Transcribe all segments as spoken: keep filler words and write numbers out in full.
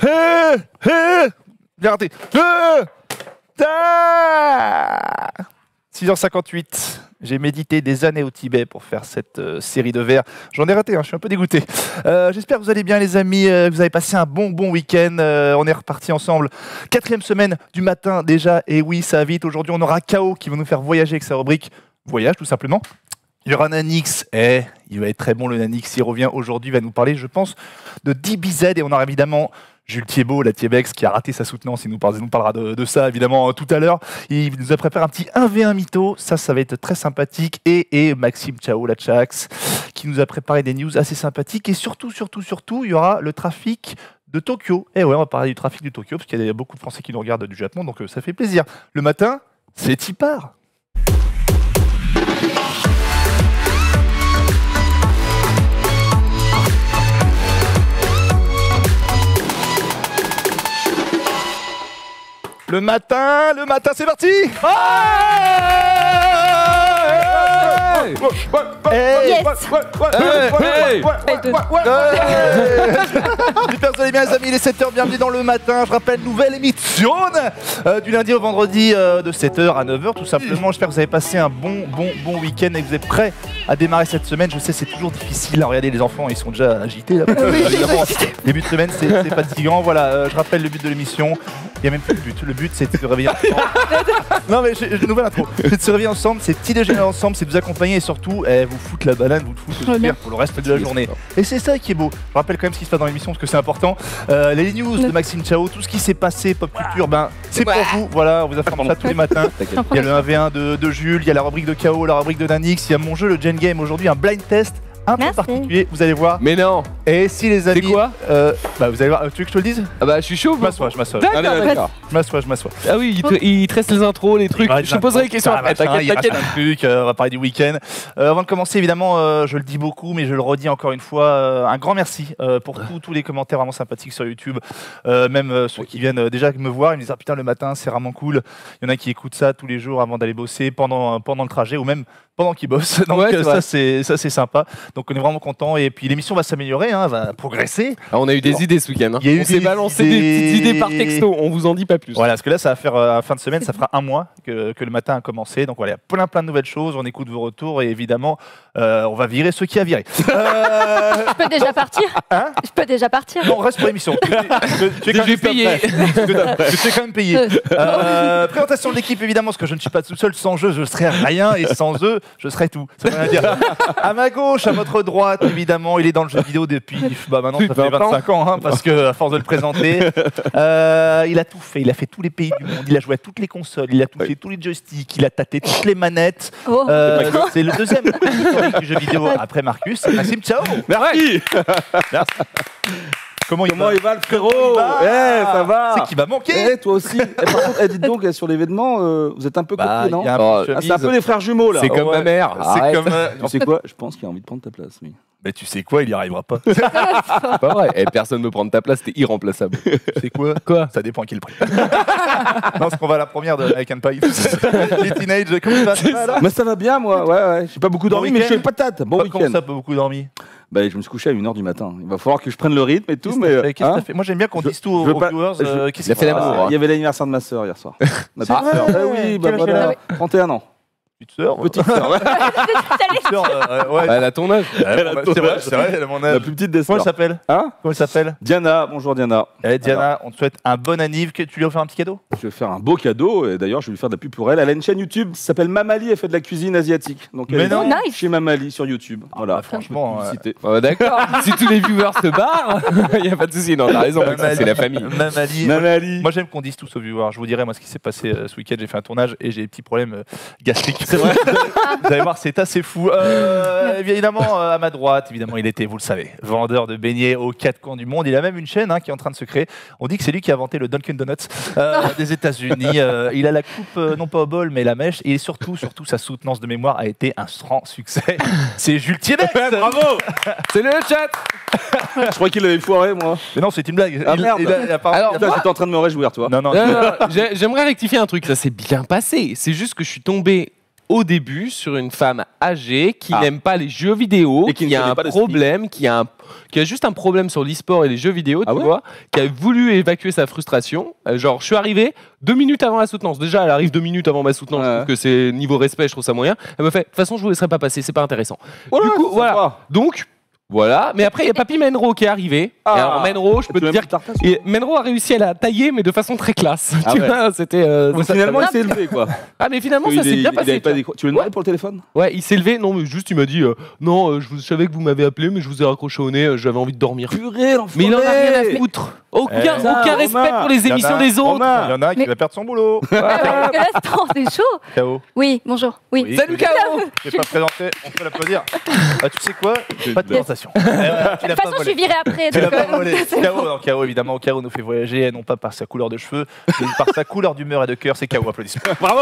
Hé Hé Bien raté. Hé six heures cinquante-huit. J'ai médité des années au Tibet pour faire cette euh, série de vers. J'en ai raté, hein, je suis un peu dégoûté. Euh, J'espère que vous allez bien les amis, euh, que vous avez passé un bon bon week-end. Euh, on est reparti ensemble. Quatrième semaine du matin déjà. Et oui, ça va vite. Aujourd'hui, on aura K O qui va nous faire voyager avec sa rubrique Voyage, tout simplement. Il y aura Nanix. Eh, il va être très bon le Nanix. Il revient aujourd'hui, il va nous parler, je pense, de D B Z. Et on aura évidemment Jules Thiebaud, la Thiebex, qui a raté sa soutenance, il nous, parle, il nous parlera de, de ça évidemment tout à l'heure. Il nous a préparé un petit un v un mytho, ça, ça va être très sympathique. Et, et Maxime Ciao, la Chax, qui nous a préparé des news assez sympathiques. Et surtout, surtout, surtout, il y aura le trafic de Tokyo. Et ouais, on va parler du trafic du Tokyo, parce qu'il y a beaucoup de Français qui nous regardent du Japon, donc euh, ça fait plaisir. Le matin, c'est Tipar. Le matin, le matin, c'est parti. J'espère que vous allez bien les amis, il est sept heures, bienvenue dans le matin. Je rappelle, nouvelle émission euh, du lundi au vendredi euh, de sept heures à neuf heures tout simplement. J'espère que vous avez passé un bon, bon, bon week-end et que vous êtes prêts à démarrer cette semaine. Je sais, c'est toujours difficile. Regardez, les enfants, ils sont déjà agités là. Début de semaine, c'est fatigant. Voilà, euh, je rappelle le but de l'émission. Il n'y a même plus de but. Le but, c'est de se réveiller ensemble. Non, mais j'ai une nouvelle intro. C'est de se réveiller ensemble, c'est de petit déjeuner ensemble, c'est de vous accompagner et surtout, eh, vous foutre la banane, vous foutre le sourire pour le reste de la journée. Et c'est ça qui est beau. Je rappelle quand même ce qui se passe dans l'émission parce que c'est important. Euh, les news de Maxime Ciao, tout ce qui s'est passé, pop culture, ben, c'est pour vous. Voilà, on vous informe ça tous les matins. Il y a le un v un de, de Jules, il y a la rubrique de K O, la rubrique de Nanix, il y a mon jeu, le Gen Game aujourd'hui, un blind test. Un peu particulier, vous allez voir. Mais non. Et si les amis. C'est quoi euh, Bah vous allez voir. Tu veux que je te le dise? Ah bah je suis chaud. Je m'assois, je m'assois. D'accord, d'accord. Je m'assois, je m'assois. Ah oui, il te, il te reste les intros, les trucs. Ouais, je te poserai les questions après. T'inquiète, t'inquiète. Un truc. Euh, on va parler du week-end. Euh, avant de commencer, évidemment, euh, je le dis beaucoup, mais je le redis encore une fois, euh, un grand merci euh, pour tous tous les commentaires vraiment sympathiques sur YouTube. Euh, même euh, ceux qui viennent euh, déjà me voir, ils me disent ah putain le matin, c'est vraiment cool. Il y en a qui écoutent ça tous les jours avant d'aller bosser, pendant pendant le trajet ou même pendant qu'ils bossent. Donc ouais, euh, ça c'est ça c'est sympa. Donc on est vraiment content et puis l'émission va s'améliorer, hein, va progresser. Ah, on a eu des bon. idées ce week-end. Hein. On s'est balancé idées... des petites idées par texto. On vous en dit pas plus. Voilà, parce que là ça va faire euh, fin de semaine, ça fera un mois que, que le matin a commencé. Donc voilà, il y a plein plein de nouvelles choses. On écoute vos retours et évidemment euh, on va virer ceux qui a viré. Euh... Je peux déjà partir. Hein? Je peux déjà partir. Non, reste pour l'émission. Tu, tu, tu es quand même payé. Je t'ai quand même payé. Euh, présentation de l'équipe évidemment, parce que je ne suis pas tout seul. Sans jeu, je serais rien et sans eux, je serais tout. Ça veut rien dire. À ma gauche, à votre droite, évidemment, il est dans le jeu vidéo depuis bah maintenant ça fait vingt-cinq ans, hein, parce que à force de le présenter, euh, il a tout fait. Il a fait tous les pays du monde. Il a joué à toutes les consoles. Il a tout fait tous les joysticks. Il a tâté toutes les manettes. Oh. Euh, c'est le deuxième du jeu vidéo après Marcus. Maxime, ciao. Merci. Merci. Comment, Comment il va le frérot? Eh, hey, ça va. C'est qui va manquer. Eh, hey, toi aussi. Et par contre, eh, dites donc, sur l'événement, euh, vous êtes un peu bah, copiés, non? oh, ah, c'est un peu les frères jumeaux, là. C'est comme ouais. ma mère. C'est comme... Euh, tu sais quoi? Je pense qu'il a envie de prendre ta place, oui. Mais tu sais quoi, il y arrivera pas. C'est pas vrai. Et personne ne prend ta place, t'es irremplaçable. C'est quoi? Quoi? Ça dépend à qui le prend. Non, c'est qu'on va à la première de American Pie. Les teenage, comment ça va? Mais ça va bien, moi. Ouais, ouais. J'ai pas beaucoup dormi, bon mais je suis patate. Bon week-end. Comment ça, pas beaucoup dormi? Bah, je me suis couché à une heure du matin. Il va falloir que je prenne le rythme et tout, mais. Qu'est-ce que hein t'as fait? Moi, j'aime bien qu'on dise tout aux viewers. Euh, Qu'est-ce qu'il a fait l'amour? Il y avait l'anniversaire de ma sœur hier soir. Ma petite sœur. Oui, bah voilà. trente et un ans. Petite sœur. Petite sœur. Petite sœur. Euh, ouais. Elle a ton âge. C'est vrai, c'est vrai, elle a mon âge. La plus petite des sœurs. Comment elle s'appelle? Hein? Comment elle s'appelle? Diana. Bonjour Diana. Eh Diana, alors, on te souhaite un bon anniv. Tu lui as offert un petit cadeau? Je vais faire un beau cadeau. Et d'ailleurs, je vais lui faire de la pub pour elle. Elle a une chaîne YouTube qui s'appelle Mamali. Elle fait de la cuisine asiatique. Donc elle Mais est non. Nice. Chez Mamali sur YouTube. Voilà. Ah, franchement. Euh... Oh, d'accord. Si tous les viewers se barrent, il n'y a pas de souci. Non, t'as raison. C'est la famille. Mamali. Mamali. Moi, j'aime qu'on dise tous aux viewers. Je vous dirai moi ce qui s'est passé ce week-end. J'ai fait un tournage et j'ai des petits problèmes euh, gastriques. C'est vrai. Vous allez voir, c'est assez fou. Euh, évidemment, euh, à ma droite, évidemment, il était, vous le savez, vendeur de beignets aux quatre coins du monde. Il a même une chaîne hein, qui est en train de se créer. On dit que c'est lui qui a inventé le Dunkin' Donuts euh, des États-Unis. Euh, il a la coupe, euh, non pas au bol, mais la mèche. Et surtout, surtout, sa soutenance de mémoire a été un franc succès. C'est Jules Thiebaud. Bravo. C'est le chat. Je crois qu'il l'avait foiré, moi. Mais non, c'est une blague. Ah, merde. Il a, il a pas... Alors, moi... j'étais en train de me réjouir, toi. Non, non. non, non, non. J'aimerais rectifier un truc. Ça s'est bien passé. C'est juste que je suis tombé au début sur une femme âgée qui Ah. n'aime pas les jeux vidéo, Et qui qui ne a connaît un pas le problème, qui a, un, qui a juste un problème sur l'e-sport et les jeux vidéo, Ah tu ouais vois, qui a voulu évacuer sa frustration. Euh, genre, je suis arrivé deux minutes avant la soutenance. Déjà, elle arrive deux minutes avant ma soutenance. Ouais. Je trouve que c'est niveau respect, je trouve ça moyen. Elle me fait, de toute façon, je vous laisserai pas passer, c'est pas intéressant. Voilà, du coup, c'est voilà. sympa. Donc, voilà. Mais après, il y a Papy Menro qui est arrivé. Ah. Et alors, Menro, je peux Tu te m'as dire mis le tartas, et Menro a réussi à la tailler, mais de façon très classe. Ah tu ouais. vois, c'était. euh, Donc, ça- finalement, il ça- s'est élevé, quoi. Ah, mais finalement, Il ça s'est est- bien il passé. avait pas tu des- vois. Tu veux le demander pour le téléphone? Ouais, il s'est levé. Non, mais juste, il m'a dit euh, non, euh, je, vous, je savais que vous m'avez appelé, mais je vous ai raccroché au nez. euh, J'avais envie de dormir. Purée, l'enfant. Mais il en a rien à foutre. Aucun, Eh, aucun ça, respect Romain. pour les Il y en émissions a- des autres. Romain. Il y en a un qui Mais- va perdre son boulot. Parce que là, attends, c'est chaud. K O. Oui, bonjour. Oui. Oui. Salut, K O. Je vais pas présenter, on peut l'applaudir. Ah, tu sais quoi? Pas de présentation. Eh ouais, tu De l'as toute pas façon, je volé. suis virée après. Tu l'as donc, pas euh, volé. c'est K O, bon. non, K O, évidemment, K O nous fait voyager, non pas par sa couleur de cheveux, mais par sa couleur d'humeur et de cœur. C'est K O, applaudissements. Bravo.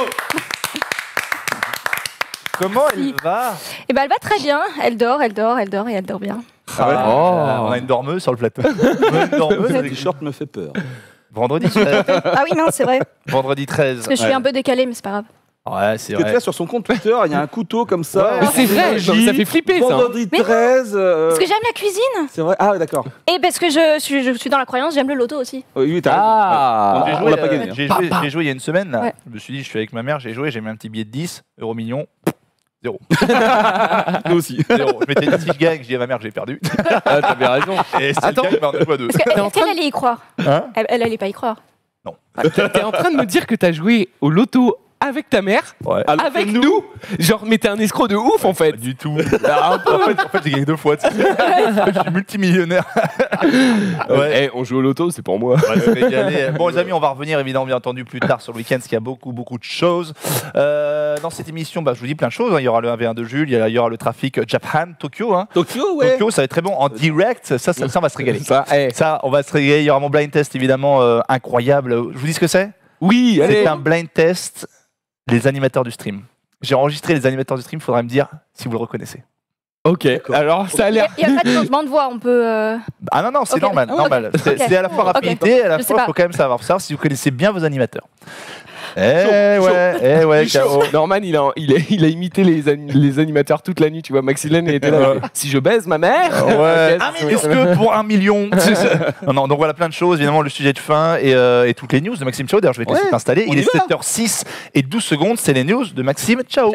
Comment elle va? Eh ben, elle va très bien. Elle dort, elle dort, elle dort et elle dort bien. Ah ouais. Oh. Euh, On a une dormeuse sur le plateau. On a une dormeuse Le avec- t-shirt me fait peur. Vendredi, euh, Ah oui, non, c'est vrai. vendredi treize. Parce que je suis Ouais. un peu décalée, mais c'est pas grave. Ouais, c'est Que tu vrai. vois, sur son compte Twitter, il y a un couteau comme ça. Ouais. Mais c'est vrai, genre, ça fait flipper, ça, hein. Vendredi Mais non. treize. euh, Parce que j'aime la cuisine. C'est vrai. Ah, d'accord. Et parce que je suis, je suis dans la croyance, j'aime le loto aussi. Oui, oui, t'as raison. Ah. J'ai On joué, l'a pas euh, gagné, hein. j'ai joué, j'ai joué il y a une semaine. Là. Ouais. Je me suis dit, je suis avec ma mère, j'ai joué, j'ai mis un petit billet de dix, euro million, zéro. Nous aussi. Zéro. Je m'étais dit, si je gagne, je dis à ma mère que j'ai perdu. Ah, t'as bien raison. Et si Attends. je gagne, ben, on est fois deux. Parce qu'elle T'es en train elle allait y croire. Hein? Elle, elle allait pas y croire. T'es en train de me dire que t'as joué au loto avec ta mère, Ouais. Alors avec que nous. Genre, mais t'es un escroc de ouf en fait. Pas du tout. Ah, en fait, en fait, j'ai gagné deux fois. tu sais. Je suis multimillionnaire. Ouais. Eh, on joue au loto, c'est pour moi. On va se régaler. Bon les amis, on va revenir évidemment bien entendu plus tard sur le week-end parce qu'il y a beaucoup beaucoup de choses. Euh, dans cette émission, bah, je vous dis plein de choses. hein. Il y aura le un v un de Jules, il y, a- il y aura le trafic Japan, Tokyo. Hein. Tokyo, ouais. Tokyo, ça va être très bon en direct. Ça, ça, ça, ça, on va se régaler. Ça, eh. Ça, on va se régaler. Il y aura mon blind test évidemment euh, incroyable. Je vous dis ce que c'est? Oui, allez. C'est un blind test des animateurs du stream. J'ai enregistré les animateurs du stream. Il faudra me dire si vous le reconnaissez. Ok, alors ça a Il n'y a, l'air. il y a pas de changement de voix, on peut. euh, Ah non non, c'est Ok. normal, Ah, normal. ok. C'est Ok. c'est à la fois Ok. rapidité, et à la Je sais fois il pas. faut quand même savoir, faut savoir si vous connaissez bien vos animateurs. Eh Chaud, ouais, eh ouais, K O. Norman, il a, il, a, il a imité les, ani- les animateurs toute la nuit, tu vois. Maxilène, il était là. Ouais. Si je baise ma mère. Ouais. Ok, Ah, c'est- mais est-ce que pour un million c'est ça Non, non, donc voilà plein de choses, évidemment le sujet de fin et, euh, et toutes les news de Maxime Ciao. D'ailleurs, je vais te laisser Ouais, t'installer. on Il y est va. sept heures six et douze secondes, c'est les news de Maxime Ciao.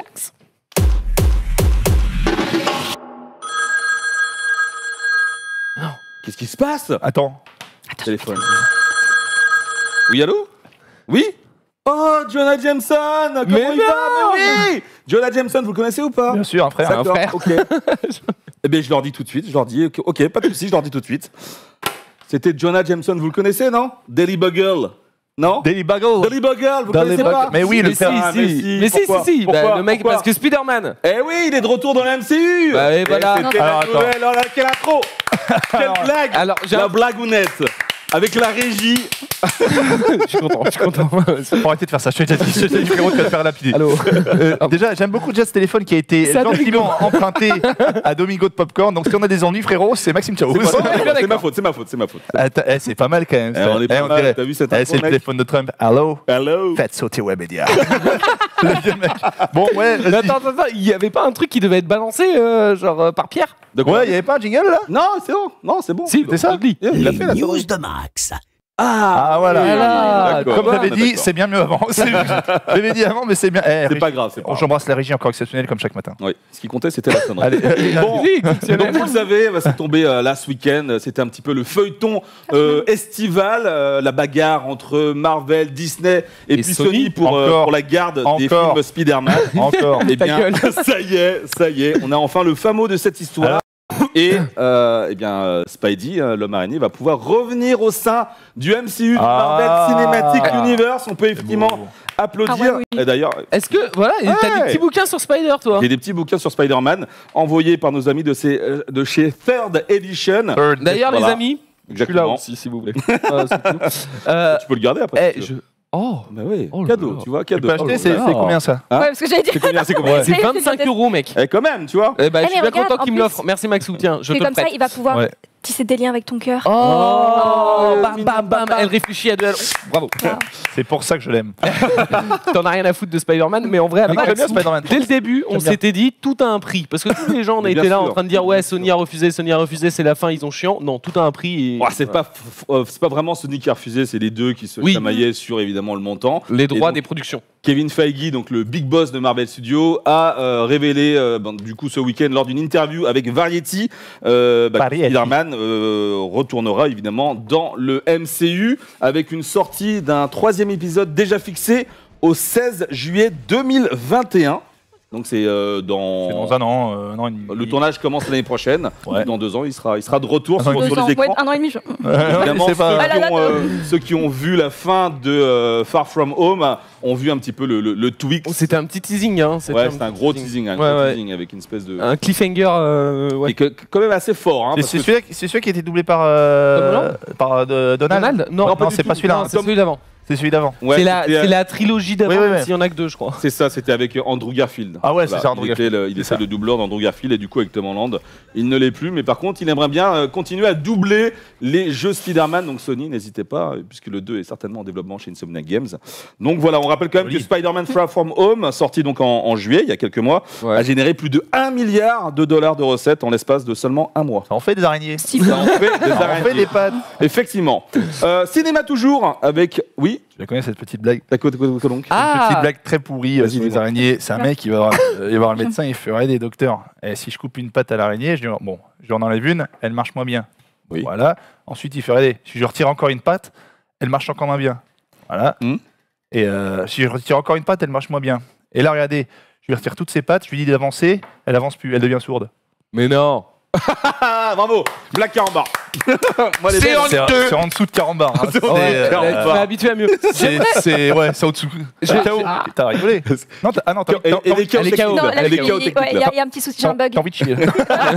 Qu'est-ce qui se passe? Attends. Téléphone. Oui, allô? Oui? Oh, Jonah Jameson! Comment Mais il va? non! Mais oui! Jonah Jameson, vous le connaissez ou pas? Bien sûr, un frère. un D'accord, frère. ok. Eh bien, je leur dis tout de suite, je leur dis, ok, ok, pas de soucis, je leur dis tout de suite. C'était Jonah Jameson, vous le connaissez, non? Daily Bugle. Non? Daily Bugle. Daily Bugle, vous le Daily connaissez Bugle. pas? Mais oui, le mais si, père. Ah, si. mais si, Mais si, si, pourquoi si. Bah, Pourquoi le mec, Pourquoi parce que Spider-Man. Eh oui, il est de retour dans le M C U! Bah, et Et voilà. c'était Alors, la attends. nouvelle, oh là, quelle intro! Quelle Alors, blague! alors, j'ai la un- blagounette! Avec la régie. Je suis content, je suis content. Faut arrêter de faire ça. Je te l'ai dit, je te l'ai dit, frérot, tu vas te faire lapider. Allô. Euh, déjà, j'aime beaucoup déjà ce téléphone qui a été C'est à gentiment emprunté à Domingo de Popcorn. Donc, si on a des ennuis, frérot, c'est Maxime Ciao. C'est bien ma d'accord. faute, c'est ma faute, c'est ma faute. Attends, eh, c'est pas mal quand même. Eh, ça. on est Eh, pas on mal, dirait- t'as vu cette eh, intro, c'est le mec? téléphone de Trump. Hello. Hello. Faites sauter Webedia. Le vieux mec. Bon, ouais. Mais vas-y. attends, attends, attends, il y avait pas un truc qui devait être balancé, euh, genre euh, par Pierre? De quoi? Ouais, il y avait pas un jingle là? Non, c'est bon. Non, c'est bon. Si, c'est ça. Oddly. Il a Les fait la news sonnerie. de Max. Ah, voilà. Voilà. D'accord. Comme Ouais, j'avais on est dit, d'accord. c'est bien mieux avant. C'est- J'avais dit avant, mais c'est bien. Eh, C'est Régie- pas grave, c'est pas grave. J'embrasse la régie encore exceptionnelle comme chaque matin. Oui, ce qui comptait, c'était la sonnerie. Allez, euh, Bon, Oui, exceptionnel. donc vous le savez, bah, c'est tombé euh, là ce week-end. C'était un petit peu le feuilleton euh, estival, euh, la bagarre entre Marvel, Disney et, Et puis Sony. Sony pour, euh, Encore. pour la garde des Encore. films Spider-Man. encore. Eh Ta bien, gueule. ça y est, ça y est, on a enfin le fin mot de cette histoire. Et euh, eh bien, euh, Spidey, euh, l'homme araignée, va pouvoir revenir au sein du M C U, du Ah. Marvel Cinematic Universe. On peut effectivement applaudir. Ah ouais, oui. Et d'ailleurs, Est-ce que, voilà, t'as Ouais. des petits bouquins sur Spider, toi? j'ai des petits bouquins sur Spider-Man envoyés par nos amis de, ces, euh, de chez Third Edition. D'ailleurs, les Voilà. amis, je suis là Exactement. aussi, si vous voulez. Ah, c'est tout. Euh, Tu peux le garder après. eh, si tu veux. je... Oh, Bah oui, Oh là cadeau, là. tu vois, Tu cadeau. peux acheter, là c'est là. c'est combien ça? Hein Ouais, parce que j'allais dire. C'est combien, c'est combien c'est C'est- vingt-cinq c'est- euros, mec. Eh, quand même, tu vois. Eh ben, Eh, je suis mais bien regarde, content en qu'il me plus, l'offre. Merci, Max Soutien. Je Et te comme ça, prête. il va pouvoir Ouais. tisser des liens avec ton cœur. Oh, bam, bam, bam, elle réfléchit à deux. Bravo. C'est pour ça que je l'aime. T'en as rien à foutre de Spider-Man, mais en vrai, avec Non, j'aime bien Sony, Spider-Man. dès le début, on J'aime bien. s'était dit tout a un prix. Parce que tous les gens, on a Mais été bien là en sûr. train de dire ouais, Sony a refusé, Sony a refusé, c'est la fin, ils ont chiant. Non, tout a un prix. Et... Ouais, c'est pas, f- euh, c'est pas vraiment Sony qui a refusé, c'est les deux qui se Oui. chamaillaient sur évidemment le montant. Les Et droits donc, des productions. Kevin Feige, donc le big boss de Marvel Studios, a euh, révélé euh, ben, du coup ce week-end lors d'une interview avec Variety, euh, bah, que Variety. Spider-Man euh, retournera évidemment dans le M C U avec une sortie d'un troisième épisode déjà fixé au seize juillet deux mille vingt et un. Donc c'est euh, dans... C'est dans un an, euh, un an et demi. Le tournage commence l'année prochaine. Ouais. Dans deux ans, il sera, il sera de retour Un an sur, et sur Deux ans, les écrans. ouais, un an et demi. je- Ouais, Évidemment, c'est ceux, pas- Ah, qui la ont, date, euh, ceux qui ont vu la fin de euh, Far From Home ont vu un petit peu le, le, le Twix. Oh, c'était un petit teasing. Hein. C'était Ouais, c'est un gros teasing, un Ouais, gros ouais. teasing avec une espèce de. Un cliffhanger. euh, ouais. Et que, quand même assez fort. Hein, C'est parce c'est que- celui-là, c'est celui qui a été doublé par, euh, par euh, de- Donald. Donald Non, non, pas du c'est tout. pas celui-là. Non, hein, c'est celui d'avant. C'est celui d'avant. Ouais, c'est la, c'était- c'est la trilogie d'avant, Oui, oui, oui. même s'il y en a que deux, je crois. C'est ça, c'était avec Andrew Garfield. Ah ouais, c'est ça, Andrew il était, Garfield. le- il C'est était ça. le doubleur d'Andrew Garfield et du coup avec Tom Holland, il ne l'est plus. Mais par contre, il aimerait bien euh, continuer à doubler les jeux Spider-Man. Donc Sony, n'hésitez pas, euh, puisque le deux est certainement en développement chez Insomniac Games. Donc voilà, on rappelle quand même Joli. que Spider-Man Far From Home, sorti donc en, en juillet, il y a quelques mois, Ouais. a généré plus de un milliard de dollars de recettes en l'espace de seulement un mois. Ça en fait des araignées. Si. Ça en fait des Ça en fait araignées. des pattes. Effectivement. Euh, cinéma toujours avec... Oui, Je la connais cette petite blague. la côte donc. Une Ah petite blague très pourrie euh, Vas-y, sur les dis-moi. araignées. C'est un mec qui va voir, euh, il va voir le médecin, il fait ouais, des docteurs. Et si je coupe une patte à l'araignée, je dis bon, je lui en enlève une, elle marche moins bien. Oui. Voilà. Ensuite, il fait regardez, si je retire encore une patte, elle marche encore moins bien. Voilà. Hmm. Et euh, si je retire encore une patte, elle marche moins bien. Et là, regardez, je lui retire toutes ses pattes, je lui dis d'avancer, elle avance plus, elle devient sourde. Mais non. Ah, bravo. Black Carambar. Moi, les C'est belles- en- C'est deux. c'est en dessous de carambar. hein. C'est, Ouais, euh, carambar. Tu m'as habitué à mieux. c'est, c'est- ouais, c'est au-dessous. Je- T'as, t'as rigolé. Non, t'as, ah non, t'as, Et- t'as- et les chaos elle est K O. techniques, Non, là. là, Elle est il- chaos il- techniques, ouais, il y, là. a- il y a un petit souci, j'ai un t'as, bug. t'as envie de chier.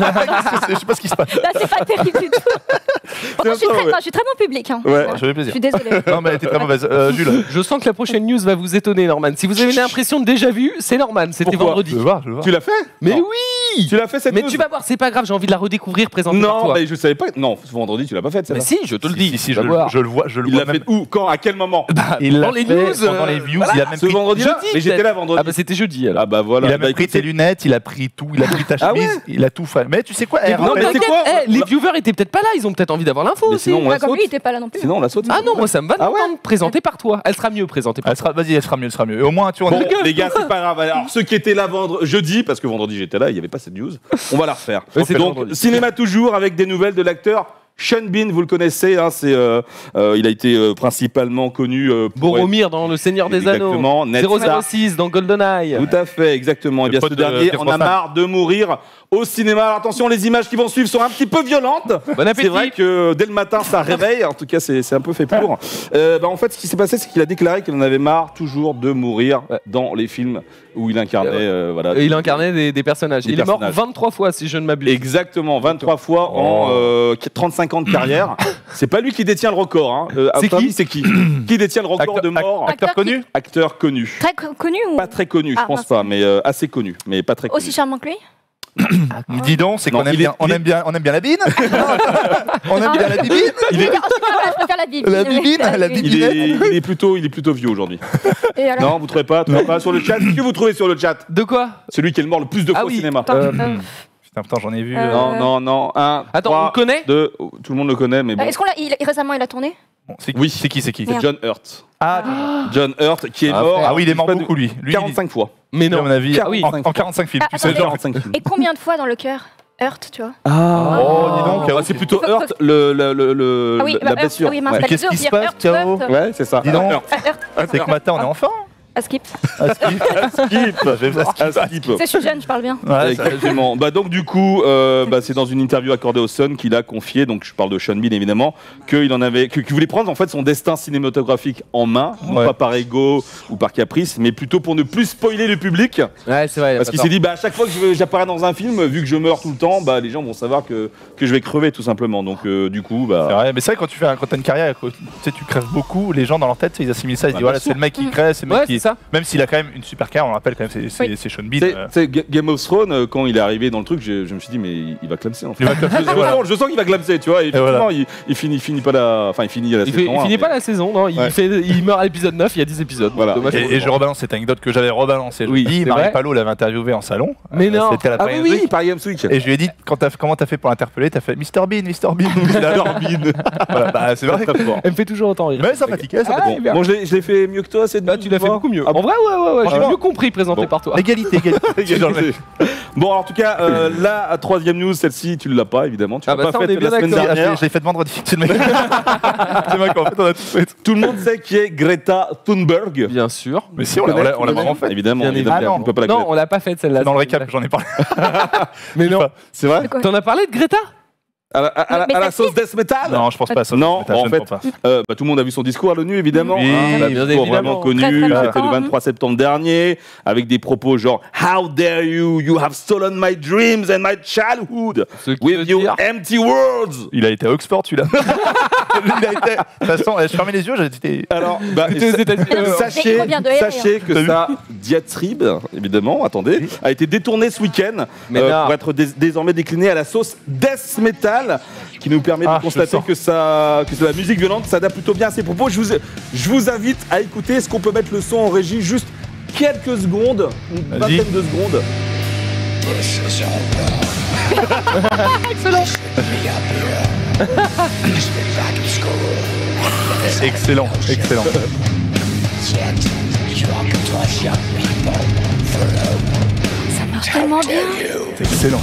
Je sais pas ce qui se passe. Là, c'est pas terrible du tout. Pourtant, je suis ça, très, ouais. non, je suis très bon public. Hein. Ouais. Ça fait Je plaisir. suis désolée. Non, mais elle était très mauvaise. Euh, Jules, Je sens que la prochaine news va vous étonner, Norman. Si vous avez l'impression de déjà vu, c'est Norman. C'était Pourquoi vendredi. je veux voir, je veux voir. Tu l'as fait Mais Non. oui. Tu l'as fait cette Mais news tu vas voir, c'est pas grave. J'ai envie de la redécouvrir, présentée par Non, toi. mais je savais pas. Non, ce vendredi, tu l'as pas fait. Mais celle-là. si, je te le dis. Si, si, tu je, vas voir. je le vois, je le Il vois l'a même. fait où Quand À quel moment Il l'a Dans les fait news, pendant les views, il a même Ce pris, vendredi-là Jeudi, Mais j'étais peut-être. là vendredi. Ah bah c'était jeudi alors. Ah bah voilà. il a Bah, même pris écoute, tes lunettes, il a pris tout, il a pris ta Ah chemise, ouais il a tout fait. Mais tu sais quoi, elle Non, mais rappelle- c'est t'inquiète, quoi eh, les viewers étaient peut-être pas là, ils ont peut-être envie d'avoir l'info Mais aussi. sinon, on Ouais, la comme saute. lui, il était pas là non plus. Sinon, on la saute. Ah non, moi ça me va de Ah ouais l'entendre présentée par toi. Elle sera mieux présentée par Elle sera, vas-y, elle sera mieux, elle sera mieux. Et au moins, tu vois, on Bon, a- les gars, c'est pas grave. Alors, ceux qui étaient là vendre... jeudi, parce que vendredi j'étais là, il n'y avait pas cette news, on va la refaire. Ouais, c'est Donc, vendredi. cinéma toujours avec des nouvelles de l'acteur Sean Bean, vous le connaissez, hein, c'est, euh, euh, il a été euh, principalement connu euh, pour Boromir dans Le Seigneur des Anneaux. Exactement, Ned zéro zéro Stark. six dans GoldenEye. Tout à fait, exactement. Et Le bien ce pote de dernier Pierce en a Brosnan. marre de mourir au cinéma. Alors, attention, les images qui vont suivre sont un petit peu violentes. Bon appétit. C'est vrai que dès le matin, ça réveille. En tout cas, c'est c'est un peu fait pour. Euh, bah, en fait, ce qui s'est passé, c'est qu'il a déclaré qu'il en avait marre toujours de mourir Ouais. dans les films où il incarnait. euh, voilà, Et il incarnait des, des personnages. Des il est mort personnages. vingt-trois fois si je ne m'abuse. Exactement, vingt-trois fois en Oh. euh, trente-cinq ans de carrière. C'est pas lui qui détient le record. Hein. Euh, à C'est votre avis, qui c'est qui Qui détient le record Acteur- de mort acteur Acteur connu. Acteur connu. Très co- connu ou Pas très connu, je Ah, pense mince. pas, mais euh, assez connu, mais pas très connu. aussi charmant que lui? Dis donc, c'est Non, qu'on aime il est- bien, on il est- aime bien, on aime bien la bine. On aime bien la bibine. Il est... Je préfère la Bible. La bibine, la Il bibine. est, il est plutôt, il est plutôt vieux aujourd'hui. Et alors Non, vous trouvez pas, trouvez pas sur le chat. Qu'est-ce que vous trouvez sur le chat De quoi? Celui qui est le mort le plus de fois Ah au oui. cinéma. Attends, Euh, euh, Putain, putain, j'en ai vu. Euh, euh, Non, non, non. Un, Attends, on trois, le connaît? deux. Oh, tout le monde le connaît, mais bon. Est-ce qu'on l'a il- récemment il a tourné? bon, c'est, Oui. c'est qui, c'est qui C'est Merde. John Hurt. Ah, John Hurt qui est Ah, mort. ah oui, il est mort je sais pas, beaucoup lui. Lui, quarante-cinq fois. Mais il, à non. mon avis, Ah oui. en, en quarante-cinq films. Ah, Tu sais, attendez. genre. quarante-cinq films. Et combien de fois dans le cœur? Hurt, tu vois. Ah. Oh, dis donc. Ah, c'est plutôt Faut- Hurt le, le, le, le- Ah oui, la bah, Hurt, blessure. ah oui, mince, Ouais. t'as Qu'est-ce deux, qui se dire passe, Hurt, K O? Hurt. Ouais, c'est ça. Dis donc. Hurt. Ah, Hurt, C'est que matin, on est enfant. à skip. Ah, skip. Skip. Je vais faire skip. Ah, skip. C'est, je suis jeune, je parle bien. Ouais, ça- Exactement. Bah donc du coup, euh, bah, c'est dans une interview accordée au Sun qu'il a confié, donc je parle de Sean Bean évidemment, qu'il en avait, que- qu'il voulait prendre en fait son destin cinématographique en main, non Ouais. pas par ego ou par caprice, mais plutôt pour ne plus spoiler le public, Ouais, c'est vrai. parce qu'il s'est dit bah à chaque fois que je- j'apparais dans un film, vu que je meurs tout le temps, bah les gens vont savoir que que je vais crever tout simplement. Donc euh, du coup C'est bah vrai, mais c'est vrai quand tu fais un- quand t'as une carrière, quand, tu sais, tu crèves beaucoup, les gens dans leur tête, tu sais, ils assimilent ça, ils se Ouais, disent voilà, bien c'est le mec qui crève, c'est le Ouais, mec c'est qui. ça. Même s'il a quand même une super carrière, on le rappelle quand même, c'est, c'est, Oui. c'est Sean Bean. C'est- euh. c'est Ga- Game of Thrones, euh, quand il est arrivé dans le truc, je, je me suis dit, mais il, il va clamser en fait. Il va clamser, je, je voilà. sens, je sens qu'il va clamser, tu vois. Et effectivement, voilà. il, il, finit, il finit pas la. Enfin, il finit la Il, saison. fait, il un, finit mais- pas la saison, non il, Ouais. fait, il meurt à l'épisode neuf, il y a dix épisodes. Voilà. Dommage pour Et, le et je temps. rebalance cette anecdote que j'avais relancée. Je Oui, lui dis, c'est Marie vrai. Palot l'avait interviewé en salon. Mais non. C'était à la Ah oui, Paris oui, Week. Paris Games Week. Et je lui ai dit, quand t'as, comment t'as fait pour l'interpeller? T'as fait mister Bean, mister Bean. mister Bean. Voilà, bah, c'est vrai. Très fort. Elle me fait toujours autant rire. Mais sympathique, hein, Ah, sympathique. bien. Bon, je l'ai je l'ai fait mieux que toi cette Bah, tu l'as fait fois beaucoup mieux. Ah, En vrai, ouais, ouais, ouais, j'ai Franchement. mieux compris présenté Bon. par toi. Égalité, égalité. Égalité. Bon, en tout cas, euh, la troisième news, celle-ci, tu l'as pas, évidemment. Tu Ah l'as bah pas ça, on faite est bien la semaine d'accord. Ah, je l'ai- dernière. je l'ai fait vendredi. C'est le mec. C'est le mec, en fait, on a tout fait. Tout le monde sait qui est Greta Thunberg. Bien sûr. Mais si, on l'a, on l'a, on l'a vraiment fait. Évidemment, Bien évidemment. évidemment. On peut pas la Non, connaître. on l'a pas faite celle-là. Dans le récap, j'en ai parlé. Mais non. C'est vrai De quoi T'en as parlé de Greta À la, à la- Mais à la ça sauce death metal. Non, je pense pas à ça. Non, Putain, bon, je en ne fait, crois pas. Euh, bah, tout le monde a vu son discours à l'ONU, évidemment. Oui, hein, bah, un bien discours évidemment. vraiment connu. Très, très C'était marquant, le hein. vingt-trois septembre dernier, avec des propos genre How dare you, you have stolen my dreams and my childhood Ce qui veut with your dire- empty words. Il a été à Oxford, celui-là. Il a été. De toute façon, je fermais les yeux, j'étais. Alors, bah, C'était aux sa- États-Unis. Mais sachez, il revient de L A, sachez que sa diatribe, évidemment, attendez, a été détournée ce week-end Mais euh, non. pour être dés- désormais déclinée à la sauce death metal, qui nous permet Ah, de je le constater sens. que, ça, que la musique violente s'adapte plutôt bien à ses propos. Je vous, je vous invite à écouter. Est-ce qu'on peut mettre le son en régie juste quelques secondes, une Vas-y. vingtaine de secondes. Excellent, excellent. Ça marche tellement bien. C'est excellent.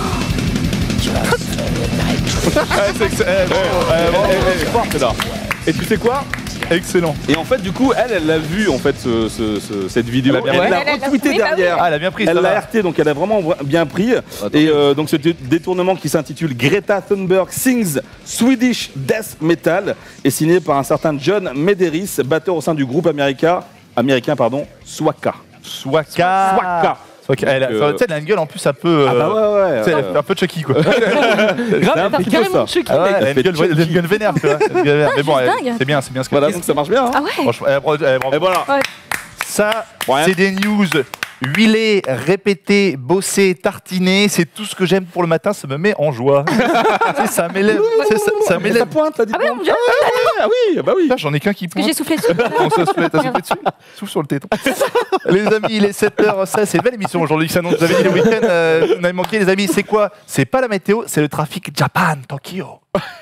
Ah, c'est excellent. Eh, bon, eh, bon, eh, eh, Et tu sais quoi Excellent. Et en fait, du coup, elle, elle l'a vu en fait ce- ce- ce- cette vidéo. Elle a bien et elle pris. l'a Elle, elle l'a- retweeté oui, bah oui. derrière. Ah, elle a bien pris, Elle ça l'a va. R T, donc elle a vraiment bien pris. Et euh, donc ce dé- détournement qui s'intitule Greta Thunberg Sings Swedish Death Metal est signé par un certain John Mederis, batteur au sein du groupe américain, américain pardon, Swaka. Swaka. Swaka. Swaka. Elle a, Donc, euh, tu sais, elle a une gueule en plus un peu. Ah bah ouais, ouais. Tu sais, ouais. un peu Chucky, quoi. Grave, un t'as petit peu carrément ça. Chucky, Ah ouais, mec. elle a une fait gueule, elle a une gueule vénère, tu vois. Elle a une gueule vénère. Mais bon, c'est elle- dingue. c'est bien, c'est bien ce qu'elle Voilà, fait. donc ça marche bien. hein. Ah ouais. Franchement, eh, bravo, eh, bravo. Et voilà. Ouais. Ça, Ouais. c'est des news huilées, répétées, bossées, tartinées. C'est tout ce que j'aime pour le matin. Ça me met en joie. Tu sais, ça m'élève. Tu sais, ça, ça Et ça m'élève. pointe, t'as dit Ah ouais, pointe. mon Dieu, Ah oui, bah oui. Putain, j'en ai qu'un qui parce que pointe. j'ai soufflé dessus. On se souffle, t'as soufflé dessus. Souffle sur le téton. Les amis, il est sept heures seize. C'est une belle émission aujourd'hui qui s'annonce. Vous avez dit le week-end, euh, vous m'avez manqué, les amis. C'est quoi? C'est pas la météo, c'est le trafic Japan, Tokyo.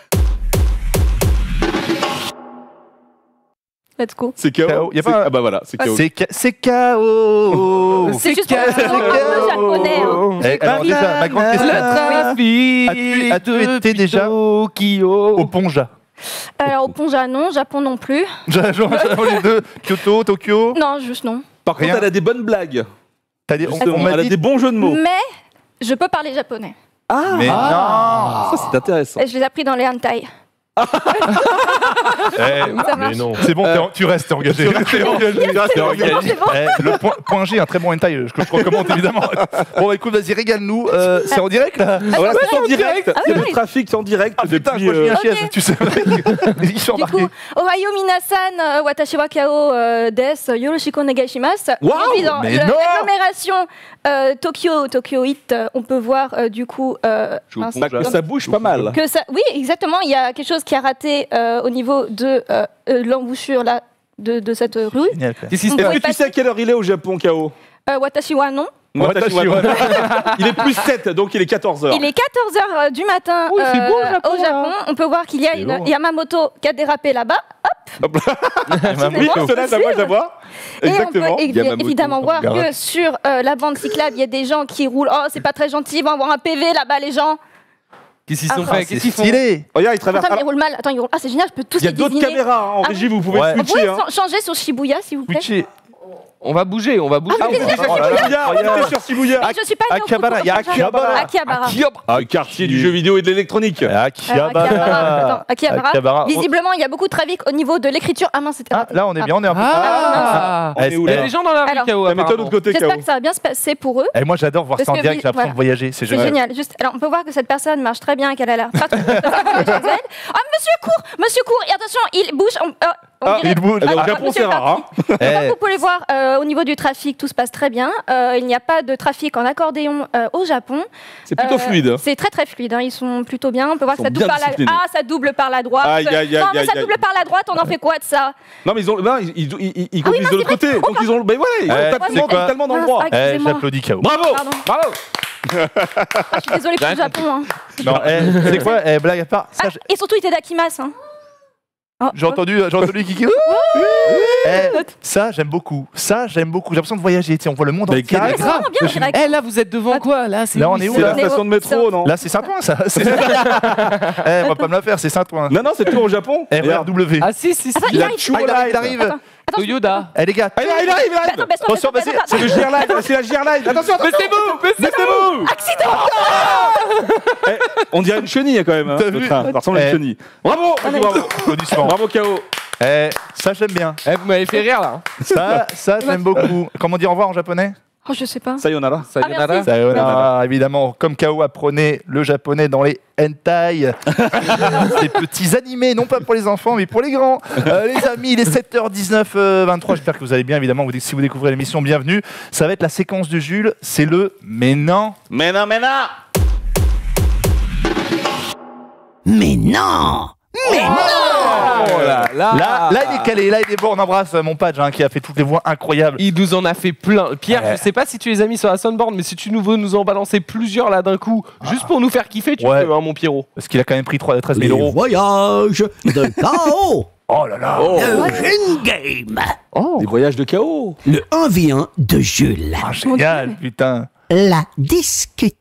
Let's go. C'est K O. K O. Y a C'est- pas un- Ah bah voilà, c'est K O. C'est K- c'est K O. C'est juste pour K- le nom japonais. hein. Eh, alors déjà, ma grande question. Le trafic As-tu- as-tu été depuis déjà Tokyo. Au Ponja. Alors, au Ponja, non. Japon, non plus. Genre, les deux. Kyoto, Tokyo. Non, juste non. Par contre, Rien. elle a des bonnes blagues. T'as dit, on, Justement, on m'a elle a dit. des bons jeux de mots. Mais je peux parler japonais. Ah, Mais ça c'est intéressant. Et je les ai appris dans les hentai. Eh, Ça marche. non. c'est bon, t'es en- tu restes, t'es engagé. T'es engagé. T'es engagé. C'est bon. Eh, le point, point G, un très bon hentai, je, que je recommande évidemment. Bon, bah, écoute, vas-y, régale-nous. Euh, c'est en direct là? Ah, voilà, c'est en oui, direct. ah, Il y a oui, le oui. trafic c'est en direct Ah putain, depuis. je crois que je euh, suis un chiez, tu sais. Ils sont Du embarqués. coup, Ohayo minasan, euh, watashi wa kao euh, desu, yoroshiku onegaishimasu. Wow, Et puis dans mais le- non. l'agglomération euh, Tokyo, Tokyo Hit, euh, on peut voir euh, du coup euh, Je vous un- ponge, bah, que ça bouge pas mal. que ça, oui, exactement. Il y a quelque chose qui a raté euh, au niveau de euh, euh, l'embouchure là de, de cette rue. Génial, quoi. Qu'est-ce qui se On passe pourrait Est-ce que tu sais à quelle heure il est au Japon, K O? Euh, watashi wa non. Watashi wa- Il est plus sept, donc il est quatorze heures. Il est quatorze heures du matin Oh, il fait beau, au euh, Japon, au Japon. On peut voir qu'il y a C'est une bon. Yamamoto qui a dérapé là-bas. Oui, bon, cela, ça, moi, je la vois. Et on peut Exactement. évi- Yamamoto, évidemment voir Garage. que sur euh, la bande cyclable, il y a des gens qui roulent. Oh, c'est pas très gentil, ils vont avoir un P V là-bas, les gens. Qu'est-ce qu'ils sont Ah, fait C'est Qu'est-ce qu'ils font stylé. Regarde, il traverse. Attends, mais ils Alors, roulent mal. Attends, ils roulent. Ah, c'est génial, je peux tous il y a les d'autres deviner. caméras hein, en Ah, régie, vous pouvez Ouais. Vous pouvez switcher. hein. chan- changer sur Shibuya, s'il vous plaît. Twitché. On va bouger, on va bouger. Ah, On est déjà Oh là là, sur Shibuya, on incroyable. était sur Shibuya. Et je suis pas allée au Akihabara, il y a Fukuoka. Akihabara. Akihabara. Ah, le quartier du jeu vidéo et de l'électronique. Alors, Akihabara. Akihabara. Attends, Akihabara. Akihabara. Visiblement, il y a beaucoup de trafic au niveau de l'écriture. Ah mince, c'était Ah, raté. là, on est bien, on est un peu. Ah, On est où, Il y a là des gens dans la rue, Alors, K O. La méthode de l'autre côté, K O. J'espère que ça va bien se passer pour eux. Et moi, j'adore voir Parce ça en que direct, j'ai l'impression voilà. de voyager. C'est C'est génial. génial. Juste, alors, on peut voir que cette personne marche très bien, qu'elle a l'air pas trop chez elle. Ah, monsieur court, monsieur court. Et attention, il bouge. On, oh, on Ah, dirait- il bouge. Eh ben, au Ah, Japon, monsieur c'est le rare. hein. Donc, Eh, vous pouvez voir euh, euh, au niveau du trafic, tout se passe très bien. Euh, il n'y a pas de trafic en accordéon euh, au Japon. C'est plutôt Euh, fluide. C'est très très fluide, hein. Ils sont plutôt bien. On peut voir Ils que ça sont double bien par la... disciplinés. Ah, ça double par la droite. Aïe, aïe, aïe, non, mais aïe, ça aïe. double par la droite, on en fait quoi de ça? Non, mais ils ont, non, ils, ils, ils, ils Ah oui, conduisent non, de l'autre c'est côté. Donc ils ont, mais voilà, ils ont Ouais, totalement, c'est quoi totalement dans le Mince, droit. ah, Eh, excusez-moi. j'applaudis K O. Bravo, Pardon. bravo. Ah, je suis désolée pour le Japon. Hein. Non, eh, c'est quoi eh, blague à part. Ça, Ah, j'ai- et surtout, il était d'Akimas. Hein. Oh, J'ai entendu, j'ai entendu Kiki. Eh, ça, j'aime beaucoup. Ça, j'aime beaucoup. J'ai l'impression de voyager. Tu sais, on voit le monde Mais entier. grave. C'est vraiment bien, direct. Eh là, vous êtes devant quoi là c'est Là, où, on est où, ici C'est là la station de métro, non? Là, c'est Saint-Ouen, ça. C'est- Eh, on va pas me la faire, c'est Saint-Ouen. Non, non, c'est toujours au Japon. Eh, Regarde. R W. Ah si, si, si. Attends, il arrive. Ah, il arrive, il arrive. Attends, attends, Toyoda. Eh, les gars. Ah, il arrive, il arrive, il arrive. Attends, baisse-toi, Attention, baisse-toi, baissez- baisse-toi. C'est le G R Line, c'est la G R Line. Attention, attention. Baissez-vous, baissez-vous. Eh, on dirait une chenille quand même. Hein, T'as le vu train. Ça ressemble à Eh. une chenille. Bravo, Ah, mais- bravo, Applaudissements. bravo K O. Eh, ça, j'aime bien. Eh, vous m'avez fait rire là. Ça, ça, j'aime beaucoup. Comment dire au revoir en japonais? Oh, je sais pas. Sayonara. Sayonara. merci. Sayonara, évidemment. Comme K O apprenait le japonais dans les hentai. Ces petits animés, non pas pour les enfants, mais pour les grands. Euh, les amis, il est sept heures dix-neuf, euh, vingt-trois. J'espère que vous allez bien, évidemment. Vous- Si vous découvrez l'émission, bienvenue. Ça va être la séquence de Jules. C'est le Mais non. Mais non, mais non. Mais non! Mais non! Oh là là. Là, là, il est calé. Là, il est bon. On embrasse euh, mon page hein, qui a fait toutes les voix incroyables. Il nous en a fait plein. Pierre, Ouais. je sais pas si tu les as mis sur la soundboard, mais si tu nous veux nous en balancer plusieurs là d'un coup, juste pour nous faire kiffer, tu Ouais. peux, hein, mon Pierrot. Parce qu'il a quand même pris trois- treize Les mille euros. voyages de K O! Oh là là. Oh. Le Jeune Game! Oh. Des voyages de K O. Le un v un de Jules. Ah, génial, putain. La discute.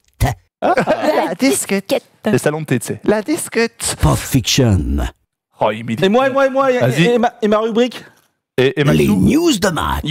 La disquette. C'est le salon de thé, tu sais. La disquette. Pop Fiction. Oh, il m'est Et moi, et moi, et moi, et, Vas-y. et ma, et ma rubrique. Et, et Les Maxou. news de match.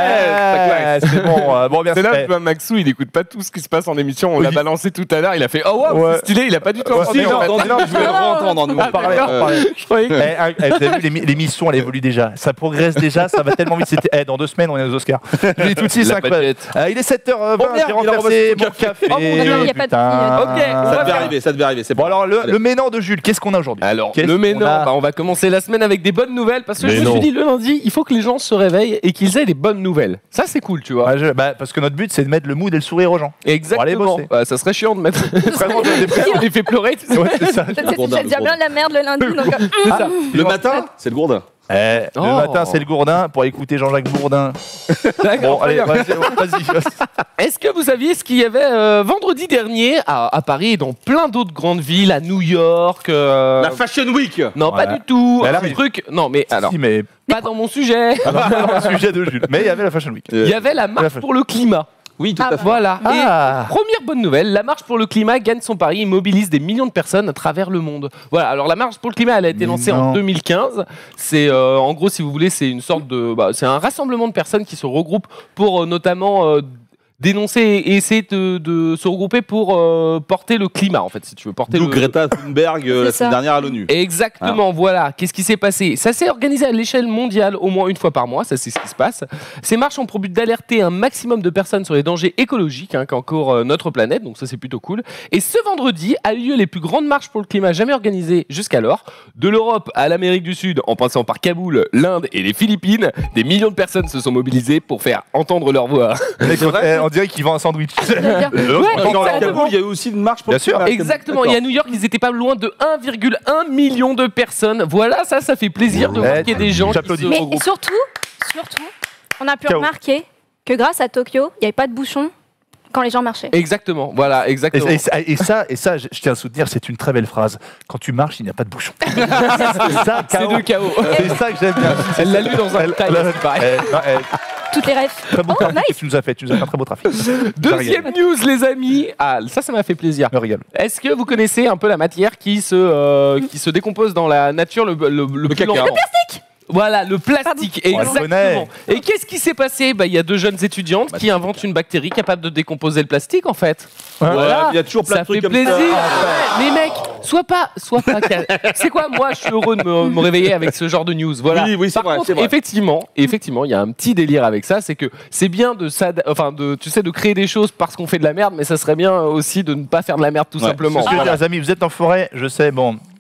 Ouais, c'est bon. euh, bon, bien C'est là, fait. tu vois, Maxou, il écoute pas tout ce qui se passe en émission. On Oui. l'a balancé tout à l'heure. Il a fait oh wow, Ouais. c'est stylé. Il a pas du tout Ouais, entendu. si, en j'ai fait. entendu. Non, je voulais le re-entendre. nous. On parlait, on Euh, parlait. Je croyais que- Eh, hein, eh, vous avez vu, l'émi- l'émission, elle évolue déjà. Ça progresse déjà, ça va tellement vite. C'était, eh, dans deux semaines, on est aux Oscars. Je dis tout de suite, c'est La incroyable. paillette. Euh, il est sept heures vingt, Oh, merde, j'ai il a renversé ramassé mon mon café. Oh, mon Dieu, il y a pas de putain. fille. Ok, on Ça va devait faire- arriver, ça devait arriver. C'est Bon, bon. alors, le, Allez. le ménant de Jules, qu'est-ce qu'on a aujourd'hui? Alors, Qu'est-ce le qu'on ménant, a bah, on va commencer la semaine avec des bonnes nouvelles parce que je me Ménon. suis dit le lundi, il faut que les gens se réveillent et qu'ils aient des bonnes nouvelles. Ça, c'est cool, tu vois. Ouais, je- bah, parce que notre but, c'est de mettre le mood et le sourire aux gens. aller Exactement. bosser. Ouais, ça serait chiant de mettre. Vraiment, de- on les fait pleurer, tu sais. Ouais, c'est ça. Je sais, Gourdin, J'ai déjà Gourdin. bien de la merde le lundi. Donc, euh, C'est ça. Le matin, c'est le gourdin. Eh, Oh. Le matin, c'est le Gourdin pour écouter Jean-Jacques Bourdin. D'accord, Bon, très allez, bien. vas-y, vas-y. vas-y. Est-ce que vous saviez ce qu'il y avait euh, vendredi dernier à, à Paris et dans plein d'autres grandes villes, à New York euh, La Fashion Week. Non, pas Ouais. du tout. Mais elle Un arrive. truc. Non, mais alors, Si, mais pas dans mon sujet. ah non, pas dans le sujet de Jules. Mais il y avait la Fashion Week. Il y avait la marche pour le climat. Oui, tout Ah, à fait. Voilà. Ah. Et première bonne nouvelle, la marche pour le climat gagne son pari et mobilise des millions de personnes à travers le monde. Voilà. Alors la marche pour le climat, elle a été Mais lancée non. en deux mille quinze. C'est euh, en gros, si vous voulez, c'est une sorte de, bah, c'est un rassemblement de personnes qui se regroupent pour euh, notamment euh, dénoncer et essayer de, de se regrouper pour euh, porter le climat, en fait, si tu veux porter D'où le. Greta Thunberg euh, la C'est semaine ça. dernière à l'ONU. Exactement, voilà. Qu'est-ce qui s'est passé? Ça s'est organisé à l'échelle mondiale au moins une fois par mois, ça c'est ce qui se passe. Ces marches ont pour but d'alerter un maximum de personnes sur les dangers écologiques hein, qu'encourt euh, notre planète, donc ça c'est plutôt cool. Et ce vendredi a eu lieu les plus grandes marches pour le climat jamais organisées jusqu'alors. De l'Europe à l'Amérique du Sud, en passant par Kaboul, l'Inde et les Philippines, des millions de personnes se sont mobilisées pour faire entendre leur voix. Mec, eh, on dirait qu'il vend un sandwich. Ouais, Dans la exactement. Kaboul, il y a eu aussi une marche pour Bien le sûr. climat. Exactement, et à D'accord. New York, ils étaient pas loin de un virgule un million de personnes. Voilà, ça, ça fait plaisir de Ouais, voir qu'il y a des gens qui j'applaudis. se mais regroupent. surtout, surtout, on a pu K O. remarquer que grâce à Tokyo, il n'y avait pas de bouchons quand les gens marchaient. Exactement, voilà, Et, exactement. et- et ça, et ça, je je tiens à soutenir, c'est une très belle phrase. Quand tu marches, il n'y a pas de bouchon. c'est ça, C'est K O. de chaos. C'est ça que j'aime bien. Elle l'a lu dans un Elle- taille, elle- c'est pareil. eh, non, eh, Toutes les rêves. Très beau Oh, trafic que nice. tu nous as fait. Tu nous as fait un très beau trafic. Deuxième news, les amis. Ah, ça, ça m'a fait plaisir. Me régale. Est-ce que vous connaissez un peu la matière qui se, euh, qui se décompose dans la nature le, le, le plus caca. lentement? Le plastique. Voilà, le plastique, On le exactement. connaît. Et qu'est-ce qui s'est passé? Bah, il y a deux jeunes étudiantes qui inventent une bactérie capable de décomposer le plastique, en fait. Voilà, il y a toujours plein Ça de trucs fait comme plaisir. ça. Ouais, mais mec, sois pas, sois pas. cal- C'est quoi, moi, je suis heureux de me, me réveiller avec ce genre de news. Voilà. Oui, oui, c'est Par vrai, contre, c'est vrai. effectivement, effectivement, il y a un petit délire avec ça, c'est que c'est bien de s'ad- enfin de, tu sais, de créer des choses parce qu'on fait de la merde, mais ça serait bien aussi de ne pas faire de la merde tout Ouais, simplement. Parce que, Voilà. les amis, vous êtes en forêt, je sais, bon.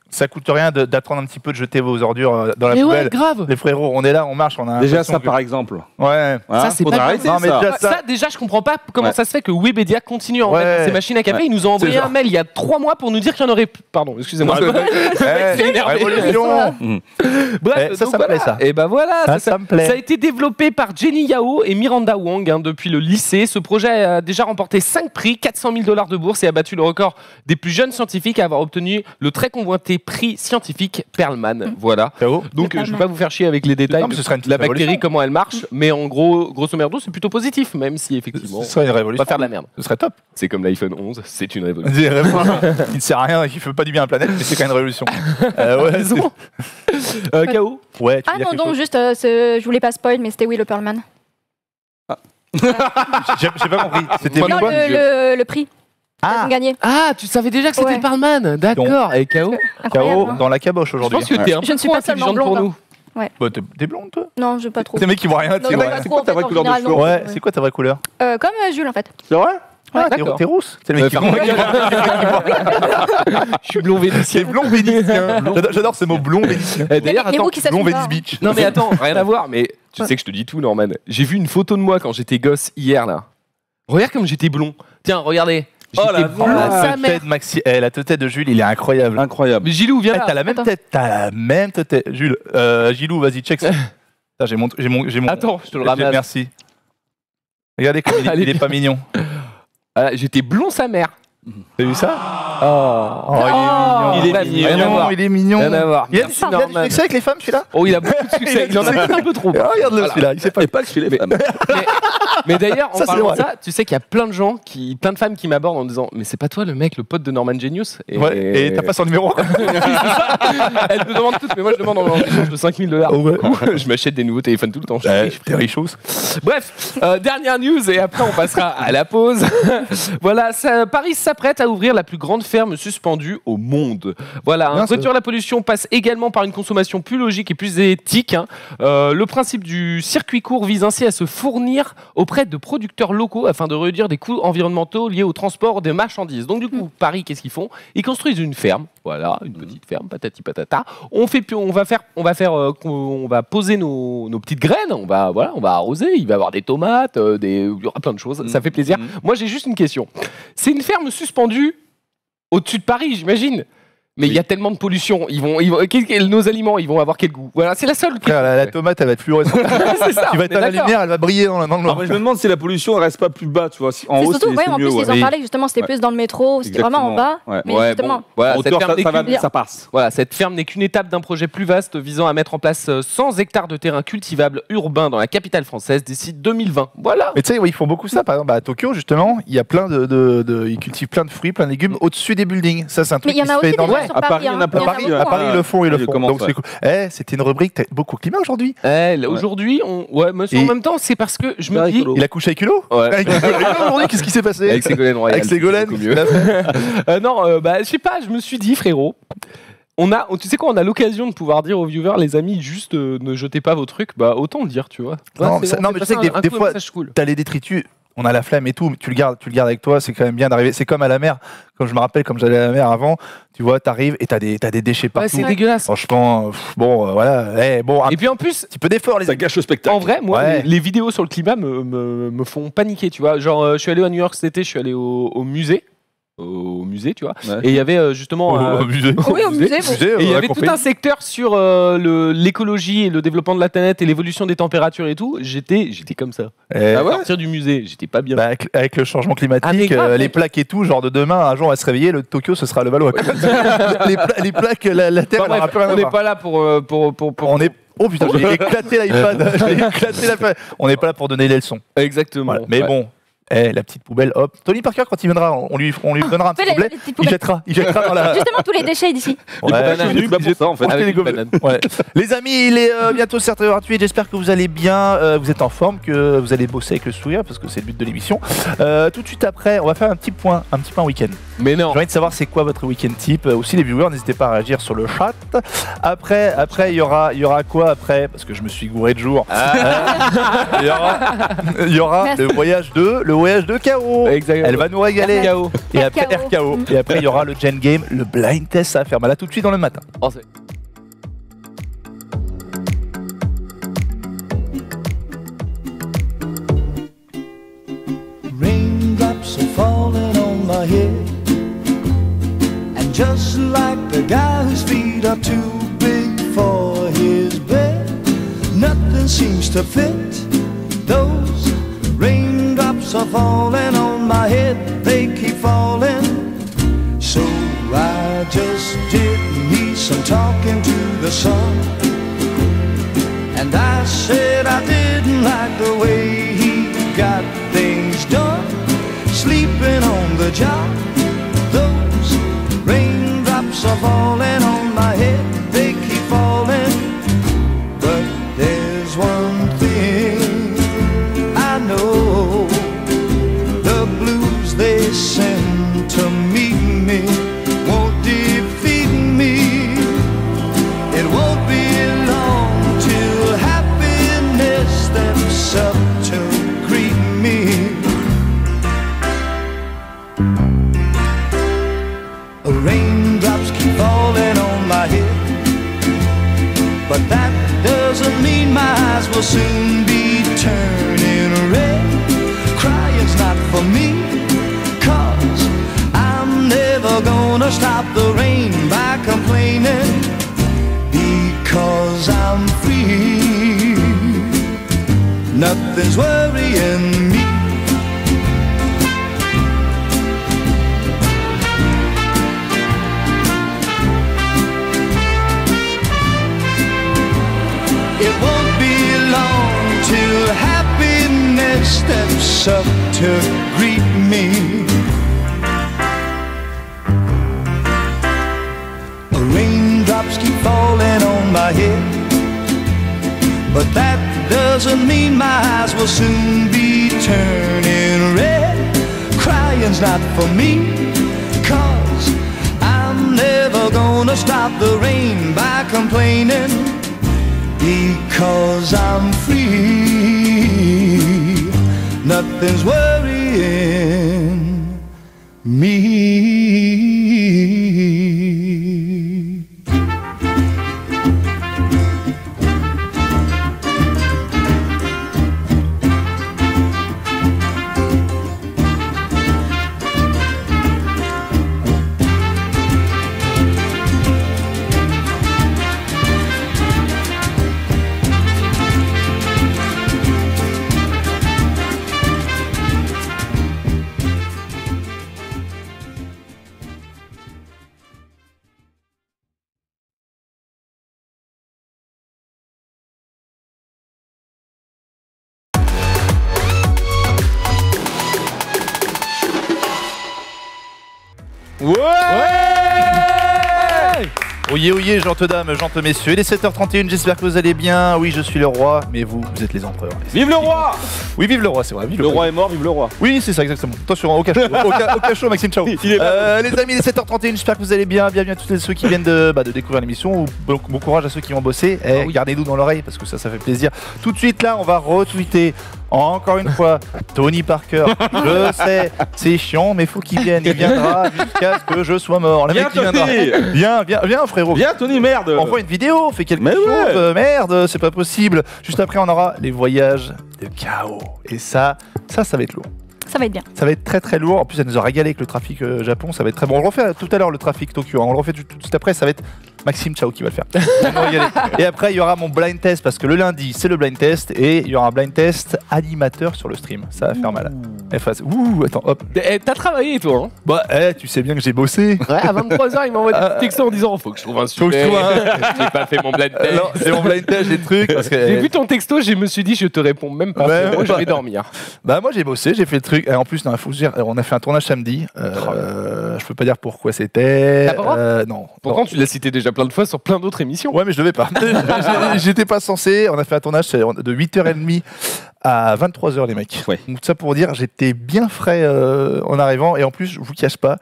Ça coûte rien de- d'attendre un petit peu de jeter vos ordures euh, dans la Mais ouais, poubelle. grave. Les frérots, on est là, on marche, on a Déjà l'impression ça que- par exemple. Ouais. Hein, Ça, c'est faudrait pas arrêter bien. Non, mais ça. déjà- Ouais, ça, déjà, je comprends pas comment Ouais. ça se fait que Webedia continue à en Ouais. mettre dans ces machines à café. Ouais. Ils nous ont envoyé C'est un genre- mail il y a trois mois pour nous dire qu'il y en aurait plus. Pardon, excusez-moi. Eh, C'est énervé. révolution. Bref, Eh, ça, donc ça me voilà. plaît, ça. Et ben voilà, Ça, ça, ça me plaît. ça a été développé par Jenny Yao et Miranda Wang hein, depuis le lycée. Ce projet a déjà remporté cinq prix, quatre cent mille dollars de bourse et a battu le record des plus jeunes scientifiques à avoir obtenu le très convoité prix scientifique Perlman. Voilà. K O. Donc Le euh, je ne vais Perlman. pas vous faire chier avec les détails Non, mais de ce serait une la petite bactérie, révolution. comment elle marche, mais en gros, grosso merdo, c'est plutôt positif, même si effectivement, Ce serait une on révolution. va faire de la merde. Ce serait top. C'est comme l'iPhone onze, c'est une révolution. Des révolutions. Il ne sert à rien, il ne fait pas du bien à la planète, mais c'est quand même une révolution. Euh, ouais, Raison. Euh, K O c'est- ouais, tu veux Ah dire non, quelque donc chose juste, euh, ce- je voulais pas spoil, mais c'était Will Perlman. J'ai j'ai pas compris. C'était Moi Non, quoi le, le, le prix. Ah, Ils ont gagné. Ah, tu savais déjà que c'était Ouais. le Perlman. D'accord. Et K O K Incroyable. O hein. dans la caboche Je aujourd'hui. pense que t'es un Je peu ne suis trop pas seulement intelligente pour blonde, nous. Bah, t'es t'es blonde, toi Non, je pas trop. C'est des mecs qui voient rien, Non, tu sais. non, Ouais, pas C'est trop, quoi ta en fait, vraie en couleur de général, cheveux non. Ouais, c'est quoi ta vraie couleur Euh, Comme euh, Jules, en fait. C'est vrai Ah, t'es d'accord. t'es rousse. C'est le mec qui Euh, voit. Je suis blond C'est vénitien. blond vénitien. J'adore- J'adore ce mot blond vénitien. Eh, D'ailleurs, Les attends. roues qui Blond s'affichent pas. Venice Beach. Non mais attends, rien à voir, mais tu sais que je te dis tout, Norman. J'ai vu une photo de moi quand j'étais gosse hier là. Regarde comme j'étais blond. Tiens, regardez. Oh, J'étais la blond Oh, à sa la mère. tête Maxi, eh, la tête de Jules, il est incroyable. Incroyable. Mais Gilou, viens Eh, là. t'as la même Attends. tête, t'as la même tête. Jules, euh, Gilou, vas-y, check ça. Putain, J'ai mon, j'ai mon, j'ai mon. Attends, je te le j'ai- ramasse. Merci. Regardez comme il, est- Allez, il est pas mignon. Voilà, j'étais blond sa mère. T'as vu ça Oh. Oh, il est mignon. Il est Bref, mignon. Rien à voir. Il est mignon. Rien à voir. Il a, Merci, il a du Norman. succès avec les femmes, celui-là Oh, il a beaucoup de succès. Il en a peut-être un peu trop. Ah, regarde-le, Voilà. celui-là. Il sait pas. Et pas que chez les femmes. Mais, mais d'ailleurs, en Ça, c'est parlant de vrai. ça, tu sais qu'il y a plein de gens, qui, plein de femmes qui m'abordent en disant mais c'est pas toi le mec, le pote de Norman Genius et, Ouais, et t'as pas son numéro quoi. Elle me demande toutes, mais moi je demande en échange de cinq mille dollars. Oh, ouais. Je m'achète des nouveaux téléphones tout le temps. je suis Ouais, riche. T'es richos. Bref, euh, dernière news et après on passera à la pause. Voilà, ça- Paris s'apprête à ouvrir la plus grande ferme suspendue au monde. Voilà, Bien, hein, ça. réduire la pollution passe également par une consommation plus logique et plus éthique. hein. Euh, le principe du circuit court vise ainsi à se fournir auprès de producteurs locaux afin de réduire des coûts environnementaux liés au transport des marchandises. Donc du coup, Paris, qu'est-ce qu'ils font? Ils construisent une ferme, voilà, une petite ferme, patati patata. On fait, on va faire, on va faire, euh, on va poser nos, nos petites graines. On va, voilà, on va arroser. Il va y avoir des tomates, euh, des, il y aura plein de choses. Ça fait plaisir. Mhm. Moi, j'ai juste une question. C'est une ferme suspendue au-dessus de Paris, j'imagine. Mais il y a tellement de pollution. Ils vont, ils vont, qu'est-ce que- nos aliments, ils vont avoir quel goût? Voilà, c'est la seule. Frère, la, la tomate, elle va être fluorescente. C'est ça, Tu on vas est être à la d'accord. lumière, elle va briller dans, dans le noir. Alors, je me demande si la pollution elle reste pas plus bas, tu vois. Si- En C'est haut, surtout, c'est ouais, c'est en mieux. plus, ouais. ils en Et- parlaient justement, c'était Ouais. plus dans le métro, c'était vraiment en bas. Ouais. Mais Ouais, justement, bon, voilà, En cette hauteur, ferme ça, n'est ça, va, qu'une- ça passe. Voilà, cette ferme n'est qu'une étape d'un projet plus vaste visant à mettre en place euh, cent hectares de terrain cultivable urbain dans la capitale française d'ici deux mille vingt. Voilà. Mais tu sais, ouais, ils font beaucoup ça. Par exemple, à Tokyo, justement, il y a plein de, de, de- ils cultivent plein de fruits, plein de légumes au-dessus des buildings. Ça, c'est un truc Mais il y en qui a se fait aussi énormément. déjà sur À Paris, Paris. il y en a hein. plein. Il y en a À Paris, beaucoup, à Paris, hein. ils le font, ils le Ils font. commencent, Donc c'est cool. Eh, c'était une rubrique. t'as beaucoup climat aujourd'hui. Eh, là, aujourd'hui, on... ouais, mais Et- en même temps, c'est parce que je me Très dis. rigolo. Il a couché avec Hulot. Ouais. Avec Hulot aujourd'hui, qu'est-ce qui s'est passé Avec Ségolène Royal. Avec Ségolène. c'est beaucoup mieux. Euh, non, euh, bah, je sais pas, je me suis dit, frérot. On a, tu sais quoi, on a l'occasion de pouvoir dire aux viewers, les amis, juste euh, ne jetez pas vos trucs. Bah, autant le dire, tu vois. Non, Ouais, mais c'est- ça- on non, fait mais je passer sais que des- un- un des coup, un fois- message cool. T'as les détritus. On a la flemme et tout, mais tu le gardes, tu le gardes avec toi, c'est quand même bien d'arriver. C'est comme à la mer, comme je me rappelle, comme j'allais à la mer avant, tu vois, t'arrives et t'as des, t'as des déchets Ouais, partout. c'est dégueulasse. Franchement, euh, pff, bon, euh, voilà, eh, bon, un Et puis en plus, petit peu d'effort, les Ça gâche le spectacle. en vrai, moi, Ouais. les, les vidéos sur le climat me, me, me font paniquer, tu vois. Genre, euh, je suis allé à New York cet été, je suis allé au, au musée. Au musée, tu vois. Ouais. Et il y avait euh, justement. euh, Au musée. Oui, au musée. bon. Musée, Et il y on a avait tout compris. un secteur sur euh, le- l'écologie et le développement de la planète et l'évolution des températures et tout. J'étais, j'étais comme ça. Eh, À partir du musée, j'étais pas bien. bah, avec, avec le changement climatique, Ah, mais grave, euh, les mec. plaques et tout, genre de demain, un jour on va se réveiller, le Tokyo ce sera le Valois. quoi. les, pla- les plaques, la, la Terre, Enfin, elle aura bref, plus rien à on n'est voir. pas là pour, euh, pour, pour, pour- On est... Oh putain, j'ai éclaté l'iPad. J'ai éclaté l'iPad. On n'est pas là pour donner les leçons. Exactement. Voilà. Mais Ouais. bon, eh, la petite poubelle, hop. Tony Parker, quand il viendra, on lui, on lui donnera un petit Fais les- gobelet. les petites Il poubelles. jettera, il jettera dans la. Justement, tous les déchets d'ici. Ouais, bananes. je suis venu, Bah, pour ça, en fait. pour Avec les une gobelets. banane. Ouais. Les amis, il est euh, bientôt sept heures vingt-huit. J'espère que vous allez bien, euh, vous êtes en forme, que vous allez bosser avec le sourire parce que c'est le but de l'émission. Euh, tout de suite après, on va faire un petit point, un petit point week-end. Mais non. J'ai envie de savoir c'est quoi votre week-end type. Euh, aussi les viewers, n'hésitez pas à réagir sur le chat. Après, après il y aura, il y aura quoi après? Parce que je me suis gouré de jour. Ah. Il y aura, il y aura Merci. le voyage deux, le O H de K O. Exactement. Elle va nous régaler. K O. Et après R K O. R K O. Et après, il y aura le Gen Game, le blind test à faire. Bah là, tout de suite dans le matin. Oh, c'est- Raindrops are falling on my head, and just like the guy whose feet are too big for his bed, nothing seems to fit. Those raindrops are falling on my head, they keep falling. So I just did me some talking to the sun, and I said I didn't like the way he got things done, sleeping on the job. Those raindrops are falling on my head, they keep falling. But there's one thing I know, the blues they send to meet me won't defeat me. It won't be long till happiness steps up to greet me. Raindrops keep falling on my head, but that doesn't mean my eyes will soon be turning red. Crying's not for me, 'cause I'm never gonna stop the rain by complaining, because I'm free. Nothing's worrying me. It won't be long till happiness steps up to greet me. Raindrops keep falling on my head, but that doesn't mean my eyes will soon be turning red. Crying's not for me, 'cause I'm never gonna stop the rain by complaining, because I'm free. Nothing's worrying me. Ouais, Oyez, oyez, gentes dames, gentes messieurs, il est sept heures trente et une, j'espère que vous allez bien. Oui, je suis le roi, mais vous, vous êtes les empereurs. Vive le roi! Oui, vive le roi, c'est vrai. Vive Le roi est mort, vive le roi. Oui, c'est ça, exactement. Attention, au cachot, au, ca- au cachot, Maxime, ciao. Il est là. Euh, les amis, il est sept heures trente et une, j'espère que vous allez bien. Bienvenue à tous ceux qui viennent de, bah, de découvrir l'émission. Ou bon, bon courage à ceux qui vont bosser. Et Ah oui. gardez-nous dans l'oreille parce que ça, ça fait plaisir. Tout de suite, là, on va retweeter. Encore une fois, Tony Parker. Je sais, c'est chiant, mais faut qu'il vienne. Il viendra jusqu'à ce que je sois mort. Le Viens, mec, il viendra. Tony. Viens, viens, viens, frérot. Viens, Tony, merde! Envoie une vidéo, fais quelque Mais chose. ouais. euh, merde, c'est pas possible. Juste après, on aura les voyages de Chaos. Et ça, ça, ça va être lourd. Ça va être bien. Ça va être très très lourd. En plus, elle nous a régalé avec le trafic euh, Japon. Ça va être très bon. On le refait tout à l'heure, le trafic Tokyo. Hein. On le refait tout, tout de suite après. Ça va être Maxime Chao qui va le faire. On va régaler. Et après, il y aura mon blind test parce que le lundi, c'est le blind test. Et il y aura un blind test animateur sur le stream. Ça va faire mal. Et face- Ouh, attends, hop. Eh, T'as travaillé toi, hein? Bah, eh, tu sais bien que j'ai bossé. Ouais, à vingt-trois heures, il m'envoie Euh, des textos en disant faut que je trouve un Faut que je sujet. trouve J'ai pas fait mon blind Euh, test. non, c'est mon blind test, des trucs. Parce que, J'ai eh, vu ton texto, je me suis dit je te réponds même pas. Ouais, Moi, je bah. vais dormir. Bah moi j'ai bossé, j'ai fait le truc. Et en plus, non, faut se dire, on a fait un tournage samedi. Euh, je peux pas dire pourquoi c'était. T'as pas le droit Euh, non. Pourtant, tu l'as cité déjà plein de fois sur plein d'autres émissions. Ouais, mais je devais pas. J'étais pas censé. On a fait un tournage c'est de huit heures trente à vingt-trois heures, les mecs. Ouais. Donc, ça pour dire, j'étais bien frais euh, en arrivant. Et en plus, je vous cache pas,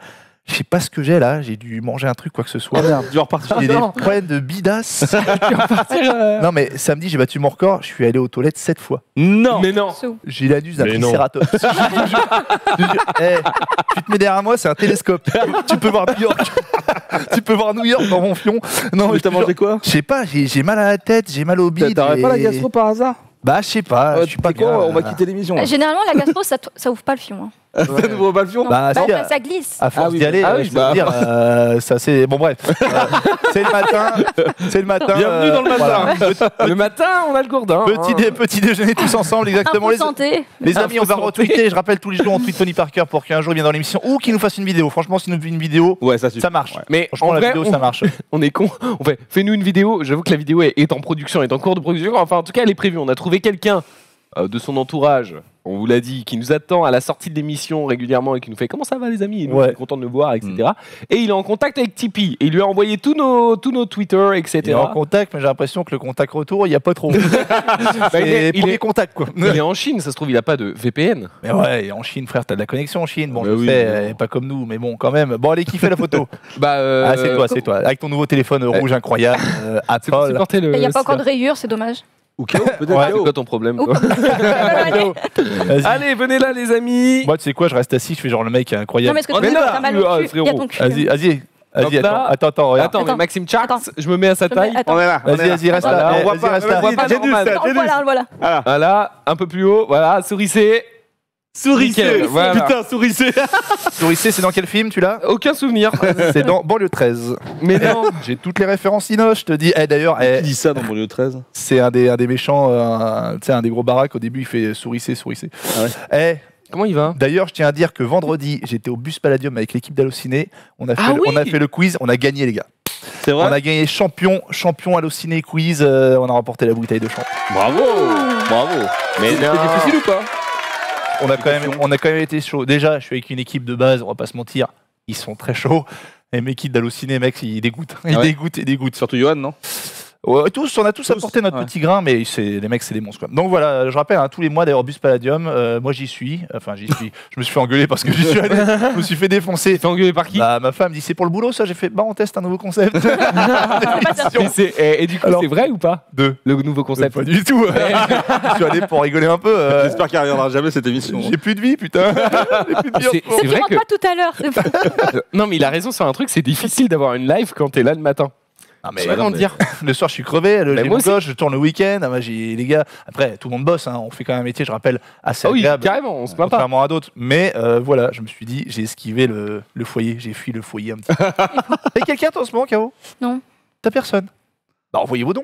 Je sais pas ce que j'ai là, j'ai dû manger un truc, quoi que ce soit. Tu vas repartir. J'ai des non. problèmes de bidas. Tu vas partir, euh, Non mais samedi j'ai battu mon record, je suis allé aux toilettes sept fois. Non. Mais non. J'ai l'anus d'un Mais non. tricératops. Je te jure, je te jure. Eh, tu te mets derrière moi, c'est un télescope. Tu peux voir New York. Tu peux voir New York dans mon fion. Non, Mais je te t'as mangé jure. quoi? Je sais pas, j'ai j'ai mal à la tête, j'ai mal au bide. T'aurais pas la et- gastro par hasard? Bah je sais pas, Euh, je suis pas t'es quoi, bien. on va quitter l'émission. là. Généralement, la gastro, ça, t- ça ouvre pas le fion. Hein. Ça n'ouvre pas le fion? Non. Bah, Bah, si, ça, euh, ça glisse. À force Ah oui, d'y aller, ah euh, oui, je bah. veux dire, euh, ça c'est bon bref. Euh, c'est le matin, c'est le matin. Bienvenue dans le matin. voilà. Le matin, on a le gourdin. Petit, hein. dé- petit déjeuner tous ensemble, exactement. Info Les, santé. les amis, on va Info santé. retweeter. Je rappelle tous les jours on tweet Tony Parker pour qu'un jour il vienne dans l'émission ou qu'il nous fasse une vidéo. Franchement, s'il nous fait une vidéo, Ouais, ça suffit. ça marche. Mais Franchement, en la vrai, vidéo, on, ça marche. on est con. On fait, fais-nous une vidéo. J'avoue que la vidéo est, est en production, est en cours de production. Enfin, en tout cas, elle est prévue. On a trouvé quelqu'un euh, de son entourage. On vous l'a dit, qui nous attend à la sortie de l'émission régulièrement et qui nous fait comment ça va les amis, et nous Ouais. on est content de nous voir, et cetera. Et il est en contact avec Tipeee et il lui a envoyé tous nos tous nos Twitter, et Il est en cetera. contact, mais j'ai l'impression que le contact retour, il n'y a pas trop. Bah, C'est il est- il premier est- contact quoi. Il est en Chine, ça se trouve, il a pas de V P N. Mais ouais, et en Chine, frère, t'as de la connexion en Chine. Bon, Bah je oui, sais, mais elle est pas comme nous, mais bon, quand même. Bon, allez, qui fait la photo? Bah, euh, Ah, c'est toi, c'est toi. Avec ton nouveau téléphone rouge incroyable, euh, C'est pour Apple. supporter le. Il n'y a pas encore de système. rayures, c'est dommage. Ou K O, peut-être. Ouais, C'est K O. quoi ton problème Ou- quoi Vas-y. Allez, venez là, les amis. Moi, tu sais quoi, je reste assis, je fais genre le mec Non, incroyable. mais est-ce que On tu est là, as mal ah, au cul Il y a ton cul. Vas-y, vas-y. Donc Vas-y, là- attends, attends, attends, regarde. Attends, mais Attends. Maxime Charles, Attends. je me mets à sa Je me mets- taille. attends. On est là. on est Vas-y, là. vas-y, reste Voilà, là. on Eh, voit vas-y, pas, reste on là. voit pas J'ai normal. du- Non, voilà, voilà. Voilà. Voilà, un peu plus haut, voilà, sourissez. Sourissez. Nickel, voilà. Putain, sourissez. Sourissez, c'est dans quel film, tu l'as? Aucun souvenir. C'est dans Banlieue treize. Mais non. J'ai toutes les références Ino, je te dis. Eh, d'ailleurs, eh, Qui dit ça dans mon lieu treize? c'est un des, un des méchants, euh, un- tu sais, un des gros baraques. Au début, il fait sourissez, sourissez. Ah ouais. Eh, Comment il va? d'ailleurs, je tiens à dire que vendredi, j'étais au Bus Palladium avec l'équipe d'Allociné. On, a fait Ah le- oui. on a fait le quiz, on a gagné, les gars. C'est On vrai? a gagné champion, champion Allociné quiz. euh, on a remporté la bouteille de champ. Bravo. Bravo. Mais C'était non. difficile ou pas? On a, quand même, on a quand même été chaud. Déjà, je suis avec une équipe de base, on va pas se mentir. Ils sont très chauds. Et mes équipes d'Allociné, mec, ils dégoûtent. Ils Ah ouais. dégoûtent, ils dégoûtent. Surtout Johan, non? Ouais, tous, on a tous, Tous, apporté notre ouais. petit grain, mais c'est, les mecs, c'est des monstres. Quoi. Donc voilà, je rappelle, hein, tous les mois d'ailleurs, Bus Palladium, euh, moi j'y suis. Enfin, j'y suis. Je me suis fait engueuler parce que j'y suis allé. Je me suis fait défoncer. T'es engueulé par qui? Bah, ma femme dit c'est pour le boulot, ça. J'ai fait, bah, on teste un nouveau concept. Mais c'est- et, et du coup, Alors- c'est vrai ou pas? Deux. Le nouveau concept. Pas du tout. Je suis allé pour rigoler un peu. euh, J'espère qu'elle reviendra jamais cette émission. J'ai plus de vie, putain. J'ai plus de vie en C'est- ce moment. c'est Tu vrai rentres que- pas tout à l'heure. c'est pas- Euh, Non, mais il a raison sur un truc, c'est difficile d'avoir une live quand t'es là le matin. Ah, mais Je sais pas non, comment mais- dire. Le soir, je suis crevé. Le, Bah, j'ai moi mon aussi. gosse, je tourne le week-end. Ah, moi, j'ai les gars. Après, tout le monde bosse. Hein, on fait quand même un métier, je rappelle, assez Ah oui, agréable. carrément, on se plaint pas. Contrairement à d'autres. Mais euh, voilà, je me suis dit, j'ai esquivé le, le foyer, j'ai fui le foyer un petit peu. T'as quelqu'un toi en ce moment, K O? Non. T'as personne? Bah envoyez vos dons.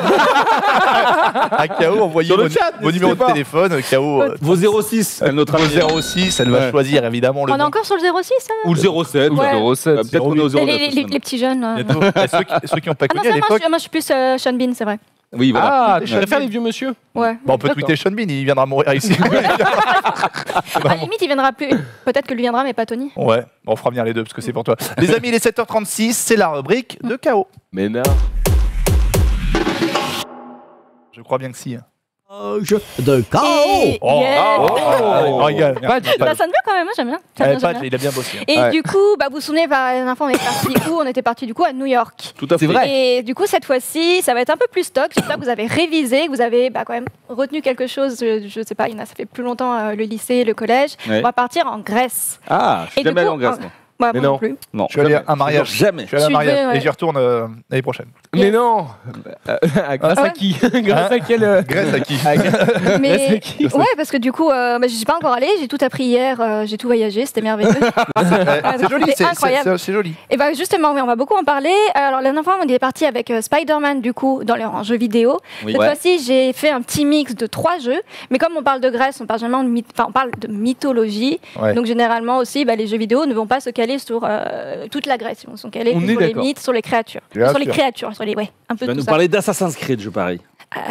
À K O, envoyez Sur le vos, chat, vos numéros de n'hésitez pas. téléphone. K O, euh, Vos zéro six, elle notre ami. zéro six, elle va Ouais. choisir évidemment le On est bon. encore sur le zéro six, ça Ou le zéro sept. Ouais. zéro sept. Euh, Peut-être qu'on est au les, zéro les- neuf. les- les petits jeunes. là. Bientôt. Et ceux, qui, ceux qui ont pas Ah non, connu à ça, moi, l'époque, je, moi, je suis plus euh, Sean Bean, c'est vrai. Oui, voilà. Ah, Ouais. tu préfères les vieux monsieur? Ouais. bah, on peut D'accord. tweeter Sean Bean, il viendra mourir ici. À la limite, il viendra plus. Peut-être que lui viendra, mais pas Tony. Ouais, bon, on fera venir les deux parce que c'est pour toi. Les amis, il est sept heures trente-six, c'est la rubrique de K O. Mais non. Je crois bien que si. hein. de K O. Et- Oh, yeah. oh, oh, regarde, Pas merci, du- Pat. Ça sonne bien quand même, moi j'aime bien. J'aime Eh, bien, j'aime Pat, bien. il a bien bossé. hein. Et Ouais. du coup, bah, vous vous souvenez, bah, la dernière fois, on était parti où? On était parti du coup à New York. Tout à fait. C'est vrai. Et du coup, cette fois-ci, ça va être un peu plus stock. J'espère que vous avez révisé, que vous avez bah, quand même retenu quelque chose. Je, je sais pas, il y en a, ça fait plus longtemps euh, le lycée, le collège. Ouais. On va partir en Grèce. Ah, je suis Et du jamais allé coup, en Grèce, euh, moi. Moi, Mais moi non. non plus. Non, Je suis allé jamais. à un mariage. Jamais. Je suis allé à un Tu mariage devais, ouais. et j'y retourne euh, l'année prochaine. Mais non. Euh, Grâce Ah à ouais. qui? Grâce à quel euh, Grèce à qui à quel- Mais c'est qui ouais, parce que du coup, euh, bah, je suis pas encore allée. J'ai tout appris hier. euh, j'ai tout voyagé. C'était merveilleux. Eh, C'est joli, c'était c'est- incroyable. c'est c'est joli. Et bah justement, oui, on va beaucoup en parler. Alors la dernière fois, on est parti avec euh, Spider-Man du coup dans leur jeu vidéo. Oui. Cette Ouais. fois-ci, j'ai fait un petit mix de trois jeux. Mais comme on parle de Grèce, on parle généralement de, myth- enfin, on parle de mythologie. Ouais. Donc généralement aussi, bah, les jeux vidéo ne vont pas se caler sur euh, toute la Grèce. Ils sont calés On plus est sur les d'accord. mythes, sur les créatures, Bien sur les sûr. créatures, sur les ouais, un peu Tu vas tout nous ça. parler d'Assassin's Creed, je parie.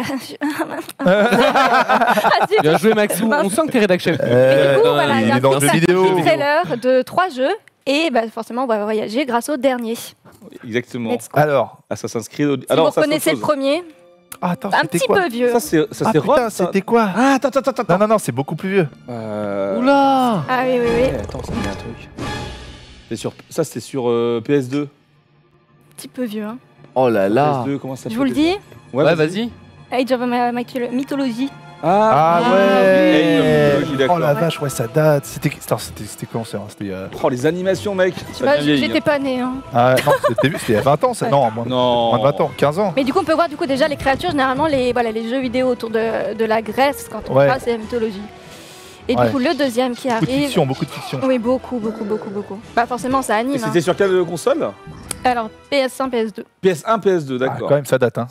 Ah, zut. Bien joué, Maxou. On sent que t'es rédac chef. Euh, Et du coup, voilà, il il y a est un dans le petit jeu vidéo. trailer de trois jeux. Et bah, forcément, on va voyager grâce au dernier. Exactement. Let's go. Alors, Assassin's Creed. Si Alors, vous ça, c'est reconnaissez le autre chose. premier, ah, attends, un c'était petit quoi peu vieux. Ça, c'est ça, Ah c'est putain, Rome, ça. c'était quoi Ah, attends, attends, attends. Non, non, non, c'est beaucoup plus vieux. Euh... Oula. Ah oui, oui, oui. eh, Attends, ça me dit un truc. C'est sur... Ça, c'était sur euh, P S deux. Un petit peu vieux. Hein. Oh là là. P S deux, comment ça Je vous le dis, Ouais, Ouais, vas-y. vas-y. Age of Mytholo- Mythology. Ah, Ah, ouais. oui. Oh D'accord. la vache, ouais, ça date. C'était attends, c'était c'était quand ça? C'était euh, Oh, les animations, mec. Je sais pas, j'étais pas née. Hein. ah, non, c'était c'était il y a vingt ans, ça. Non, moins, Non. moins de vingt ans, quinze ans. Mais du coup, on peut voir du coup déjà les créatures, généralement les, voilà, les jeux vidéo autour de, de la Grèce, quand on Ouais. parle, c'est la mythologie. Et Ouais. du coup, le deuxième qui Beaucoup de arrive. fiction, beaucoup de fiction. Oui, beaucoup, beaucoup, beaucoup, beaucoup. Pas forcément, ça Et anime. c'était Hein. sur quelle console? Alors, P S un, P S deux. P S un, P S deux, Ah, d'accord. quand même, ça date, hein.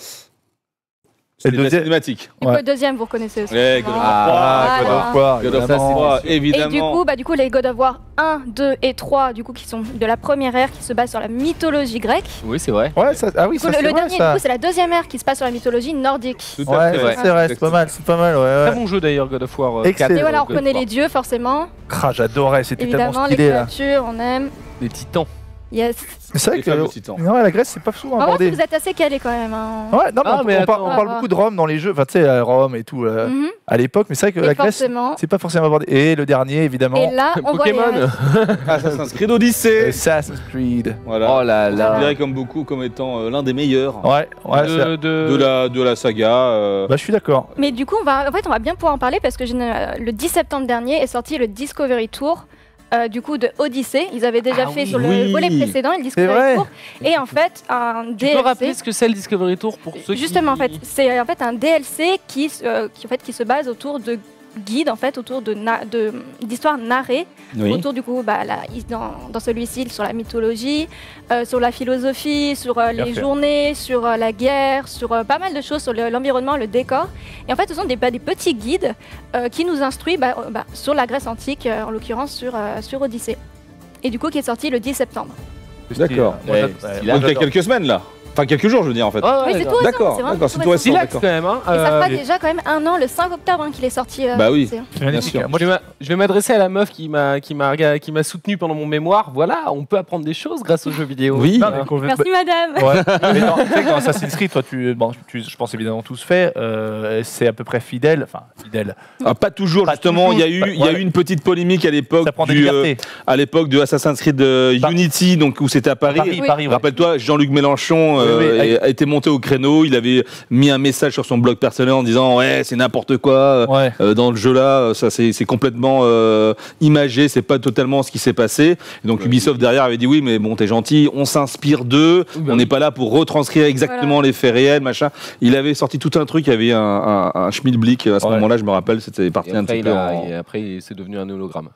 C'est Et le des deuxième- cinématiques. Du coup, Ouais. le deuxième, vous reconnaissez aussi. Ouais, God of Ah, Ah, God voilà. of War, God of évidemment. War, Et évidemment. du coup, bah, du coup, les God of War un, deux et trois, du coup, qui sont de la première ère, qui se basent sur la mythologie grecque. Oui, c'est vrai. Ouais, ça, ah oui, Du coup, ça le, c'est le vrai, dernier, ça. du coup, c'est la deuxième ère qui se passe sur la mythologie nordique. Tout à Ouais, fait. ça, c'est vrai, c'est pas mal, c'est pas mal, ouais, ouais. Très bon jeu d'ailleurs, God of War. euh, Excellent. quatre, Et voilà, on God of reconnaît War. les dieux, forcément. Ah, j'adorais, c'était tellement Évidemment, les stylé là. créatures, on aime. Les titans. Yes. Mais c'est vrai Les que fameux titans. non, la Grèce, c'est pas souvent On va voir si abordé. vous êtes assez calé quand même. Hein. Ouais, non, mais Ah, on, mais on par- attends. on parle beaucoup de Rome dans les jeux, enfin tu sais, euh, Rome et tout, euh, Mhm. à l'époque, mais c'est vrai que Et la Grèce, forcément. c'est pas forcément abordé. Et le dernier, évidemment, Et là, on voit les Pokémon. restes. Assassin's Creed Odyssey. Assassin's Creed. Voilà. Oh là Je là. dirais comme beaucoup comme étant euh, l'un des meilleurs Ouais, ouais, c'est- De, de- de la de la saga. euh. bah je suis d'accord. Mais du coup, on va, en fait, on va bien pouvoir en parler parce que j'ai une- euh, le dix septembre dernier est sorti le Discovery Tour. euh, du coup de Odyssey, ils avaient déjà Ah fait oui. sur le Oui. volet précédent, le vrai. Discovery Tour, et en fait un Tu peux rappeler D L C. ce que c'est le Discovery Tour pour ceux Justement, en qui... fait, c'est en fait un D L C qui, euh, qui, en fait, qui se base autour de guides, en fait, autour de na- de- d'histoires narrées, autour du coup, bah, la- dans, dans celui-ci, sur la mythologie, euh, sur la philosophie, sur euh, Bien les fait. journées, sur euh, la guerre, sur euh, pas mal de choses, sur le- l'environnement, le décor. Et en fait, ce sont des, bah, des petits guides euh, qui nous instruisent bah, euh, bah, sur la Grèce antique, euh, en l'occurrence sur, euh, sur Odyssée. Et du coup, qui est sorti le dix septembre. D'accord. Moi, Eh, j'ad- c'est ouais, là. moi, Donc il y a j'adore. quelques semaines là. Enfin quelques jours je veux dire en fait. Ouais, ouais, Oui, c'est tout d'accord. récent, D'accord, c'est vraiment d'accord, tout c'est tout récent. récent. Silax d'accord. quand même. Hein. Et ça Euh, fera déjà quand même un an, le cinq octobre, hein, qu'il est sorti. euh, Bah oui. Odyssée. C'est magnifique. Bien sûr. Moi, je vais m'a- je vais m'adresser à la meuf qui m'a qui m'a rega- qui m'a soutenu pendant mon mémoire. Voilà, on peut apprendre des choses grâce aux jeux vidéo. Oui. non, mais qu'on veut- Merci madame. Ouais, mais non, tu sais, quand Assassin's Creed, toi, tu, bon, tu, je pense évidemment tous fait, euh, c'est à peu près fidèle, enfin fidèle. Ah, pas toujours Pas justement. Il y a toujours. eu il y a Ouais. eu une petite polémique à l'époque Ça prend des du euh, libertés. à l'époque de Assassin's Creed euh, Par- Unity donc où c'était à Paris. Paris, Oui. Paris, ouais. Rappelle-toi, Jean-Luc Mélenchon euh, Oui, oui, avec- a été monté au créneau. Il avait mis un message sur son blog personnel en disant ouais c'est n'importe quoi. Ouais. Euh, dans le jeu là, ça c'est c'est complètement euh, imagé, c'est pas totalement ce qui s'est passé. Et donc Ubisoft derrière avait dit oui mais bon t'es gentil, on s'inspire d'eux, Oui, bah on n'est oui. pas là pour retranscrire exactement les faits réels machin. Il avait sorti tout un truc, il y avait un, un, un schmilblick à ce Ouais. moment-là, je me rappelle, c'était Et parti un après, petit il peu. a- en- et après, c'est devenu un hologramme.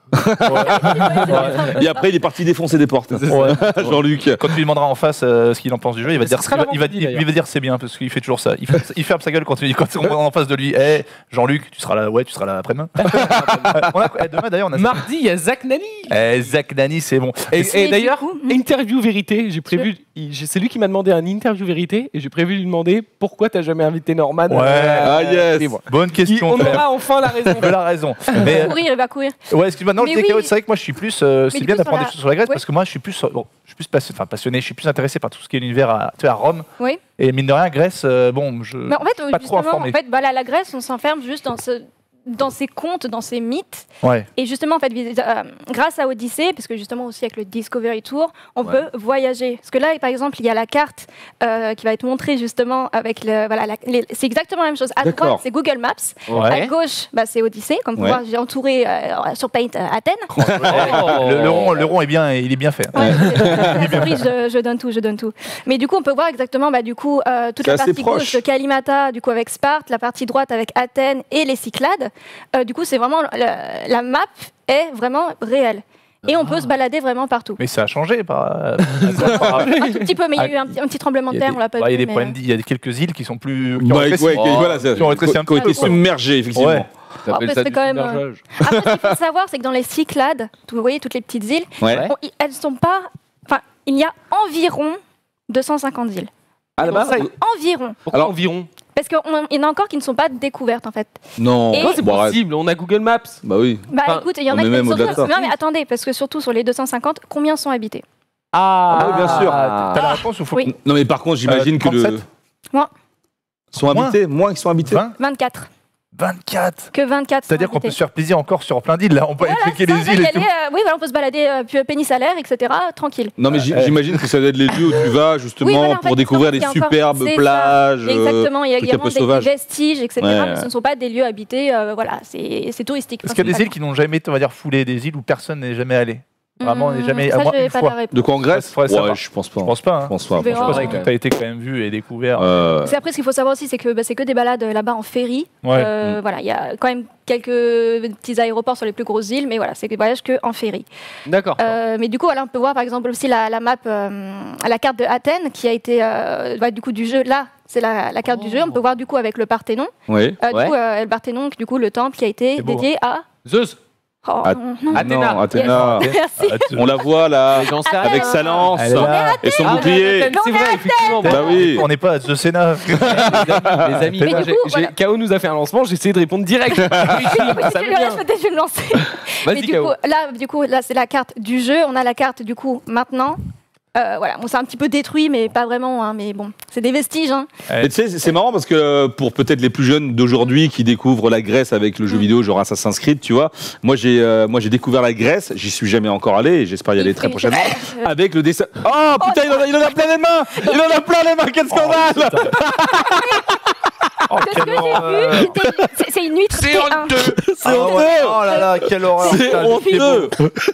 Et après il est parti défoncer des portes. Ouais. Jean-Luc. Quand tu lui demanderas en face euh, ce qu'il en pense du jeu, il va te Ça dire, sera il va, la il va- vendredi, il- il va dire c'est bien parce qu'il fait toujours ça. Il, fait- il ferme sa gueule quand, tu, quand on est en face de lui. Eh, Jean-Luc, tu seras là, ouais, tu seras là après-demain. on a, eh, demain d'ailleurs, on a. Mardi, il y a Zach Nani. Eh, Zach Nani, c'est bon. Et, Et et du d'ailleurs, coup, hmm. interview vérité, j'ai prévu. il- j'ai- C'est lui qui m'a demandé un interview vérité et j'ai prévu de lui demander pourquoi t'as jamais invité Norman. Ouais. Ah, yes. et voilà. Bonne question. On frère. aura enfin la raison. Tu as la raison. Mais, Courir, il va courir. ouais, excuse-moi, non, Mais je disais que, oui. c'est vrai que moi je suis plus. euh, c'est du bien coup, d'apprendre sur des la- choses sur la Grèce Ouais. parce que moi je suis plus, bon, je suis plus passionné, enfin passionné, je suis plus intéressé par tout ce qui est l'univers à, tu sais, à Rome. Oui. Et mine de rien, Grèce, euh, bon, je. Mais en fait, pas trop justement, informé. en fait, bah, là, la Grèce, on s'enferme juste dans ce dans ses contes, dans ses mythes. Ouais. Et justement, en fait, vis- euh, grâce à Odyssée, parce que justement aussi avec le Discovery Tour, on Ouais. peut voyager. Parce que là, par exemple, il y a la carte euh, qui va être montrée justement avec le. Voilà, la- les- c'est exactement la même chose. À D'accord. droite, c'est Google Maps. À Ouais. gauche, bah, c'est Odyssée. Comme vous Ouais. pouvez voir, j'ai entouré euh, sur Paint euh, Athènes. Le, le rond, le rond est bien, il est bien fait. Ouais, c'est- c'est vrai, je, je donne tout, je donne tout. Mais du coup, on peut voir exactement bah, du coup, euh, toute C'est la assez partie proche. gauche de Kalimata, du coup avec Sparte, la partie droite avec Athènes et les Cyclades. Euh, du coup, c'est vraiment la, la map est vraiment réelle. Et on peut se balader vraiment partout. Mais ça a changé par. euh, par- Un tout petit peu, mais il y a eu un, petit- un petit tremblement de Il y a terre, des- on l'a pas ouais, il y a vu. des mais- problèmes, il y a des- quelques îles qui sont plus. qui ont Ouais, rétréci. ouais, Oh, voilà, ça- qui ont rétréci un qui ont petit peu, été quoi. submergés effectivement. Ouais. T'appelles Après, ça c'est du quand même, euh, submergeage. Après, ce qu'il faut savoir, c'est que dans les Cyclades, tout- vous voyez toutes les petites îles, Ouais. Ouais. on- i- elles sont pas. Enfin, il y a environ deux cent cinquante îles. Ah là-bas Ça, Environ. Pourquoi Alors- environ Parce qu'il y en a encore qui ne sont pas découvertes en fait. Non. Et- Non, c'est Bon, arrête. possible, on a Google Maps. Bah oui. Bah Enfin, écoute, il y en on a est qui même sont au-delà de ça. Non mais attendez, parce que surtout sur les deux cent cinquante, combien sont habités? Ah, oui, bien sûr. T'as t'as la réponse ou faut. Oui. Non mais par contre j'imagine Euh, que le trente-sept Moi, sont habités, moins qu'ils sont habités. vingt vingt-quatre. vingt-quatre. Que vingt-quatre. C'est-à-dire qu'on peut se faire plaisir encore sur plein d'îles, là. On peut aller Voilà, checker ça, on les peut îles y et tout. aller, euh, oui, voilà, on peut se balader euh, puis, euh, péninsulaire, et cetera. Tranquille. Non, mais j'- Ouais. j'imagine que ça doit être les lieux où tu vas justement Oui, voilà, en pour fait, découvrir les il y a encore- superbes c'est ça. plages. euh, Exactement, il y a trucs un également peu des, des sauvages. vestiges, et cetera. Ouais, Mais ouais. ce ne sont pas des lieux habités, euh, voilà, c'est c'est touristique. Est-ce qu'il y a des îles qui n'ont jamais été, on va dire, foulées, des îles où personne n'est jamais allé? Vraiment, on n'est jamais. Ça, à moins j'ai une pas fois. la réponse. De quoi en Grèce Faudrait savoir. Ouais, je pense pas. Je pense pas. Hein. Je pense pas. On verra. Je pense Ouais, que quand même. tu as été quand même vu et découvert. Euh, C'est après ce qu'il faut savoir aussi, c'est que bah, c'est que des balades euh, là-bas en ferry. Ouais. Euh, Mm. Voilà, il y a quand même quelques petits aéroports sur les plus grosses îles, mais voilà, c'est des voyages que en ferry. D'accord. Euh, mais du coup, voilà, on peut voir par exemple aussi la, la map, euh, la carte de Athènes qui a été euh, bah, du coup du jeu. Là, c'est la, la carte du jeu. On peut voir du coup avec le Parthénon. Oui. Euh, Ouais. Du coup, euh, le Parthénon, du coup, le temple qui a été C'est beau, dédié à. Zeus. Oh, At- non, non. Athéna. Non, Athéna. Merci. On la voit là, J'en sais avec rien. sa lance Elle est là. et son Ah, bouclier. Athènes, c'est vrai, effectivement. Bah oui. On n'est pas à The Sénat. Les amis, Mais moi, du j'ai- coup, j'ai- voilà. K O nous a fait un lancement, j'ai essayé de répondre direct. Oui, Ça je, va voilà, bien. je peux déjà me lancer. Mais Vas-y, du K O. coup, là, du coup, là, c'est la carte du jeu. On a la carte du coup maintenant. Euh, voilà, bon, c'est un petit peu détruit, mais pas vraiment. Hein, mais bon, c'est des vestiges. Hein. Mais tu sais, c'est- c'est marrant parce que euh, pour peut-être les plus jeunes d'aujourd'hui qui découvrent la Grèce avec le jeu Mm. vidéo genre Assassin's Creed, tu vois, moi j'ai euh, moi j'ai découvert la Grèce, j'y suis jamais encore allé et j'espère y aller très Oui, prochainement. euh, Avec le dessin. Oh putain, il en, a, il en a plein les mains Il en a plein les mains, quel scandale Oh, de ce que quelle j'ai horreur. vu, c'était- c'est- c'est une huître C'est T un. honteux. C'est Ah ouais. honteux Oh là là, quelle horreur. C'est Putain, honteux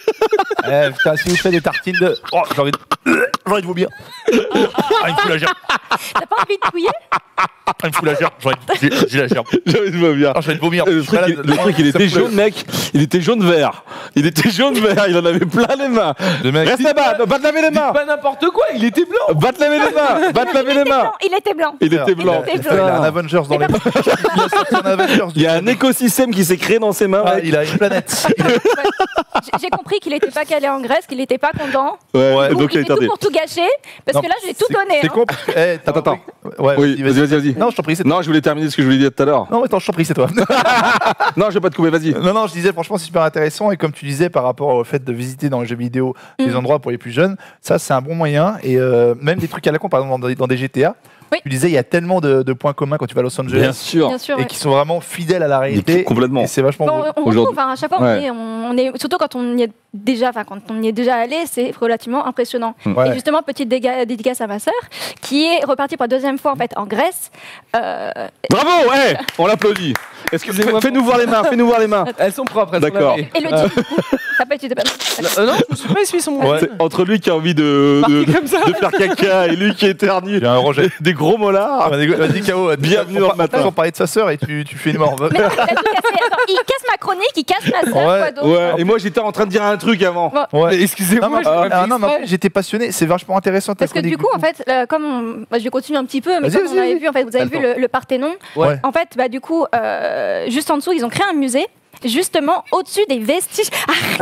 Eh, putain, si vous faites des tartines de. Oh, j'ai envie de. J'ai envie de vomir. Ah, il me fout la gerbe. T'as pas envie de touiller? Ah, il me fout la gerbe. J'ai envie de- J'ai j'ai la gerbe. J'ai envie de vomir. Ah, j'ai envie de vomir. Le Je suis truc, malade. il, le truc, il Ça était me fout jaune, mec. Il était jaune-vert. Il était jaune-vert. Il en avait plein les mains. Le mec. Reste là-bas. Va te laver les mains. Pas n'importe quoi, il était blanc. Va te laver les mains. Va te laver les mains. Non, il était blanc. Il était blanc. était Il a un Avengers dans les mains. Il a sorti un Avengers. Il y a un écosystème qui s'est créé dans ses mains. Ah, mec. il a une planète. Ouais. J'ai- J'ai compris qu'il était pas calé en Grèce, qu'il était pas content. Ouais, Ouais. Donc, donc il il a fait tout interdit. pour tout gâcher. Parce Non, que là, j'ai tout c'est- donné. C'est hein. con parce que. eh, t'as Attends, compris Ouais, Oui, vas-y, vas-y, vas-y. Non, je t'en prie, c'est Non, je voulais terminer ce que je voulais dire tout à l'heure. Non, attends, je t'en prie, c'est toi. Non, je vais pas te couper, vas-y. Non, non, je disais, franchement, c'est super intéressant. Et comme tu disais, par rapport au fait de visiter dans les jeux vidéo des Mm. endroits pour les plus jeunes, ça, c'est un bon moyen. Et euh, même des trucs à la con, par exemple, dans des, dans des G T A, Oui. tu disais, il y a tellement de, de points communs quand tu vas à Los Bien Angeles sûr. Bien sûr. et ouais. qui sont vraiment fidèles à la réalité. Complètement. Et c'est vachement Bon, beau. on Aujourd'hui. retrouve, hein, à chaque fois, on, Ouais. est, on, on est, surtout quand on y est déjà, enfin quand on y est déjà allé, c'est relativement impressionnant. Ouais. Et justement, petite déga- dédicace à ma sœur, qui est repartie pour la deuxième fois en fait en Grèce. Euh, Bravo, ouais, on l'applaudit. Est-ce que Excusez-moi. fais-nous voir les mains, fais-nous voir les mains. Elles sont propres, elles sont D'accord. lavées. et le dit, du coup, ça peut être une- Euh, non, je me suis pas essuyé son mot. Ouais. C'est entre lui qui a envie de, de, Marqué comme ça. de faire caca et lui qui éternue. J'ai un rejet. Des gros mollards. Vas-y, vas-y, K O. Bienvenue dans le matin. On parlait de sa sœur et tu, tu fais une morve. Mais non, il, a tout cassé. Attends, il casse ma chronique, il casse ma sœur, Ouais, quoi d'autre. Ouais, et moi j'étais en train de dire un truc avant. Bon, Ouais. Mais Excusez-moi, Non, mais, j'ai pas ah, fait non, mais en exprès. fait, j'étais passionné. C'est vachement intéressant. ta Parce que chronique, du coup, en fait, euh, comme on, bah, je vais continuer un petit peu, mais Vas-y, comme on vas-y, avait vas-y. vu, en fait, vous avez vu le, le Parthénon. Ouais. En fait, bah, du coup, euh, juste en dessous, ils ont créé un musée. Justement, au-dessus des vestiges. Ah,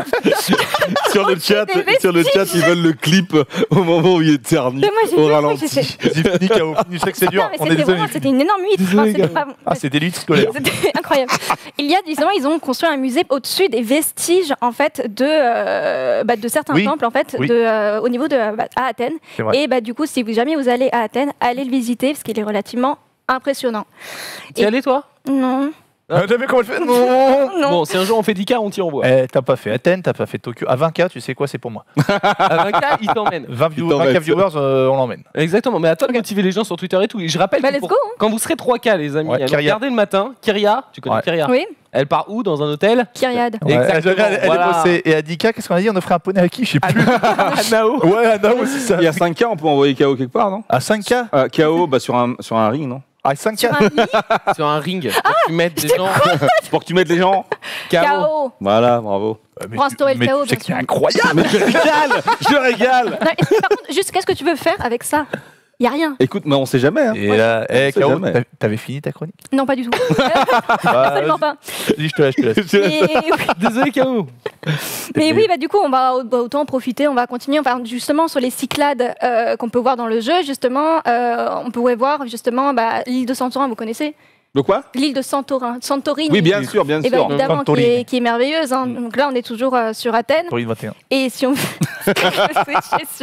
Sur le chat, Des sur le chat, ils veulent le clip au moment où il éternue mais moi, j'ai au vu, ralenti. j'ai fait- Vas-y, finis, K O. Finis, je sais que c'est dur. Non, mais On est c'était désolé. vraiment, c'était une énorme huître. Désolé, Enfin, c'était gars. pas- Ah, c'est des luttes scolaires. C'était incroyable. Il y a, disons, ils ont construit un musée au-dessus des vestiges, en fait, de, euh, bah, de certains Oui. temples, en fait, Oui. de, euh, au niveau de, bah, à Athènes. C'est vrai. Et bah, du coup, si vous, jamais vous allez à Athènes, allez le visiter, parce qu'il est relativement impressionnant. T'y es allé, toi? Non. Ah, T'as vu comment elle fait Non. Non. Bon, si un jour on fait dix K, on t'y envoie. Eh, t'as pas fait Athènes, t'as pas fait Tokyo. À vingt K, tu sais quoi, c'est pour moi. À vingt K, il t'emmène. vingt, view- t'emmène, vingt K viewers, euh, on l'emmène. Exactement, mais à toi de motiver les gens sur Twitter et tout. Et je rappelle Bah, que let's pour- go, hein. quand vous serez trois K, les amis, Ouais, alors Kyria. regardez le matin, Kyria, tu connais Ouais. Kyria Oui, Elle part où? Dans un hôtel? Kyriade. Ouais, Exactement, elle, elle, elle voilà. est bossée. Et à dix K, qu'est-ce qu'on a dit? On offrait un poney à qui? Je sais plus. À Nao. Ouais, à Nao aussi ça. Il y a cinq K, on peut envoyer K O quelque part, non À cinq K? euh, K O bah, sur, un, sur un ring, non À cinq K? Sur un lit, Sur un ring. Pour que tu mettes des gens. Pour que tu mettes les gens. K O. K O. Voilà, bravo. Ouais, mais Pour tu- instaurer le mais chaos, tu sais bien que c'est sûr. incroyable. Mais je régale Je régale Non, et par contre, juste, qu'est-ce que tu veux faire avec ça? Il n'y a rien. Écoute, mais on sait jamais. Hein. Et là, eh, On sait K O, jamais. t'avais- t'avais fini ta chronique? Non, pas du tout. Bah, Absolument pas. Vas-y, je te laisse, je te laisse. Mais, oui. Désolé, K O. Mais oui, bah, du coup, on va bah, autant en profiter, on va continuer. Enfin, justement, sur les Cyclades euh, qu'on peut voir dans le jeu, justement, euh, on pourrait voir justement bah, l'île de Santorin, vous connaissez? De quoi L'île de Santorin, Santorini. Oui, bien sûr, bien Et bah, sûr. évidemment, qui Santorini. est, qui est merveilleuse. hein. Donc là, on est toujours euh, sur Athènes. Taurine vingt et un. Et si on switcher sur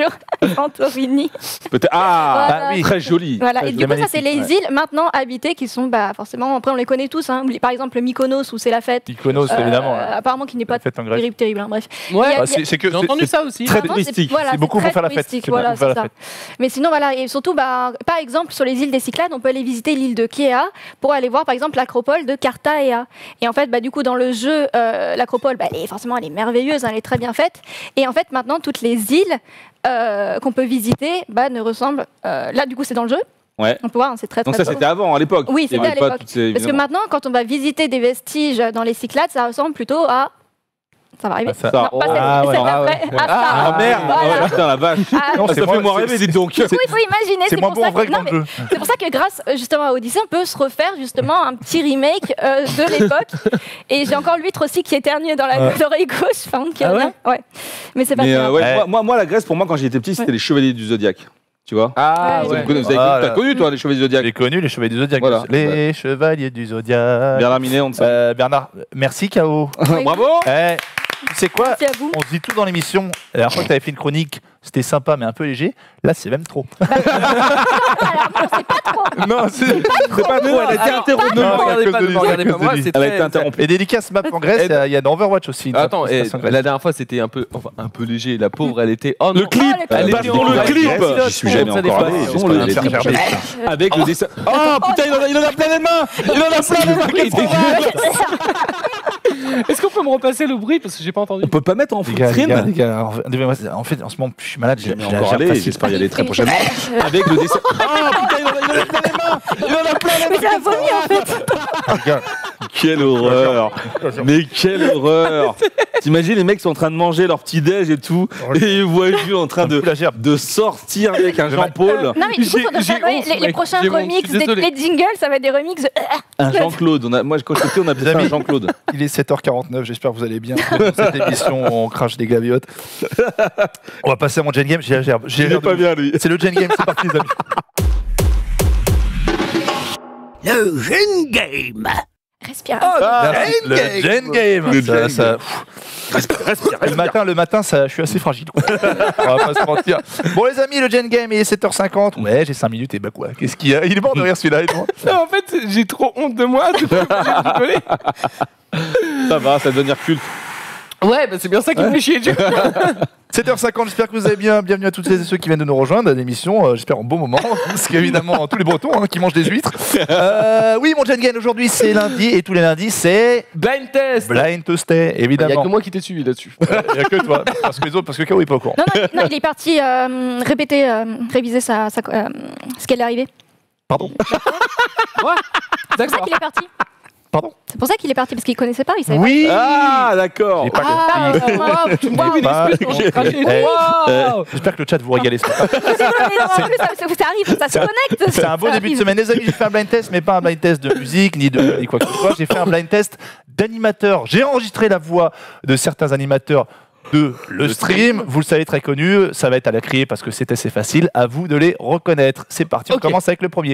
Santorini. Peut-être. Ah, Voilà. ah oui, très joli. Voilà. Très Et du joli. coup, ça, c'est les magnifique, îles maintenant habitées qui sont, bah, forcément, après, on les connaît tous. Hein. Par exemple, le Mykonos où c'est la fête. Mykonos, Euh, évidemment. là. apparemment, qui n'est pas La fête en Grèce. terrible, terrible. Hein, bref. Ouais, Il y a- Bah, c'est c'est que j'ai entendu c'est- ça aussi. très Maintenant, c'est- touristique. voilà, C'est beaucoup très pour faire la fête. touristique, C'est beaucoup voilà, pour faire c'est la ça. fête. Mais sinon, voilà, et surtout, bah, par exemple, sur les îles des Cyclades, on peut aller visiter l'île de Kea pour aller voir, par exemple, l'acropole de Carthaea. Et en fait, bah, du coup, dans le jeu, euh, l'acropole, bah, elle est, forcément, elle est merveilleuse, hein, elle est très bien faite. Et en fait, maintenant, toutes les îles euh, qu'on peut visiter bah, ne ressemblent. euh, là, du coup, c'est dans le jeu. Ouais. On peut voir, hein, c'est très, Donc très ça, beau. c'était avant, à l'époque. Oui, Il y c'était avait à pas l'époque. toutes ces- Parce que évidemment. maintenant, quand on va visiter des vestiges dans les Cyclades, ça ressemble plutôt à. Ça va arriver. Ah, ça- Ça. Non, pas celle- Ah, ouais. celle Ah, d'après. ouais. Ah, ça. Ah merde, Voilà. oh, putain la vache. Ah, Non, Ça c'est fait moins- moins c'est- rêver, dites donc. Du coup, il faut imaginer. C'est moins pour bon ça en vrai que- que non, dans le mais jeu. C'est pour ça que grâce euh, justement à Odyssey, on peut se refaire justement un petit remake euh, de l'époque. Et j'ai encore l'huître aussi qui éternue dans la- Ouais. l'oreille gauche. Enfin, qui Ah ouais revient. Ouais. Mais c'est pas Mais grave. euh, ouais, Ouais. moi, moi, moi, la Grèce, pour moi, quand j'étais petit, c'était Ouais. les chevaliers du Zodiaque. Tu vois Ah, Ouais, Vous ouais. connaissez- vous avez- Ah, T'as là. connu, toi, les chevaliers du Zodiaque J'ai connu les chevaliers du Zodiac. Voilà. Les chevaliers du Zodiac. Bernard Minet, on te salue. Euh, Bernard, merci K O. Oui. Bravo. Eh, tu sais quoi Merci à vous. On se dit tout dans l'émission. La dernière fois que tu avais fait une chronique, c'était sympa mais un peu léger. Là, c'est même trop. Alors, non, c'est pas trop. non, c'est C'est pas trop, elle a été Alors, interrompue. Ne me Non, regardez à pas, cause ne de me lui, regardez à pas cause de moi, lui. c'est Elle a très- été interrompue. Et dédicace map en Grèce, Et- il y a- il y a dans Overwatch aussi. une Attends, map et en Grèce. la dernière fois c'était un peu, enfin un peu léger. La pauvre, elle était. Oh non. Le clip, Oh, Elle le était passe dans en le live. clip. Grèce, J'y suis jamais ça des encore fois, allé. on J'espère le y aller faire très gerber. prochainement. Avec le dessin. Oh putain, il en a- il en a plein les mains. Il en a plein les mains. Qu'est-ce qu'on va Est-ce qu'on peut me repasser le bruit parce que j'ai pas entendu? On peut pas mettre en Les full gars, les gars, screen. les gars, en- en fait, en ce moment, je suis malade. J'ai Jamais j'ai la encore gerbe allé. facile. J'espère y aller très Oui. prochainement. Euh, Avec le dessin. Ah putain, il en a il en a plein les mains. Il en a plein les Mais mains. c'est un vomi en fait. Les gars, Quelle horreur. Mais quelle horreur. T'imagines, les mecs sont en train de manger leur petit déj et tout, et ils voient Jules en train ça me de, fout la gerbe. de sortir avec un Je Jean-Paul, Non, mais du coup, J'ai- faut j'ai préparer honte, les, les mec. prochains J'ai honte, je remix, suis des, désolé. les jingles, ça va être des remixes. de- un Jean-Claude. On a- Moi, quand j'étais petit, on appelait Les ça un amis. Jean-Claude. Il est sept heures quarante-neuf, j'espère que vous allez bien. Dans cette émission, on crache des glaviotes. On va passer à mon gen game. J'ai la gerbe. J'ai Il l'air est pas de- bien, lui. C'est le gen game, c'est parti les amis. Le Gen Game. Respire. Ah, Merci. Le gen game. Le Ça- gen ça- Le matin, le matin, ça, je suis assez fragile. quoi. On va pas se mentir. Bon les amis, le gen game il est sept heures cinquante. Ouais, j'ai cinq minutes et bah quoi. Qu'est-ce qu'il y a? Il est mort de rire celui-là. il est mort. Non, en fait, j'ai trop honte de moi. Du coup, j'ai rigolé. ça va, ça va devenir culte. Ouais, bah c'est bien ça qui me fait chier. du coup. sept heures cinquante, j'espère que vous allez bien. Bienvenue à toutes celles et ceux qui viennent de nous rejoindre à l'émission. euh, j'espère en bon moment. Parce qu'évidemment, tous les Bretons hein, qui mangent des huîtres. Euh, oui, mon gen game aujourd'hui, c'est lundi. Et tous les lundis, c'est Blind test. Blind Tuesday, Il y a évidemment. que moi qui t'ai suivi là-dessus. Il n'y a que toi. Parce que les autres, parce que K O est pas au courant. Non, non, non, il est parti euh, répéter, euh, réviser sa, sa- euh, ce qu'elle est arrivée. Pardon. C'est pour ça D'accord. qu'il est parti. Pardon. C'est pour ça qu'il est parti, parce qu'il connaissait pas, il savait Oui. Ah, d'accord. J'ai pas pas. compris. Ah, waouh, tu me Wow, dis, Bah, eh, Wow. J'espère que le chat vous régale. ce matin. mais non, en plus, ça, ça- ça arrive, ça se connecte. C'est un beau Ça début de arrive. semaine. Les amis, j'ai fait un blind test, mais pas un blind test de musique, ni de ni quoi que ce soit. J'ai fait un blind test d'animateur. J'ai enregistré la voix de certains animateurs de le stream. Vous le savez, très connu. Ça va être à la crier parce que c'est assez facile. À vous de les reconnaître. C'est parti. On Ok. commence avec le premier.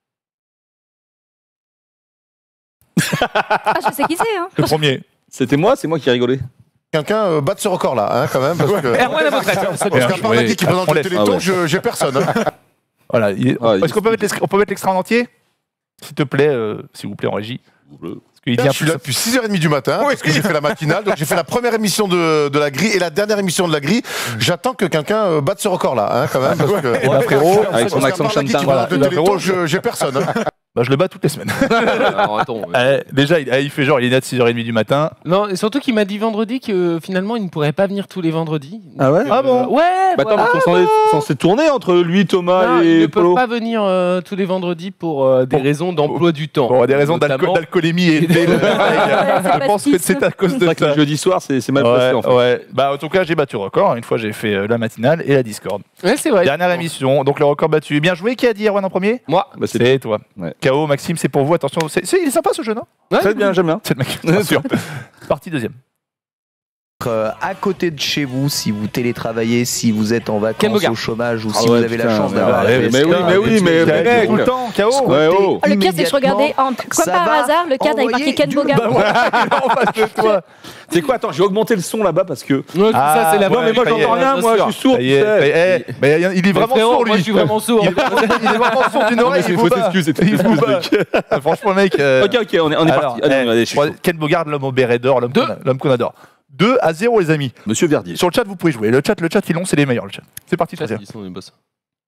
Ah, je sais qui c'est. Hein. Le premier. C'était moi, c'est moi qui ai rigolé. Quelqu'un euh, batte ce record-là, hein, quand même, parce que. Erwan Aboutrette. Parce Bien qu'à part joué. Nagui qui présente On le laisse. Téléthon, Ah ouais. je- j'ai personne. hein. Voilà. il- Ah, Est-ce il- qu'on peut mettre l'extra- on peut mettre l'extrait en entier, s'il te plaît, euh, s'il vous plaît, en régie. Parce qu'il Je vient suis plus. là depuis six heures trente du matin, parce que j'ai fait la matinale, donc j'ai fait la première émission de, de la grille et la dernière émission de la grille. J'attends que quelqu'un euh, batte ce record-là, hein, quand même, parce que. Eh ben, frérot, Avec son Parce qu'à accent part Nagui chantant. qui Voilà. présente le Eh ben, frérot, Téléthon, je- j'ai personne. hein. Bah, je le bats toutes les semaines. Alors, attends, ouais. Eh, déjà, il, eh, il fait genre, il est né à six heures trente du matin. Non, et surtout qu'il m'a dit vendredi que euh, finalement il ne pourrait pas venir tous les vendredis. Ah ouais Ah bon Ouais, Bah attends, voilà. parce qu'on s'en est censé tourner entre lui, Thomas Non, ils et ne peuvent Polo. pas venir euh, tous les vendredis pour euh, des Pour- raisons d'emploi du temps. Pour des raisons Notamment- d'alco- d'alcoolémie et de- c'est Je pense que c'est à cause C'est de vrai que ça. le jeudi soir, c'est c'est mal Ouais, passé en fait. ouais. Bah, en tout cas, j'ai battu le record. Une fois, j'ai fait euh, la matinale et la Discord. Ouais, c'est vrai. Dernière émission, donc le record battu. Bien joué. Qui a dit Erwan en premier? Moi. Bah, c'est C'est toi. Ouais. K O, Maxime, c'est pour vous. Attention, c'est, c'est- il est sympa ce jeu, non? Ouais, très bien, j'aime bien. C'est le mec, bien sûr. Partie deuxième. Euh, à côté de chez vous, si vous télétravaillez, si vous êtes en Ken vacances, Bogart. au chômage ou Ah si ouais, vous avez putain, la chance mais d'avoir ouais, la mais P S K, oui, mais oui, mais- K O tout le temps, K O. squatter Ouais, oh. Le pire, c'est que je regardais, en- comme ça par va hasard, le cadre avec marqué envoyer Ken du- Bogart. Bah voilà, en face de toi. C'est quoi? Attends, j'ai augmenté le son là-bas parce que. Ouais, c'est ça, c'est la Non, mais moi ça y est, j'entends rien, bien moi sûr. je suis sourd. Ça y est, tu sais. ça y est. Eh, mais il est vraiment Frérot, sourd lui. Moi, je suis vraiment sourd. Il est vraiment, il est vraiment sourd d'une Non, mais oreille. c'est il une vous fausse bat. excuse, c'est une Il fausse vous bat. excuse. Franchement, mec. euh, Ok, ok, on est, on est alors, parti. Allez, eh, allez, je suis trois- chaud. Ken Bogard, l'homme au béret d'or, l'homme Deux. qu'on a- l'homme qu'on adore. deux à zéro, les amis. Monsieur Verdier. Sur le chat, vous pouvez jouer. Le chat, le chat, Filon, c'est les meilleurs. Le chat. C'est parti, troisième. Ils sont des boss.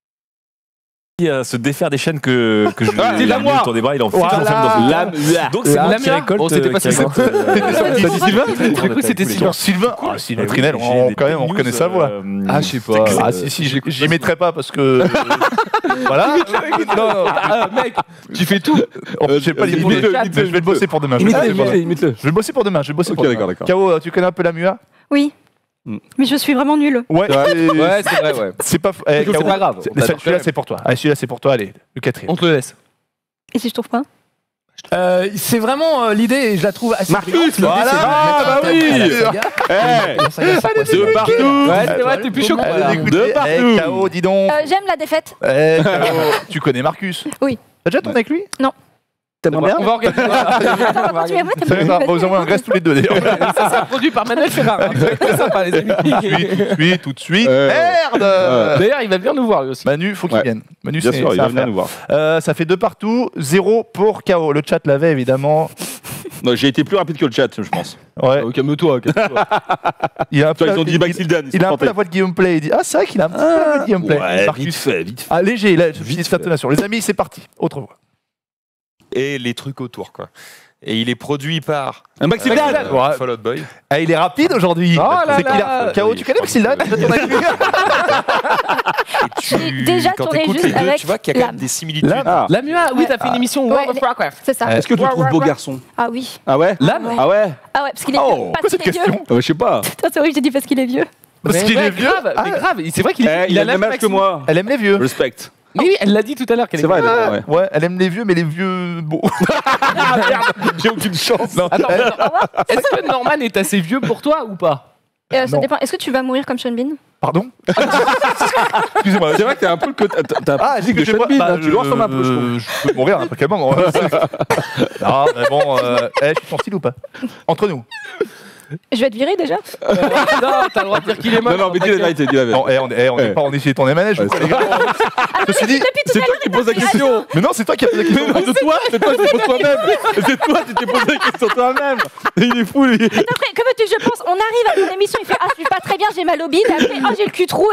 À se défaire des chaînes que, que je Ah, c'est il a la mis moi. autour des bras, il en fait Voilà. en ferme dans une La table. Donc c'est La moi qui mienne. récolte. Bon, c'était pas euh, qui si récolte, euh, T'as dit Sylvain J'ai cru que c'était Sur Sylvain. Ah, Sylvain Trinel, J'ai on- des quand même, on news, reconnaît sa voix. euh, Ah, je sais pas. Ah, si, si, j'y- j'y mettrai pas parce que. Voilà. Non, non. Ah, mec, tu fais tout. Oh, je sais pas euh, l'imiter. imite-le, Mais imite-le, je vais le bosser pour demain. Je vais le bosser pour Imite-le, demain. imite-le. Je vais le bosser pour demain. Je vais le bosser Ok, pour demain. d'accord, d'accord. K O, tu connais un peu la M U A? Oui. Hmm. Mais je suis vraiment nulle. Ouais. Ouais, c'est vrai, ouais. C'est pas. eh, C'est K O, pas grave. c'est- On t'adore quand Celui-là, même. c'est pour toi. Allez, celui-là, c'est pour toi. Allez, le quatrième. On te le laisse. Et si je trouve pas? Euh, c'est vraiment euh, l'idée et je la trouve assez Marcus, brillante. L'idée, voilà. c'est de Ah, mettre bah un thème oui. à la saga. Eh, La saga, ça passe. de partout. Ouais, c'est vrai, t'es plus chaud. Voilà. Allez, écoutez, De eh, partout. K O, dis donc. Euh, J'aime la défaite. Eh, K O, tu connais Marcus? Oui. T'as déjà tourné avec lui? T'aimerais bien? On va organiser. Attends, tu es moi, Ça va, on va vous envoyer un graisse tous les deux d'ailleurs. Ça sera produit par Manuel Ferrara. C'est sympa, les amis. Tout de suite, tout de suite, tout de suite. Euh, Merde D'ailleurs, il va venir nous voir lui aussi. Manu, faut qu'il Ouais. vienne. Manu, Bien c'est sûr, il c'est va à venir faire. nous voir. Euh, ça fait deux partout, zéro pour K O. Le chat l'avait évidemment. Non, j'ai été plus rapide que le chat, je pense. Ouais. Oh, calme-toi, calme-toi. Il a un peu, Toi, la, ils ont dit il, Maxildan. il a un peu la voix de Guillaume Play. Il dit ah c'est vrai qu'il a un petit peu la voix de Guillaume Play. Ouais, Marcus. vite fait, vite fait. Ah léger, là, petite intonation. Les amis, c'est parti. Autre voix. et les trucs autour quoi. Et il est produit par Un Maxildan. euh, Ouais. Fall Out Boy. Ah, il est rapide aujourd'hui. Oh là C'est qu'il là. a- K O, tu connais Maxildan? T'as tourné avec lui Et tu, J'ai déjà quand tourné t'écoutes juste les deux, avec tu vois qu'il y a quand même l'âme. des similitudes. L'âme. Ah. La Mua, oui, t'as fait une émission Ouais, World of les- Warcraft. C'est ça. Est-ce que tu le trouves beau garçon? Ah oui. Ah ouais? L'âme Ah ouais? Ah ouais, parce qu'il est Oh, pas pourquoi parce cette qu'il est vieux. question? Ah ouais, Je sais pas. Putain, c'est vrai que j'ai dit parce qu'il est vieux. Parce Mais qu'il ouais, est vieux. grave, mais Ah, grave. C'est vrai qu'il Eh, il il a a le même l'âme âge que moi. Elle aime les vieux. Respect. Mais oui, elle l'a dit tout à l'heure qu'elle C'est vrai, aimait. elle est- ouais. Ouais, elle aime les vieux, mais les vieux beaux. Ah merde, j'ai aucune chance. Non, Attends, elle- est-ce que Norman est assez vieux pour toi ou pas? Euh, ça Non. dépend. Est-ce que tu vas mourir comme Sean Bean? Pardon Excusez-moi. C'est vrai que t'as un peu le côté. T'as t'as un Ah, physique de excusez-moi. Sean Bean, Bah, hein, tu le ressembles un peu, je trouve. euh, Je peux mourir n'importe quel moment. Non, mais bon, euh, eh, je suis ton style ou pas? Entre nous. Je vais être viré déjà. Non, t'as le droit de dire qu'il est mort. Non, non, mais dis la vérité, dis la vérité. Non, eh, on est, eh, on est Eh. pas en essayé de tourner manège. ou quoi, les gars Ceci dit, C'est toi qui poses la question. mais non, c'est toi qui as posé la Mais question. non, c'est toi, c'est toi qui te poses toi-même. C'est toi qui t'es posé la question toi-même. Il est fou, lui. Après, que veux-tu que je pense? On arrive à mon émission, il fait ah je suis pas très bien, j'ai mal au bide. Après ah j'ai le cul troué.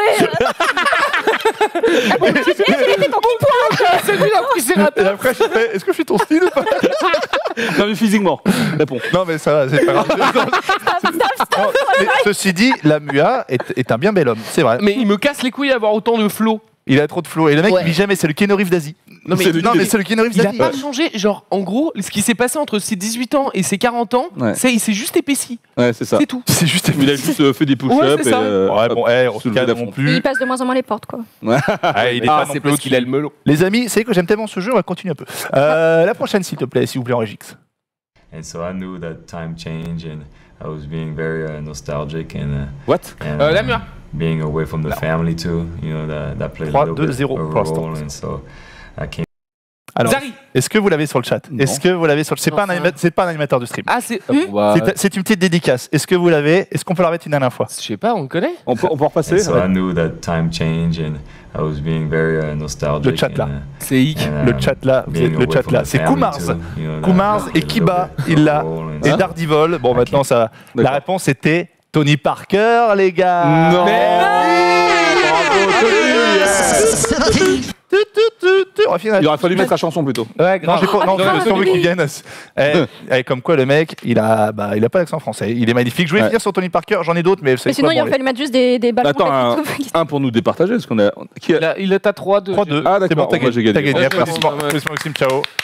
Ah bon, j'ai j'ai fait ton coup point. C'est lui là qui s'est raté. Et après, je fais, est-ce que je suis ton style ou pas? Non, mais physiquement. Réponds. Non, mais ça va, c'est pas grave. Non, mais ceci dit, la M U A est, est un bien bel homme, c'est vrai. Mais il me casse les couilles d'avoir autant de flow. Il a trop de flow. Et le mec, Ouais. il vit jamais, c'est le Keanu Reeves d'Asie. Non, mais, C'est le- Non, mais c'est le Keanu Reeves il a d'Asie. pas changé. Genre, en gros, ce qui s'est passé entre ses dix-huit ans et ses quarante ans, Ouais. c'est il s'est juste épaissi. Ouais, c'est ça. C'est tout. C'est juste Il a juste euh, fait des push-ups. Ouais, c'est et, ça. euh, Ouais, bon, eh, on se soulevé calme d'affront. non Il plus. passe de moins en moins les portes quoi. Ah, il est Ah, pas non c'est plus parce qu'il a le melon. Les amis, c'est que j'aime tellement ce jeu, on va continuer un peu. Euh, la prochaine, s'il te plaît, s'il vous plaît, en Régix. And so I knew that time change, and I was being very uh, nostalgic, and, uh, What? and Euh, la um, Mua. being away from the No. family too. You know that that played trois, a little deux, bit zéro of pour a l'instant. role, and so I came. Alors, Zari. est-ce que vous l'avez sur le chat? Non. Est-ce que vous l'avez sur le C'est Non, pas, un ça. anima- c'est pas un animateur de stream. Ah, c'est. Hmm Bon, bah, C'est- C'est une petite dédicace. Est-ce que vous l'avez? Est-ce qu'on peut la remettre une dernière fois? Je sais pas, on le connaît. On peut, on peut repasser? And so I knew that time change, and I was being very uh, nostalgic. Le chat, là. and, uh, C'est Ick. and, Le um, chat là, vous being êtes le away chat from là. the C'est family Koumars. too, you know, that Koumars played et a little Kiba, bit of il a l'a. role, and Et so- Dardivol. Bon, Ok. maintenant, ça. La D'accord. réponse c'était Tony Parker, les gars. Non. Mais oui. Bravo, Tony. Tu, tu, tu, tu. On va finir. Il aurait fallu mettre la chanson plutôt. Ouais, Non, j'ai pas. Non, grave. c'est veut qu'il vienne. Eh, eh, comme quoi, le mec, il a, bah, il a pas d'accent français. Il est magnifique. Je voulais Ouais. finir sur Tony Parker. J'en ai d'autres, mais c'est Mais sinon quoi, il bon, aurait fallu mettre juste des des ballons. Attends, un, avec tout. un pour nous départager, parce qu'on a. Qui a... Il a- Il est à trois deux. trois deux. Ah, d'accord, C'est bon, t'as moi, j'ai gagné. gagné. T'as gagné. Ouais, Applaudissements. ouais, ouais. Applaudissements, Maxime. Ciao.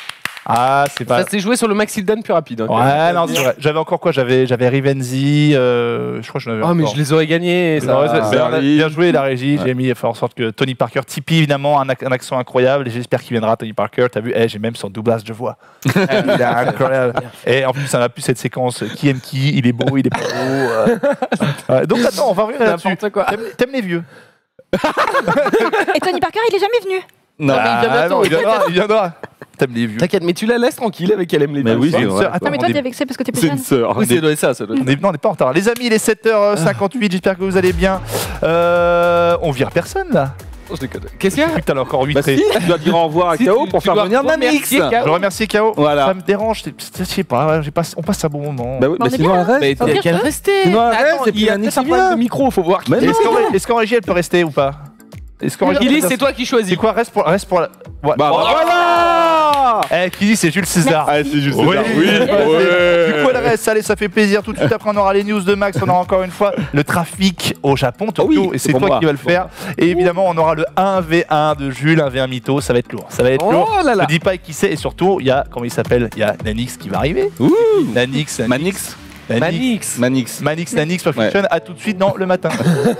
Ah, c'est pas. Ça s'est joué sur le Maxildan plus rapide. Hein, Ouais, non, c'est vrai. J'avais encore quoi? J'avais j'avais Rivenzi, euh, je crois que j'en avais Oh, mais encore. je les aurais gagnés. Ça. Ouais, c'est- Ah, bien, bien joué la régie, ouais. J'ai mis fait en sorte que Tony Parker, Tipeee évidemment, un, ac- un accent incroyable, et j'espère qu'il viendra, Tony Parker. T'as vu, hey, j'ai même son doublage de voix. Il est incroyable. Et en plus, ça m'a plu cette séquence, qui aime qui, il est beau, il est pas beau. euh. Ouais, donc attends, on va revenir là-dessus. N'importe quoi. T'aimes, t'aimes les vieux? Et Tony Parker, il est jamais venu. Non, mais il vient bientôt. non, il viendra, il viendra. T'aimes les vieux? T'inquiète, mais tu la laisses tranquille avec elle aime les Mais vieux. oui, C'est c'est une vrai. sœur. Attends, Non, mais on toi, est- t'es vexé parce que t'es plus C'est une jeune. sœur. Oui, ça doit être ça, ça doit être On est, non, on n'est pas en retard. Les amis, il est sept heures cinquante-huit, j'espère que vous allez bien. Euh, on vire personne là. Oh, je déconne. Qu'est-ce qu'il y a? Putain, t'as encore huit Bah si, tu dois dire au revoir à Si, K O tu- pour tu faire dois venir Nanix. remercier K O. Je remercie K O. Voilà. Ça me dérange, c'est- c'est- je sais pas, j'ai pas- on passe un bon moment. Bah oui, Bah, mais on est sinon bien, elle reste. Mais Au t'as pire, qu'à je- rester. Sinon, arrête, Attends, c'est il y a plus peut-être Yannick un qui problème vient. de micro, faut voir. qui- Mais non. Est-ce qu'en est-ce qu'en régie elle peut rester ou pas? Est-ce qu'en régie, Billy, elle peut c'est toi qui C'est choisis. quoi? Reste pour, reste pour la. Ouais. Bah voilà. Eh, qui dit c'est Jules César. Ah, c'est juste Oui, ça. oui, Ouais. Du coup, elle reste. Allez, ça fait plaisir. Tout de suite après, on aura les news de Max. On aura encore une fois le trafic au Japon, Tokyo, oui, et c'est c'est pour toi moi. qui vas le faire. Et évidemment, on aura le un v un de Jules, un v un mytho. Ça va être lourd. Ça va être Oh lourd. là là. Je dis pas qui c'est. Et surtout, il y a, comment il s'appelle? Il y a Nanix qui va arriver. Ouh. Nanix, Manix. Manix. Manix. Manix, Nanix, Perfection. À tout de suite dans le matin.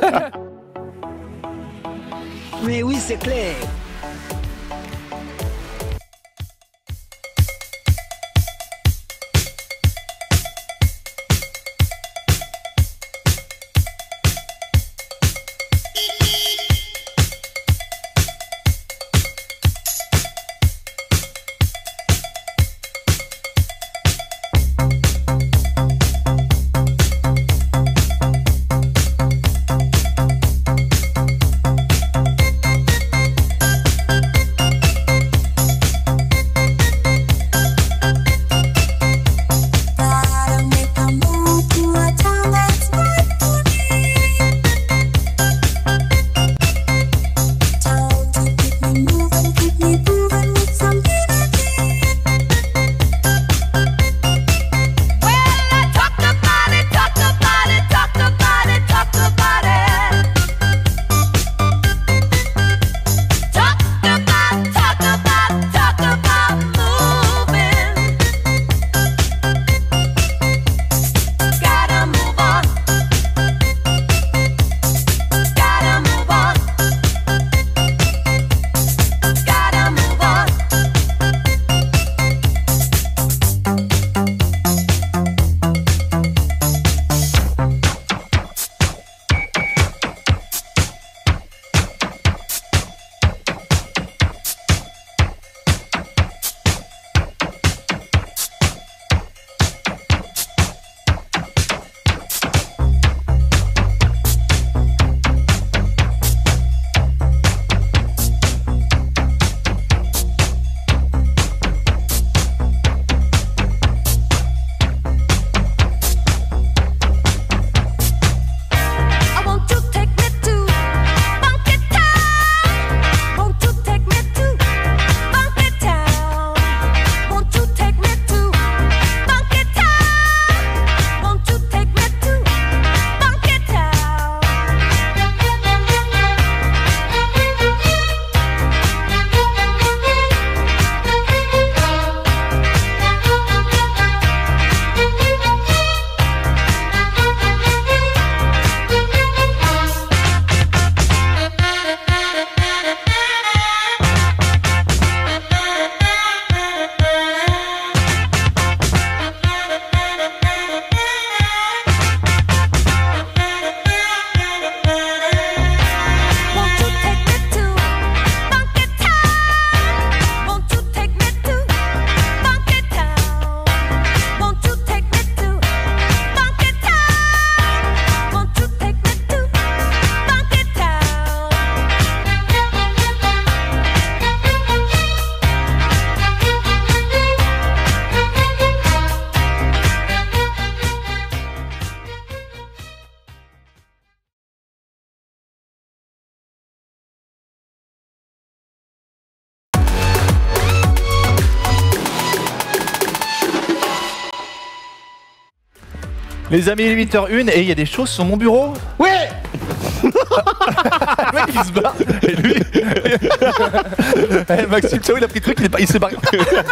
Mais oui, c'est clair. Les amis, il est huit heures zéro un et il y a des choses sur mon bureau. Ouais. mec il se barre. Et lui. Eh, Maxime, ciao, il a pris le truc, il, est pas- il s'est barré.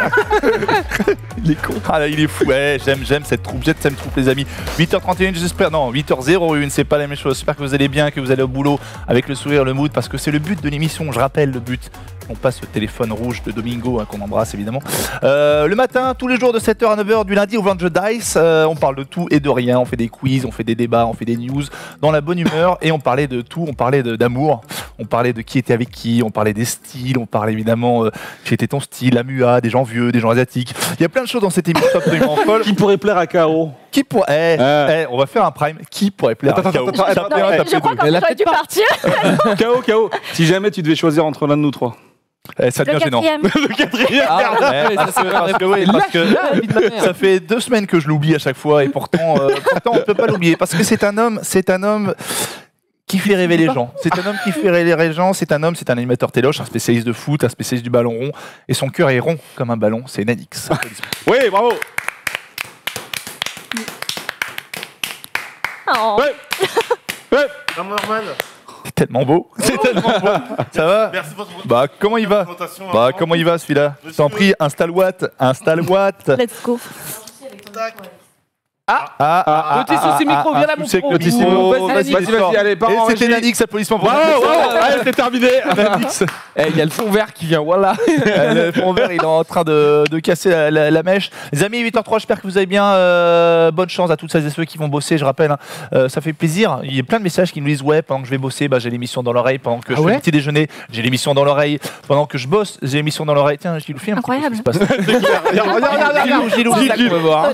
Il est con. Ah là, il est fou. Ouais, j'aime, j'aime cette troupe, j'aime cette troupe, les amis. huit heures trente et une, j'espère. Non, huit heures zéro une, c'est pas la même chose. J'espère que vous allez bien, que vous allez au boulot avec le sourire, le mood, parce que c'est le but de l'émission. Je rappelle le but. On passe le téléphone rouge de Domingo, hein, qu'on embrasse évidemment. Euh, le matin, tous les jours de sept heures à neuf heures, du lundi au vendredi Dice, euh, on parle de tout et de rien. On fait des quiz, on fait des débats, on fait des news dans la bonne humeur et on parlait de tout. On parlait de- d'amour, on parlait de qui était avec qui, on parlait des styles, on parlait évidemment euh, qui était ton style, la M U A, des gens vieux, des gens asiatiques. Il y a plein de choses dans cette émission absolument folle. Qui pourrait plaire à K O? Qui pourrait eh, Ah. eh, on va faire un prime. Qui pourrait plaire Attends, à K O? attends, attends, Tapez un, Non, tapez je crois deux. qu'en Elle fait, a j'aurais dû peut-être pas- partir. K O, K O. Si jamais tu devais choisir entre l'un de nous trois. Eh, ça Le devient gênant. quatrième. Le quatrième. Ah, Ouais, ouais, parce ça, que- c'est parce que- vrai. oui, parce que- Lâche la vie de ma mère. Ça fait deux semaines que je l'oublie à chaque fois et pourtant, euh, pourtant on ne peut pas l'oublier parce que c'est un homme, c'est un homme qui fait rêver les gens. C'est un homme qui fait rêver les gens. C'est un homme, c'est un animateur téloche, un spécialiste de foot, un spécialiste du ballon rond et son cœur est rond comme un ballon. C'est Nanix. Oui, bravo. Oh. Ouais. Ouais. C'est tellement beau. C'est tellement beau. Ça va? Merci pour votre Bah comment il va? présentation. Bah comment il va celui-là? Je t'en prie, installe Watt, installe Watt. Let's go. Ah, ah, ah, Le Tissot, c'est micro, viens là, mon souci pro. avec le Tissot. Vas-y, Vas-y, vas-y, allez, par Et en c'était régie. Nanix, applaudissements pour Bravo, Nanix. bravo. Allez, c'est terminé. Nanix. Eh, il y a le fond vert qui vient, voilà. Euh, le fond vert, il est en train de, de casser la, la- la mèche. Les amis, huit heures trois, j'espère que vous allez bien. Euh, bonne chance à toutes celles et ceux qui vont bosser, je rappelle. hein. Euh, ça fait plaisir. Il y a plein de messages qui nous disent ouais, pendant que je vais bosser, bah, j'ai l'émission dans l'oreille. Pendant que Ah je fais ouais le petit déjeuner, j'ai l'émission dans l'oreille. Pendant que je bosse, j'ai l'émission dans l'oreille. Tiens, Gilou, fais un petit peu ce qui se passe. Regarde, regarde, regarde, regarde. Gilou, C'est Gilou, ça qu'on veut voir.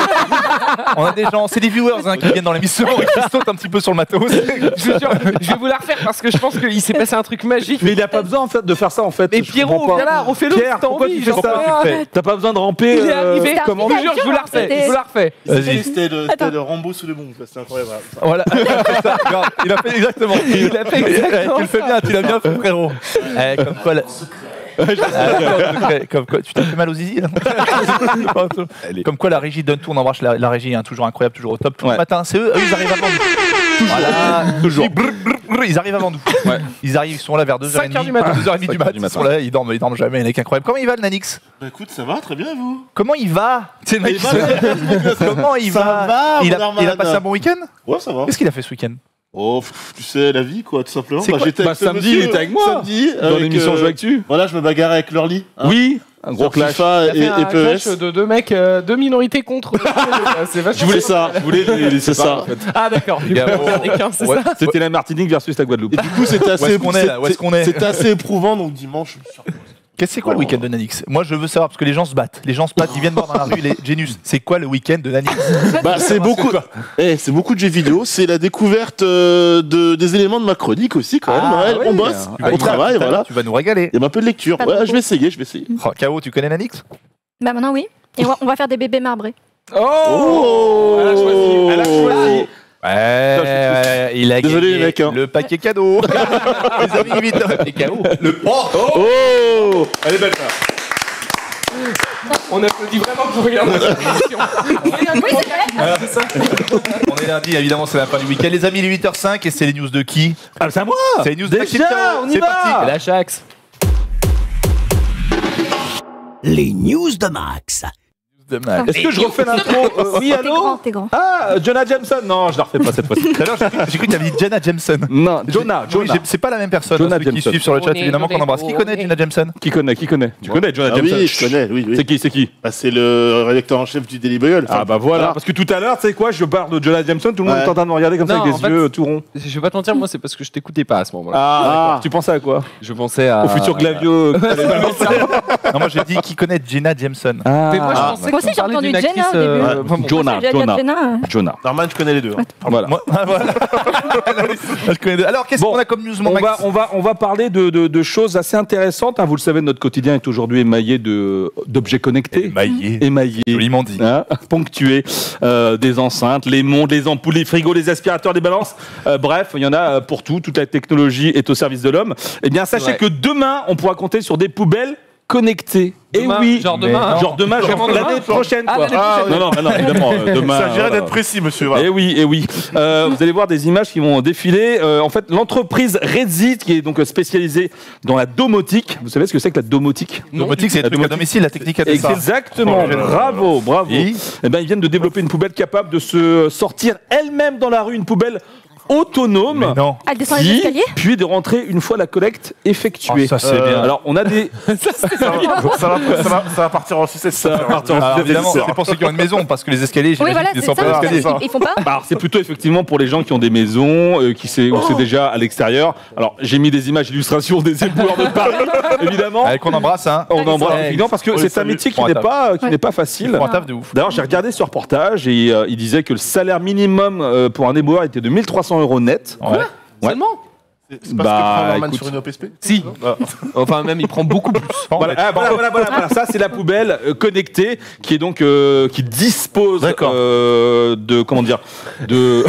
On a des gens, c'est des viewers hein, qui viennent dans l'émission et qui sautent un petit peu sur le matos. Je vous jure, je vais vous la refaire parce que je pense qu'il s'est passé un truc magique. Mais il n'a pas besoin en fait de faire ça en fait. Mais Je Pierrot, comprends pas. viens là, refais-le Pierre, si t'as pourquoi envie. tu fais j'en ça sais rien. Arrête. T'as pas besoin de ramper. Il est euh, arrivé. C'est Comment un je je vous la refais. Je vous la refais. Vas-y. C'était le, Attends. c'était le Rambo sous les bombes, c'est incroyable. Voilà, Regarde, il a fait exactement. Il a fait exactement Tu le fais bien, tu l'as bien fait, frérot. Eh, comme quoi, la- Ah, comme quoi, tu t'es fait mal aux zizi là. Comme quoi la régie donne tout, on embrasse la, la régie, hein, toujours incroyable, toujours au top. Tout Ouais. le matin, c'est eux, eux, ils arrivent avant nous. Voilà, toujours. Ils arrivent avant nous. Ouais. Ils arrivent, ils sont là vers deux heures cinq heures trente du matin. deux heures trente du matin. du Ils matin. sont là, ils dorment, ils dorment jamais, il est incroyable. Comment il va le Nanix? Bah écoute, ça va très bien et vous? Comment il va? C'est le mec Il qui va se- bien. Comment il Ça va? va, il, a, mon il a Norman. passé un bon week-end? Ouais, ça va. Qu'est-ce qu'il a fait ce week-end? Oh, pff, tu sais, la vie quoi, tout simplement. C'est quoi j'étais Bah, avec ce samedi, monsieur, il était avec moi. Samedi, Dans avec, l'émission euh, Jeux Actu. Voilà, je me bagarrais avec Lurly. hein, Oui, un gros sur clash. FIFA Il et, a fait un et P E clash S. de deux mecs, euh, deux minorités contre. C'est vachement Je voulais ça, je voulais les laisser ça. Ah d'accord. Du coup, on perd des quinze, c'est Ouais. ça. C'était la Martinique versus la Guadeloupe. Et du coup, c'était Où assez, est-ce qu'on est là? Où est-ce qu'on est? c'était assez éprouvant, donc dimanche. je me suis reposé. Qu'est-ce que c'est quoi le week-end de Nanix? Moi je veux savoir parce que les gens se battent. Les gens se battent, ils viennent voir dans la rue les Genius. C'est quoi le week-end de Nanix? Bah, c'est beaucoup, eh, c'est beaucoup de jeux vidéo. C'est la découverte euh, de, des éléments de ma chronique aussi, quand même. Ah, Ouais, oui. on bosse, Tu vas on nous- travaille, tu vas- voilà. Tu vas nous régaler. Il y a un peu de lecture. Pas Ouais, beaucoup. je vais essayer, je vais essayer. Oh, K O, tu connais Nanix? Bah maintenant oui. Et on va- on va faire des bébés marbrés. Oh, elle a choisi. Elle a choisi. Ouais, ouais, il a Désolé, gagné les mecs, hein. le paquet cadeau. Les amis, vite. Les K O. Le oh, Oh, Elle est belle ça. On applaudit vraiment pour regarder cette émission. Alors, c'est ça. On est lundi, évidemment, c'est la fin du week-end. Les amis, il est huit heures cinq et c'est les news de qui? Ah, c'est à moi. C'est les news de Déjà, Maxime K O. on y C'est va. parti. La Chax. Les news de Max. De Max. Est-ce que je refais l'intro euh, Oui, T'es allô grand, t'es grand. Ah, Jonah Jameson. Non, je la refais pas cette fois-ci. Tout à l'heure, j'ai cru- j'ai cru que tu avais dit Jenna Jameson. Non, Jonah, Oui, Jonah. j'ai- c'est pas la même personne. Jonah hein, ceux qui Jameson. suivent sur le chat, On est évidemment, qu'on Jonah, embrasse. Qui on connaît est- Jenna Jameson? Qui connaît Qui connaît Tu connais Jonah Ah Jameson? oui, je connais, oui, oui. C'est qui C'est qui Bah, c'est le rédacteur en chef du Daily Bugle. Ah bah voilà, parce que tout à l'heure, tu sais quoi, je parle de Jonah Jameson, tout le monde Ouais. est en train de me regarder comme ça Non, avec en des fait- yeux tout ronds. Je vais pas te mentir, moi c'est parce que je t'écoutais pas à ce moment-là. Ah, Ah. d'accord. Tu pensais à quoi Je pensais à. Au futur Glavio. Non, moi j'ai dit qui connaît Jenna Jameson. Ah, Mais moi je Ah. pensais Moi aussi, qu'on j'ai parlait entendu d'une Jenna actrice, au début. euh, Ouais. vraiment. Jonah, J'ai déjà Jonah. Jenna. Jonah. Norman, je connais les deux. hein. Voilà. Moi, ah, voilà. Je connais- Alors, qu'est-ce Bon, qu'on a comme news, mon On Max? va, on, va, on va parler de, de, de choses assez intéressantes. hein. Vous le savez, notre quotidien est aujourd'hui émaillé de- d'objets connectés. Émaillé. Émaillé. Joliment dit. Hein, ponctué, euh, des enceintes, les montres, les ampoules, les frigos, les aspirateurs, les balances. Euh, bref, il y en a euh, pour tout. Toute la technologie est au service de l'homme. Eh bien, sachez Ouais. que demain, on pourra compter sur des poubelles connectée. Et Demain, oui, genre demain, genre demain, genre Genre l'année demain. prochaine. Ah, quoi. l'année prochaine. non, non, non, évidemment, euh, demain. Il s'agirait voilà. d'être précis, monsieur. Voilà. Et oui, et oui. Euh, vous allez voir des images qui vont défiler. Euh, en fait, l'entreprise Redzi, qui est donc spécialisée dans la domotique. Vous savez ce que c'est que la domotique? Domotique, c'est le truc à domicile, la technique à dessin. Exactement. Oh, Bravo, bravo. Et Eh ben, ils viennent de développer une poubelle capable de se sortir elle-même dans la rue, une poubelle autonome. Mais non. Elle descend les qui- escaliers puis de rentrer une fois la collecte effectuée. Oh, ça, c'est Euh, bien. Alors on a des Ça va, ça, va, ça, va, ça va partir en sucette. ça va partir en Alors, sucette, évidemment, c'est sûr. c'est pour ceux qui ont une maison, parce que les escaliers, Oui, j'imagine voilà, qu'ils c'est descendent ça. pas les escaliers. Ils, ils font pas Bah, alors, c'est plutôt effectivement pour les gens qui ont des maisons, euh, qui c'est, où c'est déjà à l'extérieur. Alors j'ai mis des images illustrations des éboueurs de Paris, évidemment. Allez, qu'on embrasse, hein. On embrasse Ouais. évidemment parce que Oui, c'est un salut. métier qui Bon, n'est taf. pas qui Ouais. n'est pas Ils facile. font un taf de ouf. D'ailleurs, j'ai regardé ce reportage et euh, il disait que le salaire minimum euh, pour un éboueur était de mille trois cents euros net. Ouais. Ouais. Seulement C'est parce Bah, que prend Norman écoute. sur une O P S P. Si. Enfin, même, il prend beaucoup plus. Voilà, ah, voilà, voilà, voilà, voilà. Ça c'est la poubelle euh, connectée qui est donc euh, qui dispose D'accord. euh, de comment dire de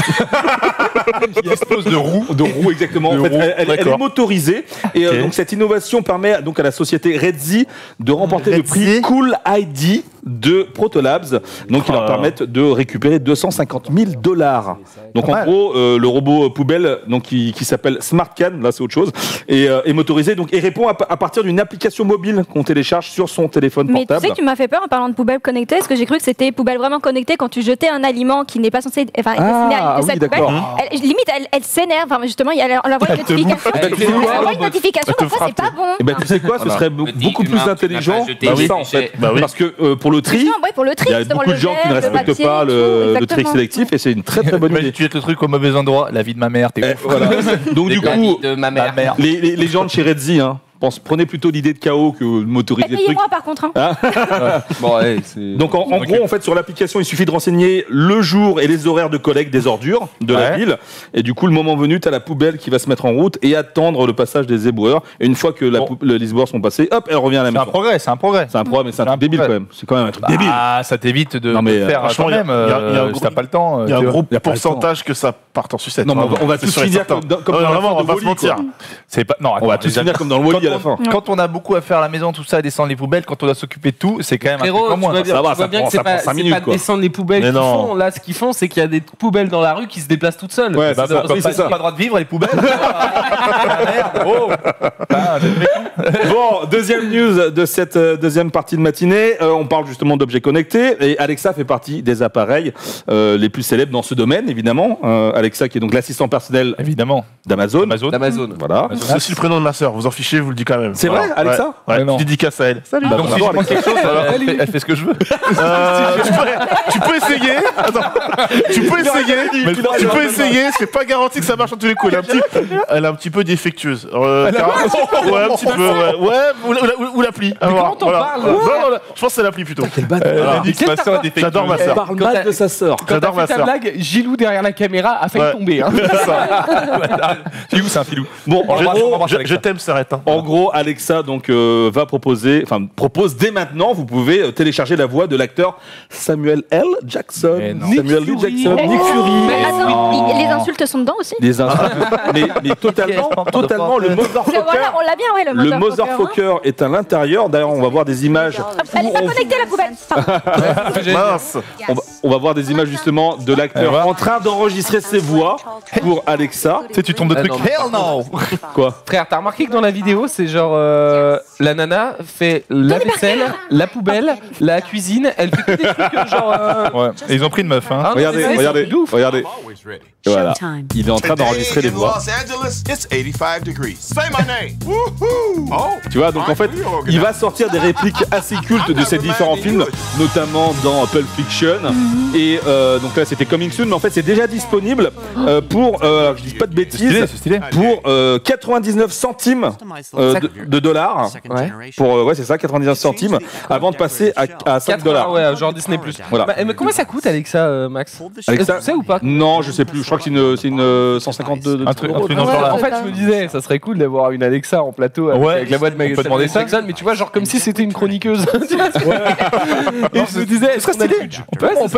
Qui dispose de roues. de roues exactement. De En fait, roues, elle, elle- elle est d'accord. motorisée et euh, Ok. donc cette innovation permet donc à la société Redzi de remporter le Redzi. prix Cool I D de Protolabs, donc qui leur Ah. permettent de récupérer deux cent cinquante mille dollars. Donc Pas en mal. gros, euh, le robot poubelle, donc qui, qui s'appelle SmartCan, là c'est autre chose, et euh, est motorisé donc et répond à, à partir d'une application mobile qu'on télécharge sur son téléphone Mais tu portable. sais que tu m'as fait peur en parlant de poubelle connectée, parce que j'ai cru que c'était poubelle vraiment connectée quand tu jetais un aliment qui n'est pas censé être enfin, Ah, destiné à oui, cette d'accord. poubelle. Elle- limite, elle, elle s'énerve. Enfin, justement, il y a- on la voit une Elle te notification. bouffe. Elle te Elle bouffe. envoie une notification, Elle te comme ça, c'est pas bon. Et ben tu sais quoi, ce Voilà. serait be- Petit beaucoup humain, plus tu n'as intelligent pas jeté que les ça en déchets. fait. Bah oui. Parce que euh, pour le tri, Justement, ouais, pour le tri, il y a justement, beaucoup de le gens qui ne verre, le respectent papier pas et tout, le, le tri exactement. sélectif et c'est une très très bonne Imagine, idée. tu jettes le truc au mauvais endroit, la vie de ma mère, t'es Eh, ouf. voilà. Donc du La coup, vie de ma Ma mère. mère. les, les, les gens de chez Redzi, hein, pensent, prenez plutôt l'idée de chaos que de motoriser Et le truc. payez-moi par contre. hein. Bon, ouais, c'est. Donc en, en Ok. gros, en fait, sur l'application, il suffit de renseigner le jour et les horaires de collecte des ordures de la Ouais. ville. Et du coup, le moment venu, tu as la poubelle qui va se mettre en route et attendre le passage des éboueurs. Et une fois que la Bon. pou- les éboueurs sont passés, hop, elle revient à la C'est un maison. progrès, c'est un progrès. C'est un problème, mais c'est un C'est un truc débile quand progrès. même. C'est quand même un truc débile. Ah, ça t'évite de, Non, mais, de euh, faire franchement, quand même. il y a- il y a- il y a un euh, gros- si t'as pas le temps. Il y a un tu gros vois. y a pas le pourcentage que ça parte en sucette. Non, mais on va, on va C'est tous sûr et finir certain. comme dans, comme Non, dans la vraiment, fin on de va pas se Wall-E, quoi. mentir. C'est pas. Non, On va attends, tous déjà, finir comme dans le Wall-E à la fin. Quand on a beaucoup à faire à la maison, tout ça, descendre les poubelles, quand on doit s'occuper de tout, c'est quand même un Frérot, truc en tu moins. vois bien, Ça va, tu vois ça bien prend- que c'est ça pas, prend cinq c'est minutes, pas quoi. descendre les poubelles Mais qu'ils non. font. Là, ce qu'ils font, c'est qu'il y a des poubelles dans la rue qui se déplacent toutes seules. Ouais, Bah, c'est ça. pourquoi Oui, pas, c'est ça. pas le droit de vivre les poubelles. Ah, merde. Oh. Ah, j'ai fait- Bon, deuxième news de cette euh, deuxième partie de matinée. Euh, on parle justement d'objets connectés et Alexa fait partie des appareils euh, les plus célèbres dans ce domaine, évidemment. Euh, Alexa qui est donc l'assistant personnel Évidemment. d'Amazon. Amazon. D'Amazon. Voilà. C'est aussi le prénom de ma sœur. Vous en fichez, vous le dis quand même. C'est Voilà. vrai, Alexa Ouais, Ouais, ouais. non. Dédicace à elle. Salut. Bah, donc si je demande quelque chose, alors, elle, fait, elle fait ce que je veux. Euh, tu, peux, tu peux essayer. Attends. Tu peux essayer. Mais tu peux essayer. C'est pas garanti que ça marche en tous les coups. Elle est un petit, elle est un petit peu défectueuse. Euh, car- ouais, un petit peu. Ouais, ouais ou, la- ou, ou l'appli. À voir. comment t'en Voilà. parles Non, non, non, je pense que c'est l'appli plutôt. Elle Voilà. a dit que ma sœur est défectueuse. J'adore ma Elle sœur. parle Quand mal t'as- de sa sœur. Quand t'as J'adore ma fait ta sœur. blague, Gilou derrière la caméra a failli Ouais. tomber. Hein. Filou, c'est un filou. Bon, en Je- gros, je- Je t'aime, Sarette. hein. En gros, Alexa donc euh, va proposer, enfin propose dès maintenant, vous pouvez euh, télécharger la voix de l'acteur Samuel L. Jackson. Mais non. Samuel L. Nick Fury. Jackson, Nick Fury. Mais Et attends, non. il- les insultes sont dedans aussi. Des insultes. mais, mais totalement, totalement le Motherfucker. Voilà, on l'a bien, ouais, le Le Motherfucker, hein. Motherfucker est à l'intérieur. D'ailleurs, on va voir des images. Elle est pas connectée la poubelle. Pardon. Mince. On va, on va voir des images justement de Elle l'acteur va. en train d'enregistrer ses voix pour Alexa. Tu sais, tu tombes de Ah, trucs. non, mais Hell no. Quoi? Frère, t'as remarqué que dans la vidéo, c'est genre euh, la nana fait la vaisselle, la poubelle, la cuisine, elle fait que des trucs euh, genre. euh, Ouais. Et ils ont pris une meuf. Hein. Ah, Regardez, c'est- c'est regardez, un truc de ouf. regardez. Voilà. Il est en train d'enregistrer les voix. Angeles, it's eighty-five degrees. Say my name. Woohoo! Oh, Tu vois, donc en fait, il va sortir des répliques assez cultes de ces différents films, notamment dans Pulp Fiction. Et euh, donc là, c'était Coming Soon, mais en fait, c'est déjà disponible euh, pour, euh, alors, je dis pas de C'est stylé, bêtises, c'est stylé. pour euh, quatre-vingt-dix-neuf centimes euh, de, de dollars. Ouais. Pour, euh, ouais, c'est ça, quatre-vingt-dix-neuf centimes, avant de passer à, à cinq quatre dollars. ouais, genre Disney Plus. Voilà. Bah, mais comment ça coûte Alexa, euh, Max? Alexa, Tu sais ou pas? Non, je sais plus. Je crois que c'est une, c'est une euh, cent cinquante-deux Un truc- un truc Ouais, dans ce genre-là. en fait, je me disais, ça serait cool d'avoir une Alexa en plateau avec, Ouais, avec la voix de on peut Maggie demander ça. Jackson, mais tu vois, genre comme si c'était une chroniqueuse. Tu vois, et je me disais, est-ce qu'on a le budget? On peut, on peut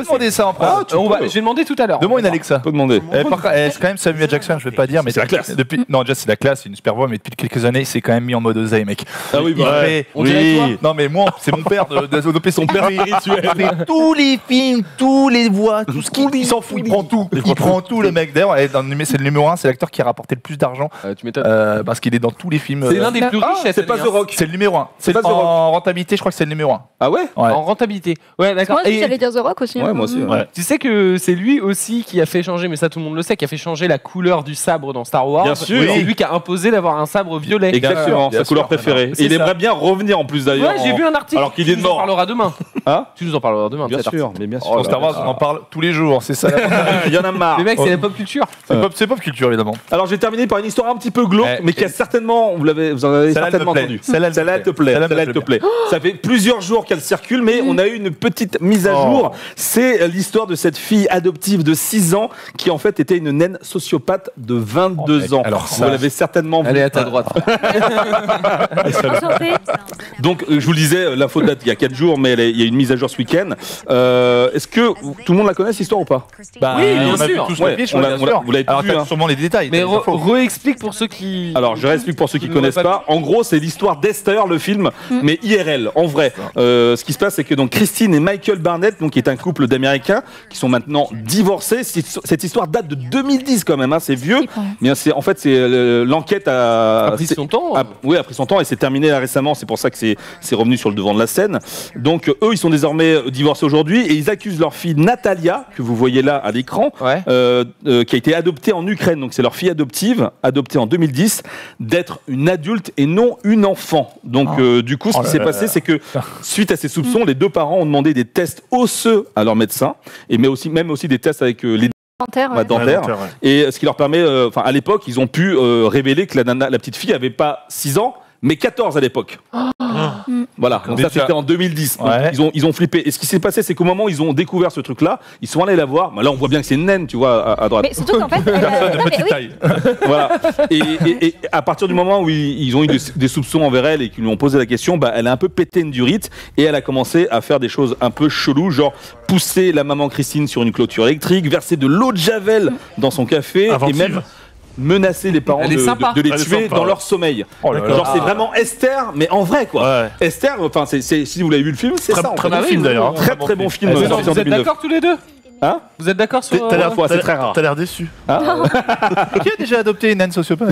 demander ça en Ah, prod. on va- Je vais demander tout à l'heure. Demande une Alexa. Peut demander. Eh, par contre, eh, c'est quand même Samuel Jackson, je vais pas dire, mais C'est la classe. Depuis, non, déjà c'est la classe, c'est une super voix, mais depuis quelques années, c'est quand même mis en mode oseille, mec. Ah oui, Il bah ouais. fait- On dirait toi. Non, mais moi, c'est mon père de, de, de, de son père spirituel. Il fait tous les films, tous les voix, tout ce qu'il il s'en fout, il prend tout. Il prend tout, le mec. D'ailleurs, eh, dans le numé- c'est le numéro un, c'est l'acteur qui a rapporté le plus d'argent Euh, Tu m'étonnes. euh, parce qu'il est dans tous les films. C'est euh, l'un des plus riches cette C'est pas année, The hein. Rock. C'est le numéro un. C'est pas The en rentabilité, je crois que c'est le numéro un. Ah ouais Ouais. En rentabilité. Ouais, d'accord. Moi aussi, Et j'allais dire The Rock aussi. Ouais, hein. moi aussi. ouais. Ouais. tu sais que c'est lui aussi qui a fait changer, mais ça tout le monde le sait, qui a fait changer la couleur du sabre dans Star Wars. Bien sûr. C'est lui qui a imposé d'avoir un sabre violet. Exactement, Bien sa sûr, couleur bien préférée. sûr. Et il C'est ça. aimerait bien revenir en plus d'ailleurs. Ouais, j'ai en- vu un article. Alors qu'il est Tu nous en mort. parleras demain. Hein Tu nous en parleras demain. Bien cet sûr, mais bien sûr. Dans Star Wars, on en parle tous les jours, c'est ça. Il y en a marre. article. Les mecs, c'est la pop culture. C'est pop, c'est pop culture, évidemment. Alors j'ai terminé par une histoire un petit peu glauque, Eh, mais qui a certainement, vous l'avez, vous en avez Celle-là, elle certainement me plaît. entendu. Celle-là, elle me Celle-là, elle te plaît. plaît. Celle-là, Celle-là, elle elle te me plaît. Ça fait plusieurs jours qu'elle circule, mais on a eu une petite mise à Oh. jour. C'est l'histoire de cette fille adoptive de six ans qui en fait était une naine sociopathe de vingt-deux Oh, mec, ans. alors vous ça- l'avez certainement vu. Elle est à ta droite. Enchanté. Donc, euh, je vous le disais, euh, l'info date il y a quatre jours, mais elle est- il y a une mise à jour ce week-end. Euh, Est-ce que tout le monde la connaît, cette histoire ou pas? Bah, Oui, bien on a vu sûr. tous Ouais, le pitch, on ouais, l'a- bien on l'a- sûr. vous l'avez Alors, vu, t'as hein. sûrement les détails. Mais t'as les re- infos. re-explique pour ceux qui. Alors, je réexplique pour ceux qui Nous, connaissent on va pas. En gros, c'est l'histoire d'Esther, le film, mais I R L, en vrai. Euh, ce qui se passe, c'est que donc Christine et Michael Barnett, donc qui est un couple d'Américains, qui sont maintenant divorcés. C'est- Cette histoire date de deux mille dix quand même, hein, c'est vieux. Mais c'est en fait, c'est euh, l'enquête a, A pris c'est- son temps. a- oui, a pris son temps et c'est terminé là récemment. C'est pour ça que c'est c'est revenu sur le devant de la scène. Donc eux, ils sont désormais divorcés aujourd'hui et ils accusent leur fille Natalia, que vous voyez là à l'écran, Ouais. euh, euh, qui a été adoptée en Ukraine. Donc c'est leur fille adoptive, adoptée en deux mille dix, d'être une adulte et non une enfant. Donc Oh. euh, du coup, ce Oh qui là s'est là passé, là. c'est que suite à ces soupçons, les deux parents ont demandé des tests osseux à leur médecin et mais aussi même aussi des tests avec euh, les Dentaire, ouais. bah, dentaires. Ouais, dentaire, ouais. Et ce qui leur permet, euh, enfin à l'époque, ils ont pu euh, révéler que la, nana, la petite fille avait pas six ans, mais quatorze à l'époque. Voilà, donc ça Déjà. c'était en deux mille dix. Donc, Ouais. ils, ont, ils ont flippé. Et ce qui s'est passé, c'est qu'au moment où ils ont découvert ce truc-là, ils sont allés la voir. Bah, là, on voit bien que c'est une naine, tu vois, à, à droite. Mais surtout qu'en fait, elle a- Personne de non, mais petite oui, taille. Voilà. Et, et- et à partir du moment où ils, ils ont eu des, des soupçons envers elle et qu'ils lui ont posé la question, bah, elle a un peu pété une durite et elle a commencé à faire des choses un peu cheloues, genre pousser la maman Christine sur une clôture électrique, verser de l'eau de javel dans son café Inventive. et même menacer les parents Elle de, est sympa. de- de les Elle est tuer sympa, dans ouais. leur sommeil. Oh là là. Genre c'est vraiment Esther, mais en vrai quoi. Ouais. Esther, enfin c'est, c'est- si vous l'avez vu le film, c'est Très, ça. en très fait. bon film d'ailleurs. hein. Très très bon film. Eh, euh, c'est sorti Vous en êtes deux mille neuf. d'accord tous les deux? Hein Vous êtes d'accord sur. T'as l'air euh, fois, c'est très rare. T'as l'air déçu. Qui a déjà adopté une naine sociopathe?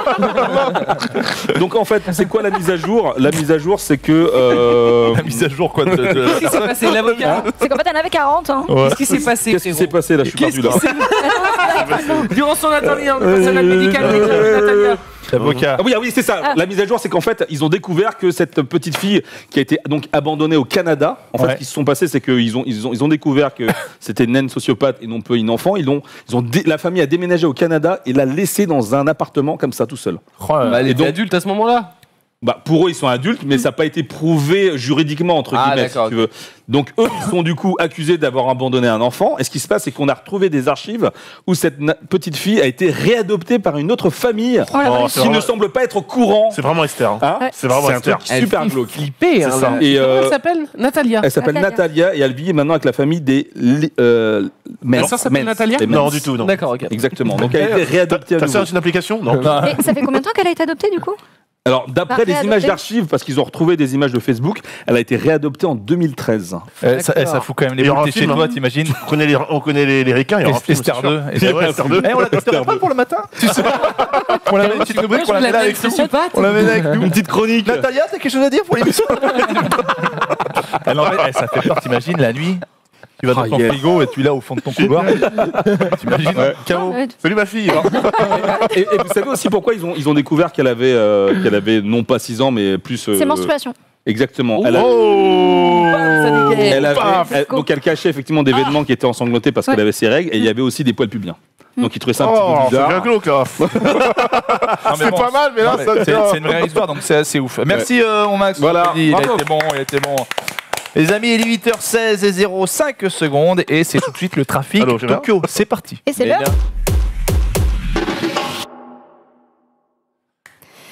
Donc en fait, c'est quoi la mise à jour? La mise à jour, c'est que euh, La mise à jour, quoi. de- de- Qu'est-ce qui s'est passé, l'avocat? c'est qu'en fait, elle en avait quarante. Hein. Qu'est-ce qui s'est passé? qu'est-ce qui frérot s'est passé là? Je suis Qu'est-ce perdu qui là. s'est Durant son interview, le personnel médical avec Natalia. L'avocat. Ah oui, ah oui, c'est ça. Ah. La mise à jour, c'est qu'en fait, ils ont découvert que cette petite fille qui a été donc abandonnée au Canada, en fait, Ouais. ce qui se sont passés, c'est qu'ils ont, ils ont, ils ont découvert que c'était une naine sociopathe et non pas une enfant. Ils ont, ils ont dé- la famille a déménagé au Canada et l'a laissée dans un appartement comme ça, tout seul. Oh là là. Bah, elle Et était donc- adulte à ce moment-là. Bah, pour eux, ils sont adultes, mais ça n'a pas été prouvé juridiquement, entre Ah, guillemets, si d'accord, tu veux. Donc, eux, ils sont du coup accusés d'avoir abandonné un enfant. Et ce qui se passe, c'est qu'on a retrouvé des archives où cette na- petite fille a été réadoptée par une autre famille Oh la Oh, vache. c'est qui vraiment- ne semble pas être au courant. C'est vraiment Esther. hein. Hein Ouais. C'est vraiment C'est un Esther. truc super fait glauque. flipper. Hein, C'est ça. là. Et, Comment euh, elle s'appelle? Natalia. Elle s'appelle Natalia. Natalia et elle vit maintenant avec la famille des Li- euh, Mens. Ta sœur s'appelle Mens. Natalia? Les Mens. Non, du tout, non. D'accord, ok. Exactement. Donc elle a été réadoptée à Ta nouveau. sœur est une application? Non. Et ça fait combien de temps qu'elle a été adoptée du coup? Alors, d'après Bah, les réadoptée. images d'archives, parce qu'ils ont retrouvé des images de Facebook, elle a été réadoptée en deux mille treize. Eh, ça, eh, ça fout quand même les Il y aura boules un chez film, toi, hein. t'imagines? On connaît les, on connaît les, les ricains, il y aura un film. Esther c'est sûr. deux. Eh ouais, Esther deux. Eh, on la testait pas pour le matin? Tu sais On la met une petite rubrique, on la met là avec nous. On la met là avec nous. Une petite chronique. Natalia, t'as quelque chose à dire pour l'émission? Elle en fait- eh, ça fait peur, t'imagines, la nuit? Tu vas dans Ah, ton yeah. frigo et tu l'as au fond de ton couloir. T'imagines? K O. Ouais. Salut ma fille. Et, et vous savez aussi pourquoi ils ont, ils ont découvert qu'elle avait, euh, qu'elle avait non pas six ans, mais plus. euh, C'est menstruation. Exactement. Elle a- Ça dégaine. elle avait- Paf. elle- donc elle cachait effectivement des vêtements qui étaient ensanglantés parce Ouais. qu'elle avait ses règles et il y avait aussi des poils pubiens. Donc ils trouvaient ça un Oh, petit peu c'est bien bizarre. glauque là. Non, mais C'est bon, pas mal, mais là, non, mais ça c'est tient. c'est une vraie histoire, donc c'est assez ouf. Merci euh, mon Max. Voilà, Il a bravo. été bon, il a été bon. Les amis, il est huit heures seize et zéro cinq secondes et c'est tout de suite le trafic Allô, Gérard Tokyo. C'est parti. Et c'est Eh l'heure. bien.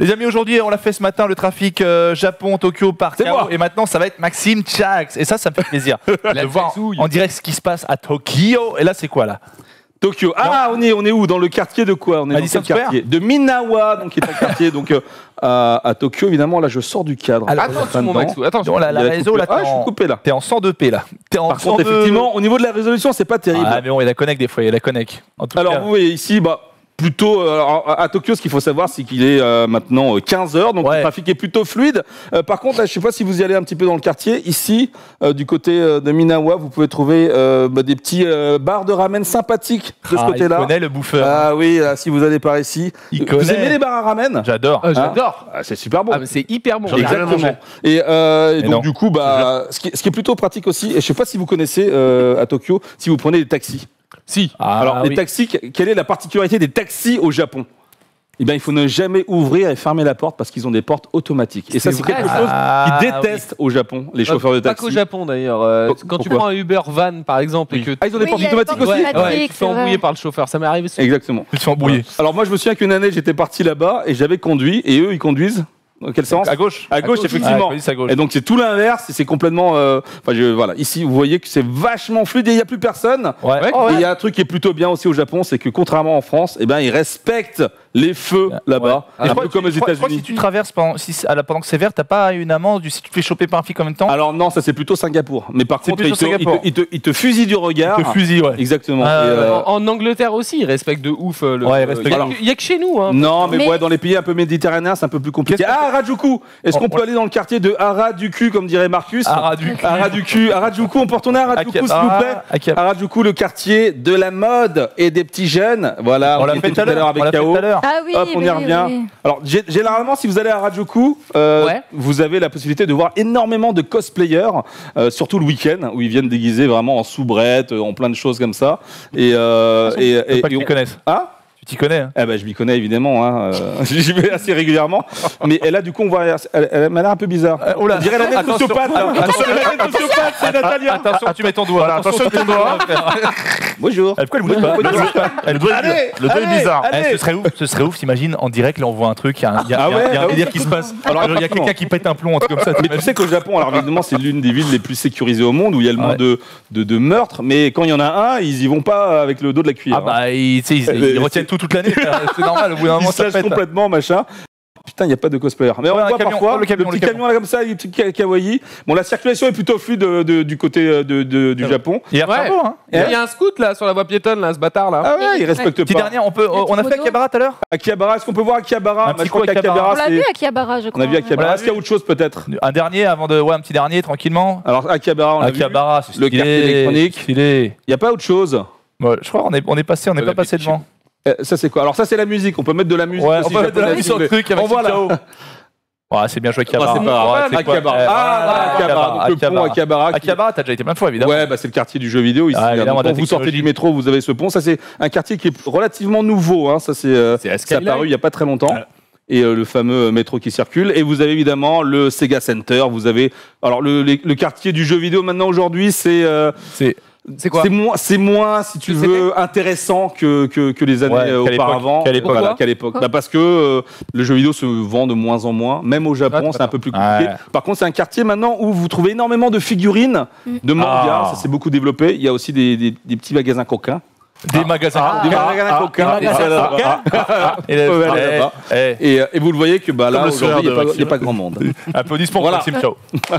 Les amis, aujourd'hui, on l'a fait ce matin, le trafic euh, Japon-Tokyo par C'est K O. moi. Et maintenant, ça va être Maxime Chax. Et ça, ça me fait plaisir de voir en direct ce qui se passe à Tokyo. Et là, c'est quoi là? Tokyo. Ah, on est, on est où? Dans le quartier de quoi? On est dans Madison quel quartier? De Minawa, donc qui est un quartier donc, euh, à, à Tokyo, évidemment. Là, je sors du cadre. Alors, attention, mon Maxou, attention. Bon, là, la Il y a réseau, là, coupé. Ah, t'es je suis en, coupé là. t'es en cent deux P là. T'es en Par cent contre, deux. effectivement, au niveau de la résolution, c'est pas terrible. Ah, mais bon, il y a la connect des fois, il y a la connect. En tout Alors, cas, vous voyez ici, bah. Plutôt euh, à Tokyo, ce qu'il faut savoir, c'est qu'il est euh, maintenant euh, quinze heures, donc Ouais. le trafic est plutôt fluide. Euh, par contre, là, je ne sais pas si vous y allez un petit peu dans le quartier. Ici, euh, du côté euh, de Minawa, vous pouvez trouver euh, bah, des petits euh, bars de ramen sympathiques de ce ah, côté-là. il connaît le bouffeur. Ah oui, là, si vous allez par ici. Il vous connaît. aimez les bars à ramen? J'adore. Ah, j'adore. Ah, c'est super bon. Ah, mais c'est hyper bon. Exactement. Et, euh, et Mais donc non. du coup, bah, ce qui, ce qui est plutôt pratique aussi, et je ne sais pas si vous connaissez euh, à Tokyo, si vous prenez des taxis. Si. Ah, Alors, les oui. taxis, quelle est la particularité des taxis au Japon? Eh bien, il faut ne jamais ouvrir et fermer la porte parce qu'ils ont des portes automatiques. Et ça, C'est c'est vrai, quelque ça. chose Ah, qu'ils détestent au Japon, les chauffeurs de Pas taxi. qu'au Japon d'ailleurs. Euh, Oh, quand tu pourquoi prends un Uber van par exemple et que Ah, ils ont des Oui, portes il y a les automatiques portes aussi? automatiques. ouais, tu te fais c'est vrai. embrouiller par le chauffeur, ça m'est arrivé souvent. Exactement. Ils sont embrouillés. Alors, moi, je me souviens qu'une année, j'étais parti là-bas et j'avais conduit, et eux, ils conduisent. Dans quel sens? À gauche. À gauche, effectivement. Ah, à gauche. Et donc c'est tout l'inverse, et c'est complètement. euh, Enfin, je, voilà. Ici, vous voyez que c'est vachement fluide et il n'y a plus personne. Ouais. Ouais. Oh, Et ouais. il y a un truc qui est plutôt bien aussi au Japon, c'est que contrairement en France, eh ben, ils respectent les feux là-bas, Ouais. un Je crois peu que comme aux tu- je crois- je crois que États-Unis. si tu traverses pendant, si, c'est- à la- pendant que c'est vert, t'as pas une amende du si tu te fais choper par un flic en même temps. Alors non, ça c'est plutôt Singapour. Mais par C'est contre, ils plutôt te, ils, te, Singapour. ils te- ils te fusillent du regard. Ils te fusillent, ouais. Exactement. Ah, Et, euh, En, en Angleterre aussi, ils respectent de ouf euh, le. Ouais, ils euh, respectent. Il y a que- il y a que chez nous. Hein. Non, mais, Mais- ouais, dans les pays un peu méditerranéens, c'est un peu plus compliqué. Qu'est-ce que- Ah, Harajuku. Est-ce qu'on On- peut aller dans le quartier de Harajuku, comme dirait Marcus? Harajuku. Harajuku. Harajuku, on peut retourner à Harajuku, s'il vous Akihabara, plaît. Akihabara. Harajuku, le quartier de la mode et des petits jeunes. Voilà, On l'a y fait était tout à l'heure. avec On l'a fait K O. tout à l'heure. Ah oui, Hop, on oui, y oui, revient. oui. Alors, gé- généralement, si vous allez à Harajuku, euh, Ouais. vous avez la possibilité de voir énormément de cosplayers, euh, surtout le week-end, où ils viennent déguisés vraiment en soubrette, en plein de choses comme ça. Et, euh, et, Faut et- pas et qu'ils on- te connaissent. Ah Tu t'y connais. Hein. eh ben, je m'y connais évidemment, hein. euh, j'y vais assez régulièrement. Mais et là, du coup, on voit, elle, elle, elle m'a l'air un peu bizarre. Euh, oh là. On dirait la nette Attention. sociopathe. là. Attention. La nette sociopathe, c'est Natalia. Attention, tu mets ton doigt. Voilà, attention avec ton doigt. Bonjour. Pourquoi elle bouge pas Le doigt- Elle le bouge doigt pas. est- le doigt est allez, bizarre. allez. Eh, ce serait ouf, ce serait ouf, t'imagines, en direct, là on voit un truc, il y a un, il y a- Ah il y a- ouais, il y a ah un oui. délire qui se passe. Alors, Alors, il y a exactement. quelqu'un qui pète un plomb, un truc comme ça. Mais tu sais qu'au Japon, alors évidemment, c'est l'une des villes les plus sécurisées au monde où il y a le moins Ouais. de, de, de meurtres. Mais quand il y en a un, ils y vont pas avec le dos de la cuillère. Ah bah, ils, tu sais, ils, Euh, ils retiennent tout toute l'année, c'est normal, au bout d'un Ils moment se ça lâchent pète. complètement, machin. Putain, il n'y a pas de cosplayer. Mais Ouais, on un voit camion, parfois oh, le camion, petit le camion. camion là comme ça, il est petit ka- kawaii. Bon, la circulation est plutôt fluide de- de- du côté euh, de, de- du Japon. Hier, Ouais. Turbo, hein. Il y a un scout là sur la voie piétonne, là, ce bâtard là. Ah ouais, il respecte Petite pas. dernière, on, peut, on a fait Akihabara tout à l'heure Akihabara, est-ce qu'on peut voir Akihabara Un Moi, petit je crois coup Akihabara. qu'Akihabara, On l'a c'est- vu à Akihabara, je On crois. a vu Akihabara. Ouais. Est-ce qu'il y a autre chose peut-être Un dernier avant de. Ouais, un petit dernier, tranquillement. Alors, Akihabara, on l'a vu. Akihabara, c'est Le stylé, quartier électronique. stylé. Il n'y a pas autre chose. Ouais, je crois qu'on est, on est passé, on n'est Ouais, pas la passé big devant. Euh, Ça, c'est quoi Alors, ça, c'est la musique. On peut mettre de la musique Ouais, aussi. on peut mettre de la japonaise, musique si vous sur le voulez. truc avec On voit là. Chao. Ouais, c'est bien joué Ah, Akihabara. c'est pas grave. Ouais, c'est quoi Akihabara. Eh, Ah, voilà, Akihabara. Donc, le pont Akihabara. qui- Akihabara, t'as déjà été plein de fois, évidemment. Ouais, bah, c'est le quartier du jeu vidéo ici. Ah, hein. évidemment, Donc, de la quand vous sortez technologie. du métro, vous avez ce pont. Ça, c'est un quartier qui est relativement nouveau. Hein. Ça, c'est euh, C'est à c'est Skyline. apparu il n'y a pas très longtemps. Ouais. Et euh, le fameux euh, métro qui circule. Et vous avez évidemment le Sega Center. Vous avez. Alors, le, les- le quartier du jeu vidéo maintenant aujourd'hui, c'est. euh, C'est. C'est quoi C'est moins, c'est moins, si tu Que veux, intéressant que, que, que les années Ouais, euh, qu'à l'époque. auparavant. Qu'à l'époque. Voilà, qu'à l'époque. Bah, parce que euh, le jeu vidéo se vend de moins en moins, même au Japon, Ouais, c'est un peu plus Ouais. compliqué. Par contre, c'est un quartier maintenant où vous trouvez énormément de figurines, de mangas, Ah. ça s'est beaucoup développé. Il y a aussi des, des, des petits magasins coquins. Des magasins. Des magasins coquins. des magasins Voilà. coquins. Ah, Et là, ouais, eh, là-bas. eh, Et, euh, et vous le voyez que bah, là, Comme le sourire aujourd'hui, il n'y a, de pas- il y a Maxime. pas grand monde. Applaudissements Voilà. pour Maxime Chao.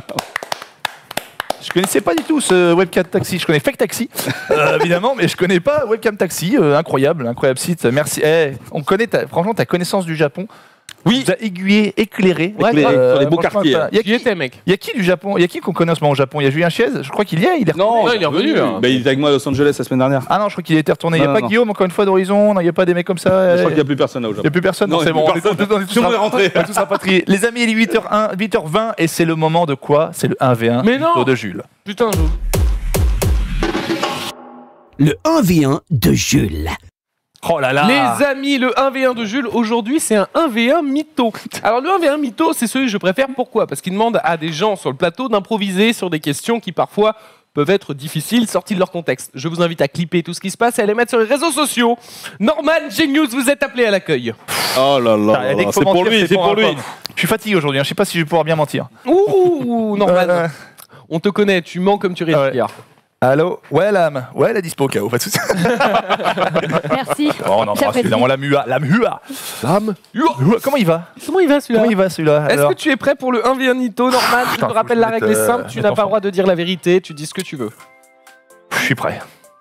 Je connaissais pas du tout ce webcam taxi. Je connais Fake Taxi, euh, évidemment, mais je connais pas webcam taxi. Euh, incroyable, incroyable site. Merci. Eh, on connaît ta, franchement ta connaissance du Japon. Oui. Vous a aiguillé, éclairé. Éclairé, sur les beaux franchement, quartiers. ça- Il y a J'y qui, étais, mec. il y a qui du Japon? Il y a qui qu'on connaît en ce moment au Japon? Il y a Julien Chiez. Je crois qu'il y est. Il est Non, Non, il est revenu, là. Bah, il était avec moi à Los Angeles la semaine dernière. Ah non, je crois qu'il était retourné. Il n'y a Non, pas non. Guillaume, encore une fois, d'Horizon. Non, il n'y a pas des mecs comme ça. Je crois qu'il n'y a plus personne là au Il n'y Japon. a plus personne. Non, Non, il y c'est a bon. plus On est personne. tous- on est tous Tout le monde est rentré. on est tous rapatriés. Les amis, il est huit heures vingt et c'est le moment de quoi? C'est le un v un Mais non. de Jules. Putain, je... Le un v un de Jules. Oh là là. Les amis, le un v un de Jules, aujourd'hui, c'est un un v un mytho. Alors, le un v un mytho, c'est celui que je préfère. Pourquoi? Parce qu'il demande à des gens sur le plateau d'improviser sur des questions qui, parfois, peuvent être difficiles, sortis de leur contexte. Je vous invite à clipper tout ce qui se passe et à les mettre sur les réseaux sociaux. Norman, Genius, vous êtes appelé à l'accueil. Oh là là, Ah, dès qu'il faut c'est pour mentir, lui, c'est pour un lui. pomme. Je suis fatigué aujourd'hui, hein. Je sais pas si je vais pouvoir bien mentir. Ouh, Norman, Euh, on te connaît, tu mens comme tu respires. Allô. Ouais, l'âme. Ouais, la dispo, K O, pas de soucis. Merci. Oh non, J'apprécie. évidemment, l'âme hua. L'âme hua. L'âme Hua. Comment il va Comment il va celui-là Comment il va celui-là Est-ce alors que tu es prêt pour le un v un Nito, Norman? Je putain, te faut rappelle que la je règle mette, est euh, simple, tu mettre n'as en pas le fond. droit de dire la vérité, tu dis ce que tu veux. Je suis prêt.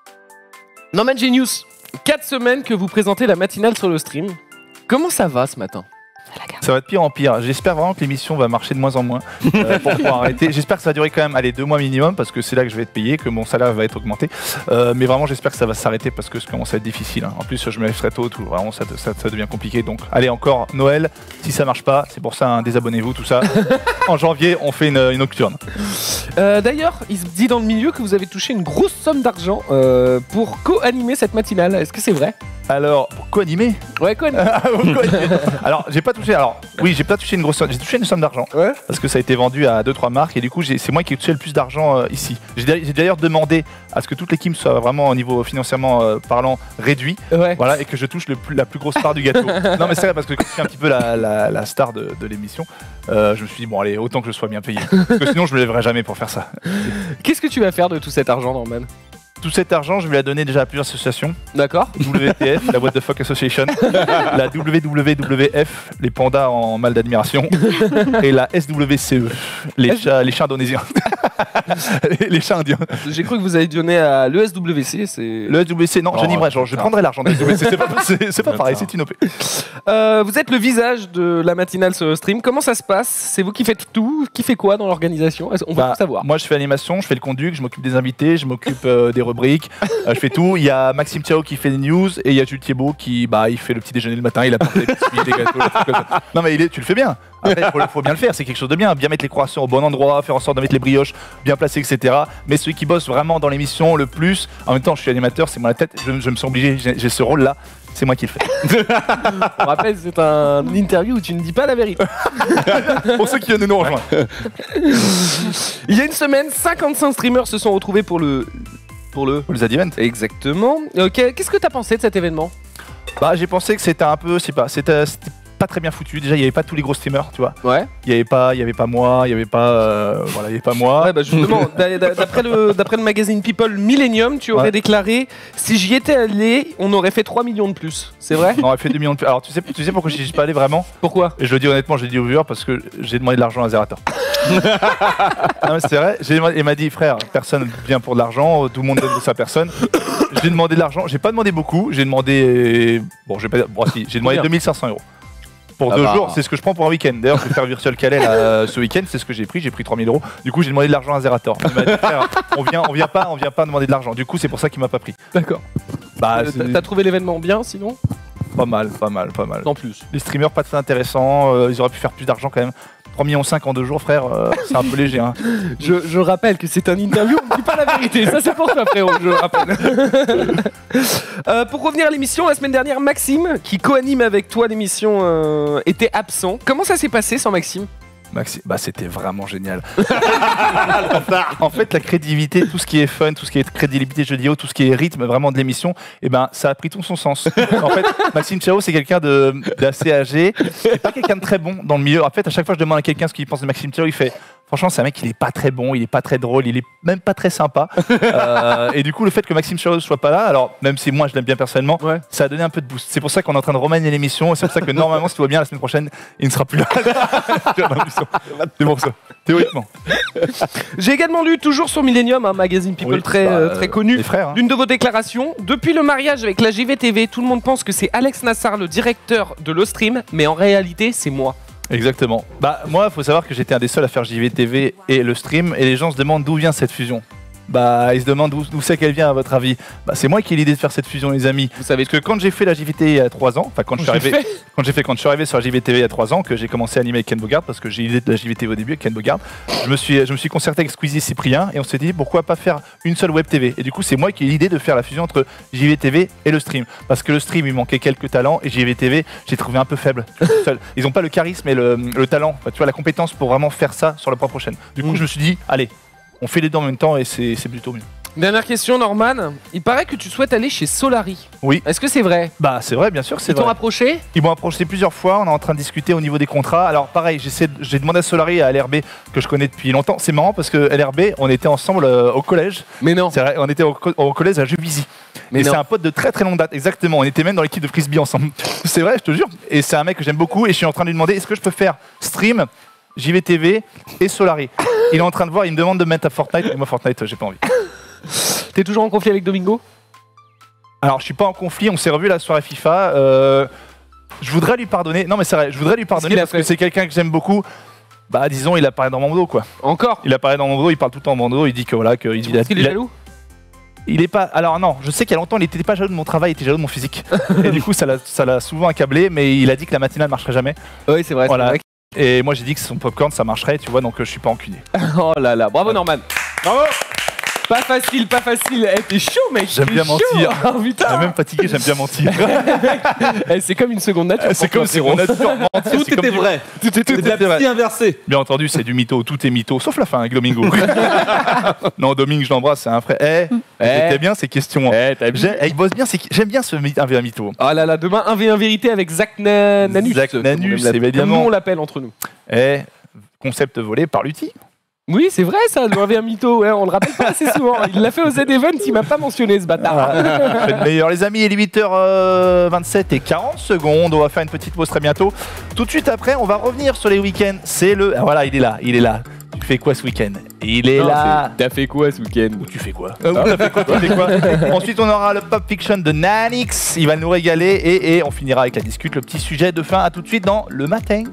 Norman Genius, quatre semaines que vous présentez la matinale sur le stream. Comment ça va ce matin? Ça va de pire en pire. J'espère vraiment que l'émission va marcher de moins en moins euh, pour pouvoir arrêter. J'espère que ça va durer quand même allez, deux mois minimum parce que c'est là que je vais être payé, que mon salaire va être augmenté. Euh, mais vraiment, j'espère que ça va s'arrêter parce que ça commence à être difficile. Hein. En plus, je me lève très tôt, tout, vraiment, ça, ça, ça devient compliqué. Donc, allez, encore Noël. Si ça marche pas, c'est pour ça, hein, désabonnez-vous, tout ça. En janvier, on fait une, une nocturne. Euh, D'ailleurs, il se dit dans le milieu que vous avez touché une grosse somme d'argent euh, pour co-animer cette matinale. Est-ce que c'est vrai? Alors, pour co-animer Ouais, co-animer. Alors, j'ai pas touché. Alors, oui, j'ai pas touché une grosse somme. J'ai touché une somme d'argent ouais. parce que ça a été vendu à deux trois marques et du coup, c'est moi qui ai touché le plus d'argent euh, ici. J'ai d'ailleurs demandé à ce que toute l'équipe soit vraiment au niveau financièrement euh, parlant réduit, ouais. voilà, et que je touche le plus, la plus grosse part du gâteau. Non, mais c'est vrai parce que quand je suis un petit peu la, la, la star de, de l'émission, euh, je me suis dit bon, allez, autant que je sois bien payé, parce que sinon, je me lèverai jamais pour faire ça. Qu'est-ce que tu vas faire de tout cet argent, Norman? Tout cet argent, je vais la donner déjà à plusieurs associations. D'accord. W T F, la What the Fuck Association, la W W W F, les pandas en mal d'admiration, et la S W C E, les chats, les chats indonésiens, les, les chats indiens. J'ai cru que vous avez donné à l'E S W C. Le S W C, non, oh, je n'y genre, je prendrai l'argent de l'E S W C, c'est pas, c'est pas pareil, c'est une O P. Euh, vous êtes le visage de la matinale sur le stream. Comment ça se passe? C'est vous qui faites tout? Qui fait quoi dans l'organisation? On va bah, tout savoir. Moi, je fais l'animation, je fais le conduit, je m'occupe des invités, je m'occupe euh, des rubriques, euh, je fais tout. Il y a Maxime Chao qui fait les news et il y a Jules Thiebaud qui bah, il fait le petit déjeuner le matin, il apporte des biscuits, des gâteaux, des trucs comme ça. Non, mais il est, tu le fais bien. Après, il faut, faut bien le faire, c'est quelque chose de bien. Bien mettre les croissants au bon endroit, faire en sorte de mettre les brioches bien placées, et cetera. Mais celui qui bosse vraiment dans l'émission le plus, en même temps, je suis animateur, c'est moi la tête, je, je me sens obligé, j'ai ce rôle-là. C'est moi qui le fais. On rappelle, c'est un interview où tu ne dis pas la vérité. Pour ceux qui viennent de nous rejoindre. Il y a une semaine, cinquante-cinq streamers se sont retrouvés pour le... Pour le... Pour les Ad Event. Exactement. Okay. Qu'est-ce que tu as pensé de cet événement? Bah, j'ai pensé que c'était un peu, c'est pas, c'était pas très bien foutu. Déjà, il n'y avait pas tous les gros streamers, tu vois. Ouais. Il n'y avait pas, il y avait pas moi, il n'y avait pas, euh, voilà, il y avait pas moi. Ouais, bah justement, d'après le, d'après le magazine People Millennium, tu aurais ouais. déclaré si j'y étais allé, on aurait fait trois millions de plus. C'est vrai? On aurait fait deux millions de plus. Alors, tu sais, tu sais pourquoi je n'y suis pas allé vraiment? Pourquoi? Et je le dis honnêtement, je le dis au viewers parce que j'ai demandé de l'argent à Zerator. Non, mais c'est vrai. Demandé, il m'a dit, frère, personne vient pour de l'argent, tout le monde donne de sa personne. J'ai demandé de l'argent. J'ai pas demandé beaucoup. J'ai demandé, bon, je vais pas dire, bon, si, j'ai demandé deux mille cinq cents euros. Pour ah deux bah. jours, c'est ce que je prends pour un week-end. D'ailleurs, je vais faire Virtual Calais là, ce week-end, c'est ce que j'ai pris. J'ai pris trois mille euros. Du coup, j'ai demandé de l'argent à Zerator. Il m'a dit, frère, on vient, on vient pas, on vient pas demander de l'argent. Du coup, c'est pour ça qu'il m'a pas pris. D'accord. Bah, euh, t'as trouvé l'événement bien, sinon? Pas mal, pas mal, pas mal. En plus. Les streamers pas très intéressants. Euh, ils auraient pu faire plus d'argent quand même. trois virgule cinq millions en deux jours, frère, euh, c'est un peu léger. Hein. Je, je rappelle que c'est un interview, on ne dit pas la vérité. Ça, c'est pour toi, frérot, je le rappelle. euh, pour revenir à l'émission, la semaine dernière, Maxime, qui co-anime avec toi l'émission, euh, était absent. Comment ça s'est passé sans Maxime? Maxime, bah c'était vraiment génial. En fait, la crédibilité, tout ce qui est fun, tout ce qui est crédibilité jeu vidéo, tout ce qui est rythme vraiment de l'émission, et ben ça a pris tout son sens. En fait, Maxime Chao, c'est quelqu'un d'assez âgé, et pas quelqu'un de très bon dans le milieu. En fait, à chaque fois que je demande à quelqu'un ce qu'il pense de Maxime Chao, il fait franchement, c'est un mec, il est pas très bon, il est pas très drôle, il est même pas très sympa. Euh, et du coup, le fait que Maxime Chao soit pas là, alors même si moi je l'aime bien personnellement, ouais. ça a donné un peu de boost. C'est pour ça qu'on est en train de remanier l'émission, et c'est pour ça que normalement, si tout va bien, la semaine prochaine, il ne sera plus là. C'est pour ça, théoriquement. J'ai également lu, toujours sur Millennium, un magazine People oui, très, bah, euh, très connu, hein. L'une de vos déclarations. Depuis le mariage avec la J V T V, tout le monde pense que c'est Alex Nassar, le directeur de l'Ostream, mais en réalité, c'est moi. Exactement. Bah moi, il faut savoir que j'étais un des seuls à faire J V T V et le stream, et les gens se demandent d'où vient cette fusion. Bah, ils se demandent d'où c'est qu'elle vient à votre avis. Bah, c'est moi qui ai l'idée de faire cette fusion, les amis. Vous savez que quand j'ai fait la J V T V il y a trois ans, enfin quand je suis arrivé, fait quand j'ai fait quand je suis arrivé sur la J V T V il y a trois ans, que j'ai commencé à animer avec Ken Bogard parce que j'ai l'idée de la J V T V au début avec Ken Bogard. Je me suis, je me suis concerté avec Squeezie et Cyprien et on s'est dit pourquoi pas faire une seule web T V. Et du coup, c'est moi qui ai l'idée de faire la fusion entre J V T V et le stream parce que le stream il manquait quelques talents et J V T V j'ai trouvé un peu faible. Seul. Ils n'ont pas le charisme et le, le talent, tu vois, la compétence pour vraiment faire ça sur la prochaine. Du coup, mmh. je me suis dit allez. on fait les deux en même temps et c'est c'est plutôt mieux. Dernière question, Norman. Il paraît que tu souhaites aller chez Solari. Oui. Est-ce que c'est vrai? Bah c'est vrai, bien sûr que c'est Ils vrai. t'ont approché? Ils m'ont approché plusieurs fois, on est en train de discuter au niveau des contrats. Alors pareil, j'essaie de- j'ai demandé à Solari et à L R B que je connais depuis longtemps. C'est marrant parce que L R B, on était ensemble euh, au collège. Mais non. C'est vrai, on était au, co- au collège à Juvisy. Mais et non. c'est un pote de très très longue date, exactement. On était même dans l'équipe de frisbee ensemble. C'est vrai, je te jure. Et c'est un mec que j'aime beaucoup et je suis en train de lui demander est-ce que je peux faire stream, J V T V et Solari. Il est en train de voir, il me demande de mettre à Fortnite. Et moi Fortnite, j'ai pas envie. T'es toujours en conflit avec Domingo? Alors, je suis pas en conflit, on s'est revu la soirée FIFA. Euh, je voudrais lui pardonner. Non, mais c'est vrai, je voudrais lui pardonner qu'il a parce fait que c'est quelqu'un que j'aime beaucoup. Bah, disons, il apparaît dans mon dos, quoi. Encore? Il apparaît dans mon dos, il parle tout le temps dans mon dos, il dit que voilà, qu'il Tu penses qu'il est il a- jaloux? Il est pas. Alors, non, je sais qu'il y a longtemps, il était pas jaloux de mon travail, il était jaloux de mon physique. Et du coup, ça l'a ça l'a souvent accablé, mais il a dit que la matinale marcherait jamais. Oui, c'est vrai. Voilà. c'est vrai. Et moi, j'ai dit que son popcorn, ça marcherait, tu vois, donc euh, je suis pas enculé. Oh là là, bravo Norman. Bravo! Pas facile, pas facile. Eh, t'es chaud, mec. J'aime t'es bien chaud. mentir. Ah, putain. Je suis même fatigué, j'aime bien mentir. Eh, c'est comme une seconde nature. C'est pour comme toi, si on Pierrot. a mentir. Tout c'est comme était du- vrai. Tout était C'est de la vrai. psy inversée. Bien entendu, c'est du mytho, tout est mytho, sauf la fin avec Domingo. Non, Domingue, je l'embrasse, c'est un frère. Eh, Eh. c'était bien ces questions. Eh, t'as J'ai- eh, il bosse bien, c'est- j'aime bien ce my- un v un mytho. Ah là là, demain un v un vérité avec Zach Na- Nanus. Zach comme Nanus, on aime l'appeler. évidemment. Comme nous on l'appelle entre nous. Eh, concept volé par Lutti. Oui, c'est vrai ça, le un v un mytho. Ouais, on le rappelle pas assez souvent. Il l'a fait au Z-Event, il m'a pas mentionné ce bâtard. Faites meilleur, les amis, il est huit heures vingt-sept et quarante secondes. On va faire une petite pause très bientôt. Tout de suite après, on va revenir sur les week-ends. C'est le. Ah, voilà, il est là, il est là. Tu fais quoi ce week-end? Il est Non, là. c'est- T'as fait quoi ce week-end? Tu fais quoi Euh, T'as fait quoi, t'as fait quoi Ensuite, on aura le Pop Fiction de Nanix. Il va nous régaler. Et, et on finira avec la discute, le petit sujet de fin. À tout de suite dans le matin.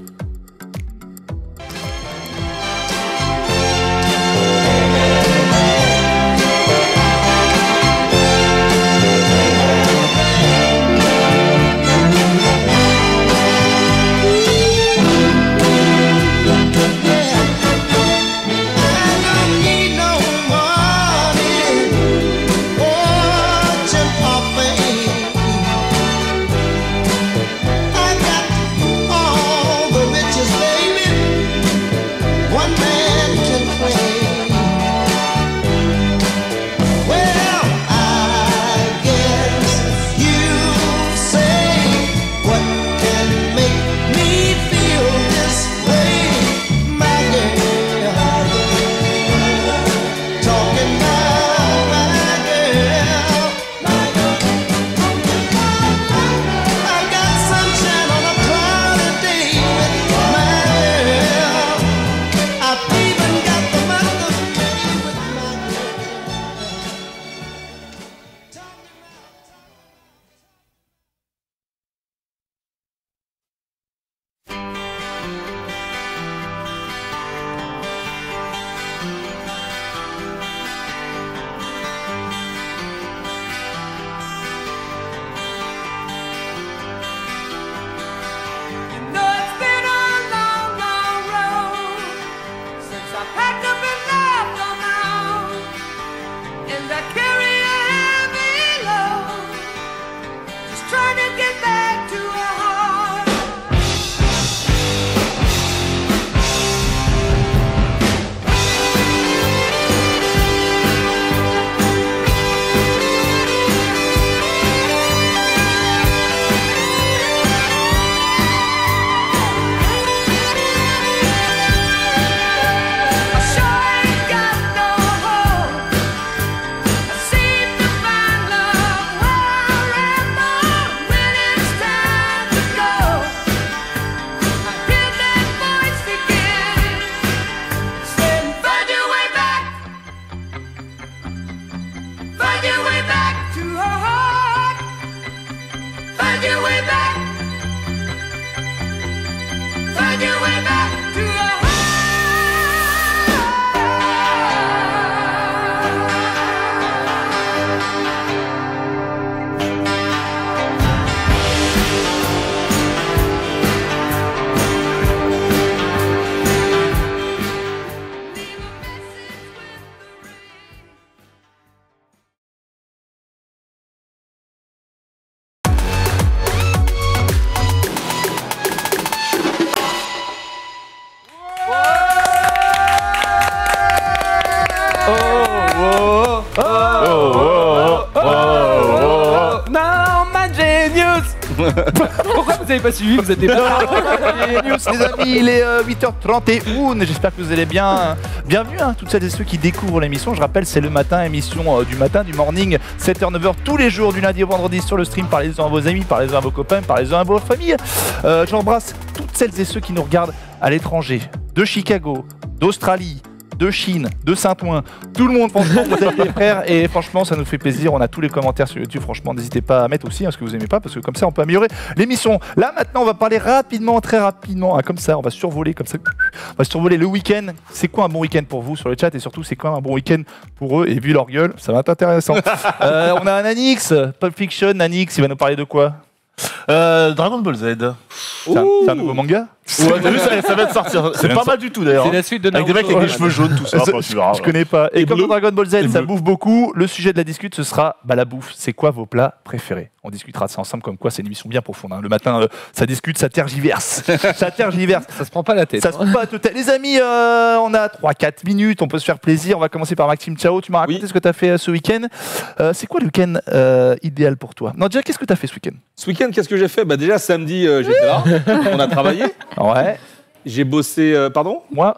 Pourquoi vous n'avez pas suivi? Vous êtes des bâtards. Les news, les amis, il est euh, huit heures trente et une. J'espère que vous allez bien. Bienvenue, hein, toutes celles et ceux qui découvrent l'émission. Je rappelle, c'est le matin, émission euh, du matin, du morning, sept heures neuf heures tous les jours, du lundi au vendredi sur le stream. Parlez-en à vos amis, parlez-en à vos copains, parlez-en à vos familles. Euh, J'embrasse toutes celles et ceux qui nous regardent à l'étranger, de Chicago, d'Australie, de Chine, de Saint-Ouen, tout le monde, franchement, vous êtes des frères et franchement, ça nous fait plaisir. On a tous les commentaires sur YouTube, franchement, n'hésitez pas à mettre aussi hein, ce que vous aimez pas, parce que comme ça, on peut améliorer l'émission. Là, maintenant, on va parler rapidement, très rapidement, hein, comme ça, on va survoler, comme ça, on va survoler le week-end. C'est quoi un bon week-end pour vous sur le chat et surtout, c'est quoi un bon week-end pour eux? Et vu leur gueule, ça va être intéressant. euh, on a un Anix, Pulp Fiction, Anix, il va nous parler de quoi? Euh, Dragon Ball Z. C'est un, un nouveau manga? Ouais, t'as vu, ça, ça va te sortir. C'est pas mal du tout d'ailleurs. C'est la suite de Avec des mecs avec des cheveux jaunes, tout ça. Je, je connais pas. Et, et comme dans Dragon Ball Z, ça bouffe beaucoup. Le sujet de la discute, ce sera bah, la bouffe. C'est quoi vos plats préférés? On discutera de ça ensemble, comme quoi c'est une émission bien profonde. Hein. Le matin, euh, ça discute, ça tergiverse. ça tergiverse. Ça se prend pas la tête. Ça se prend pas la tête. Les amis, euh, on a trois quatre minutes, on peut se faire plaisir. On va commencer par Maxime Ciao. Tu m'as raconté oui. ce que tu as fait euh, ce week-end. Euh, c'est quoi le week-end euh, idéal pour toi? Non, déjà, qu'est-ce que tu as fait ce week-end? Ce week-end, qu'est-ce que j'ai fait? Bah déjà, samedi, euh, j'étais là. On a travaillé. Ouais. J'ai bossé. Euh, pardon? Moi.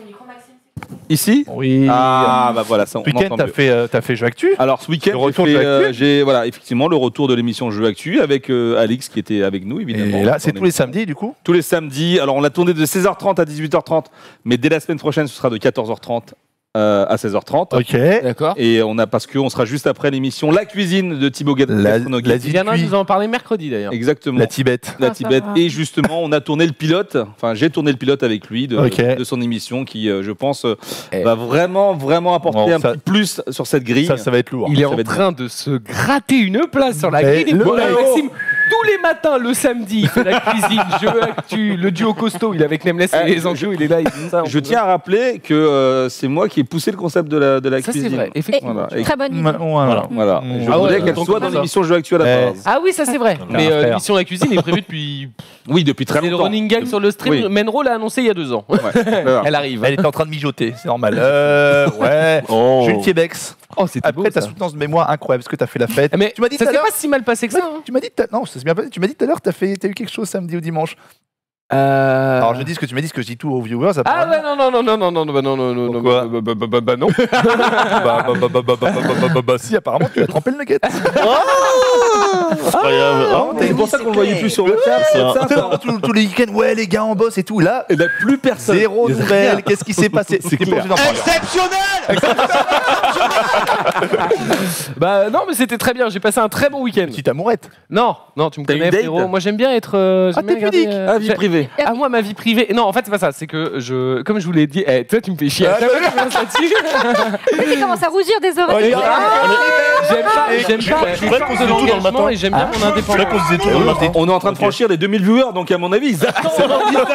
Ici? Oui. Ah, bah voilà, ça on Ce week-end, t'as fait, euh, t'as fait Jeux Actu? Alors, ce week-end, j'ai fait, euh, j'ai voilà, effectivement le retour de l'émission Jeux Actu avec euh, Alix qui était avec nous, évidemment. Et là, c'est tous les samedis, du coup? Tous les samedis. Alors, on l'a tourné de seize heures trente à dix-huit heures trente, mais dès la semaine prochaine, ce sera de quatorze heures trente. Euh, à seize heures trente. Ok. D'accord. Et on a parce qu'on sera juste après l'émission La Cuisine de Thibaut Gastronogue. Il viendra nous en parler mercredi d'ailleurs. Exactement. La Tibette. La Tibette. Et justement, on a tourné le pilote. Enfin, j'ai tourné le pilote avec lui de, okay. de son émission qui, euh, je pense, eh. va vraiment, vraiment apporter bon, un ça, petit plus sur cette grille. Ça, ça va être lourd. Il est ça en train de se gratter une place sur la grille. Des Maxime, tous les matins, le samedi, il fait la cuisine, Jeux Actu, le duo costaud. Il est avec Nameless et les Anjou. Il est là. Il dit ça, je tiens à rappeler que euh, c'est moi qui ai poussé le concept de la, de la ça, cuisine. Ça, c'est vrai, effectivement. Voilà. Et, très bonne idée. Voilà. voilà. Mmh. Je ah voulais ouais, qu'elle soit dans l'émission Jeux Actu à la base. Ah oui, ça, c'est vrai. Mais euh, l'émission La Cuisine est prévue depuis. Oui, depuis très longtemps. Le running gag sur le stream, oui. Menro l'a annoncé il y a deux ans. Ouais. Elle arrive. Elle était en train de mijoter, c'est normal. Euh, ouais. Oh. Jules Thiebex. Oh, c'était beau. Après ta soutenance de mémoire incroyable, parce que t'as fait la fête. Mais tu m'as dit ça s'est pas si mal passé que ça. Hein. Tu m'as dit non, ça s'est bien passé. Tu m'as dit tout à l'heure, t'as fait, t'as eu quelque chose samedi ou dimanche. Euh... Alors je dis ce que tu m'as dit, ce que je dis tout aux viewers. Ah ouais non non non non non non non non non non Pourquoi bah, bah, bah, bah, bah non. bah, bah, bah, bah, bah, bah, bah, bah, bah, si apparemment tu as trempé le nugget. Incroyable. Oh, c'est pour ça qu'on le voyait plus sur WhatsApp. Tous les week-ends, ouais les gars on bosse et tout. Là, et là plus personne. Zéro nouvelle. Qu'est-ce qui s'est passé? C'est exceptionnel. Bah non mais c'était très bien. J'ai passé un très bon week-end. Petite amourette. Non non tu me connais frérot. Moi j'aime bien être. Euh, ah t'es pudique. Euh, ah vie privée. Ah moi ma vie privée. Non en fait c'est pas ça. C'est que je comme je vous l'ai dit. Eh, toi tu me fais chier. Ah, il commence à rougir des oreilles. J'aime pas. J'aime pas. Je voudrais qu'on se tout dans le matin. Et j'aime bien mon indépendance. On est en train de franchir les deux mille viewers donc à mon avis ils attendent.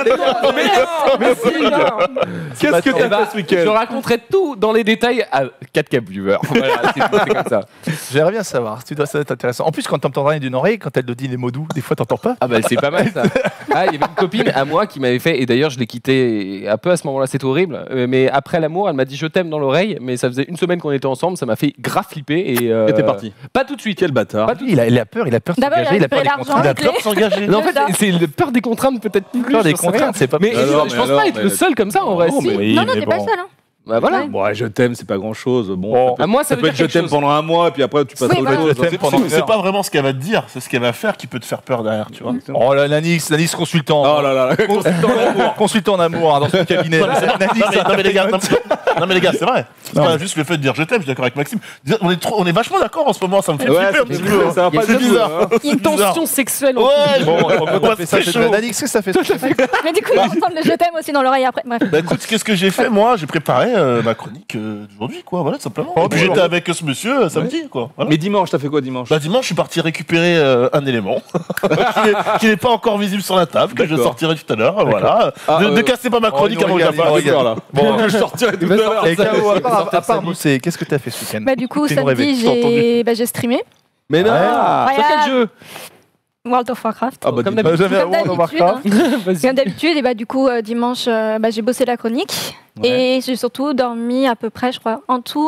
Qu'est-ce que t'as fait ce week-end? Je raconterai tout dans les détails à quatre K viewers. Voilà, c'est comme ça. J'aimerais bien savoir. Ça doit être intéressant. En plus quand t'entends rien d'une oreille, quand elle te dit les mots doux, des fois t'entends pas. Ah bah c'est pas mal ça. Ah il y avait une copine à moi qui m'avait fait et d'ailleurs je l'ai quittée un peu à ce moment-là, c'était horrible. Mais après l'amour, elle m'a dit je t'aime dans l'oreille. Mais ça faisait une semaine qu'on était ensemble, ça m'a fait grave flipper et. Euh, et t'es parti. Pas tout de suite. Quel bâtard. Pas tout il, a, il a peur, il a peur de s'engager, il a peur des contraintes. Il a peur de s'engager. En fait c'est la peur des contraintes peut-être plus. Peur des contraintes, c'est pas. Mais je pense pas être le seul comme ça en vrai. Non non t'es pas le seul. Bah voilà. Ouais. Bon, ouais, je t'aime, c'est pas grand chose. Bon, oh. peut, à moi, ça, ça veut peut dire être je t'aime pendant un mois, et puis après tu passes oui, à autre bah, chose. C'est, c'est, c'est pas vraiment ce qu'elle va te dire, c'est ce qu'elle va faire qui peut te faire peur derrière, tu vois. Oh là, Nanix, Nanix consultant. Oh là là, consultant en amour, consultant en amour hein, dans son cabinet. Non, mais, Nanix, non, mais, non, mais les gars, non, mais, non mais les gars, c'est vrai. C'est pas juste le fait de dire je t'aime, je suis d'accord avec Maxime. On est trop, on est vachement d'accord en ce moment, ça me fait ouais, flipper un petit peu. Ça va pas c'est bizarre. Il y a une tension sexuelle. Ouais. Bon, on fait ça. Nanix, qu'est-ce que ça fait? Mais du coup, on entend le je t'aime aussi dans l'oreille après. Bref. Bah écoute, qu'est-ce que j'ai fait moi? J'ai préparé ma chronique d'aujourd'hui. Quoi, voilà, tout simplement. Et puis j'étais avec ce monsieur samedi, quoi. Voilà. Mais dimanche, t'as fait quoi dimanche? Bah dimanche, je suis parti récupérer euh, un élément qui n'est pas encore visible sur la table, que je sortirai tout à l'heure. Voilà. Ah, ne, euh, ne cassez pas ma chronique avant que je la fasse. Bon, je sortirai tout à l'heure. Et Caro, à part, à part Moussé, qu'est-ce que t'as fait ce week-end? Bah du coup, samedi, j'ai bah, streamé. Mais non. Sur quel jeu? World of Warcraft. Ah bah, comme d'habitude. Comme d'habitude, hein. Comme d'habitude, et bah du coup, euh, dimanche, euh, bah, j'ai bossé la chronique. Ouais. Et j'ai surtout dormi à peu près, je crois, en tout,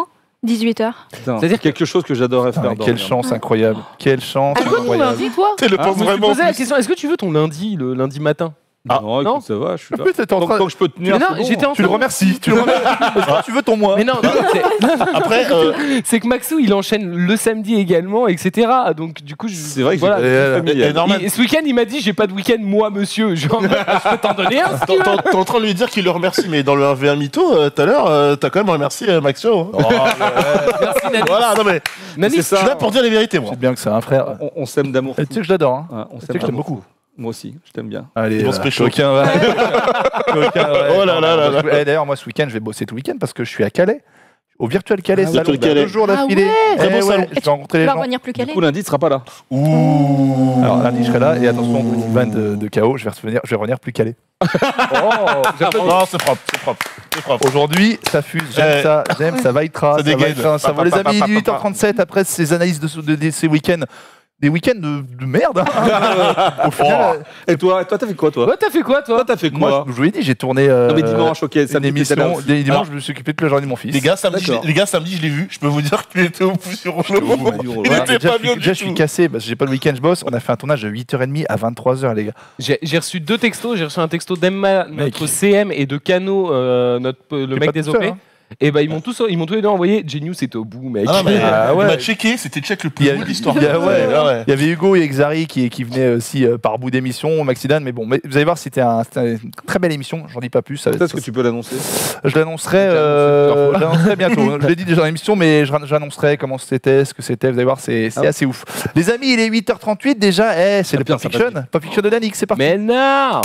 dix-huit heures. C'est-à-dire quelque chose que j'adorerais faire. Ah, quelle chance incroyable. Quelle chance Tu veux ton incroyable. lundi, toi Tu le Ah, penses je me suis vraiment. posé la question, est-ce que tu veux ton lundi, le lundi matin Ah non, non écoute, ça va, je suis là. Oui, t'étais en Tant, train- tant que je peux tenir. Mais non, c'est bon. j'étais en Tu le train- remercies. Tu le remercies. Est-ce que tu veux ton mois. Mais non, non, c'est- Après, euh, c'est que Maxou, il enchaîne le samedi également, et cetera. Donc, du coup, je... C'est vrai que voilà. j'ai Euh, pas de famille. et Norman, Et ce week-end, il m'a dit j'ai pas de week-end, moi, monsieur. Genre, je peux t'en donner un si tu t'es veux. t'es- t'es en train de lui dire qu'il le remercie, mais dans le un v un mytho, euh, tout à l'heure, euh, t'as quand même remercié euh, Maxio. hein. Merci, Nani. Voilà, non mais Nani, je suis là pour dire les vérités, moi. C'est bien que c'est un frère. On, on s'aime d'amour. Tu sais que je l'adore. Hein. Ouais, on Tu sais s'aime que je t'aime d'amour. beaucoup. Moi aussi, je t'aime bien. Allez, Ils vont se là, pécho. coquin, ouais. Coquin, ouais. Oh là là là là. Eh, D'ailleurs, moi, ce week-end, je vais bosser tout le week-end parce que je suis à Calais. Au Virtual Calais, Ah, salon, Virtual bah, Calais. deux jours Ah d'affilée. ouais. Eh Très beau ouais, salon. Je vais rencontrer les Tu vas gens. revenir plus Du calé. coup, lundi, tu seras pas là. Ouh. Alors lundi, je serai là et attention, petit van de, de K O, je vais revenir, je vais revenir plus calé. Non, c'est propre, c'est propre, c'est propre. Aujourd'hui, ça fuse, j'aime Eh. ça, j'aime, ça va être Ça ça, va dégaine. être ça va les amis, huit heures trente-sept après ces analyses de, de, de ces week-ends. Des week-ends de, de merde. Hein. Au final, Et toi, toi, t'as fait quoi, toi Ouais, t'as fait quoi, toi Toi, t'as fait moi, quoi je, je vous l'ai dit, j'ai tourné euh, Non, mais dimanche, ok, une samedi, émission. t'étais là. Des- Dimanche, Alors, je me suis occupé toute la journée de mon fils. Les gars, samedi, je l'ai- D'accord. les gars, samedi, je l'ai vu. Je peux vous dire qu'il était au bout sur le moment. Il Voilà, était déjà, pas je suis, bien déjà, du je suis tout. cassé parce que j'ai pas le week-end, je bosse. On a fait un tournage de huit heures trente à vingt-trois heures, les gars. J'ai j'ai reçu deux textos. J'ai reçu un texto d'Emma, Mec. notre C M, et de Cano, euh, notre, le T'es mec pas des tout O seul, P. hein. Et bah, ils m'ont tous, ils m'ont tous les deux envoyé. Genius était au bout, mec. Ah non, mais Ah il ouais. m'a checké, c'était check le Il plus y a- beau de l'histoire. il y a- ouais, Ah ouais. Il y avait Hugo et Xari qui, qui venaient aussi euh, par bout d'émission, Maxidan, mais bon, mais vous allez voir, c'était un, c'était une très belle émission, j'en dis pas plus. Ça, Peut-être ça- que tu peux l'annoncer. Je l'annoncerai euh, je l'annoncerai bientôt. Je l'ai dit déjà dans l'émission, mais je- j'annoncerai comment c'était, ce que c'était. Vous allez voir, c'est c'est Ah. assez ouf. Les amis, il est huit heures trente-huit déjà. Eh, c'est Ah, le bien, Pop ça Fiction. passe Pop Fiction de Danick, c'est parti. Mais non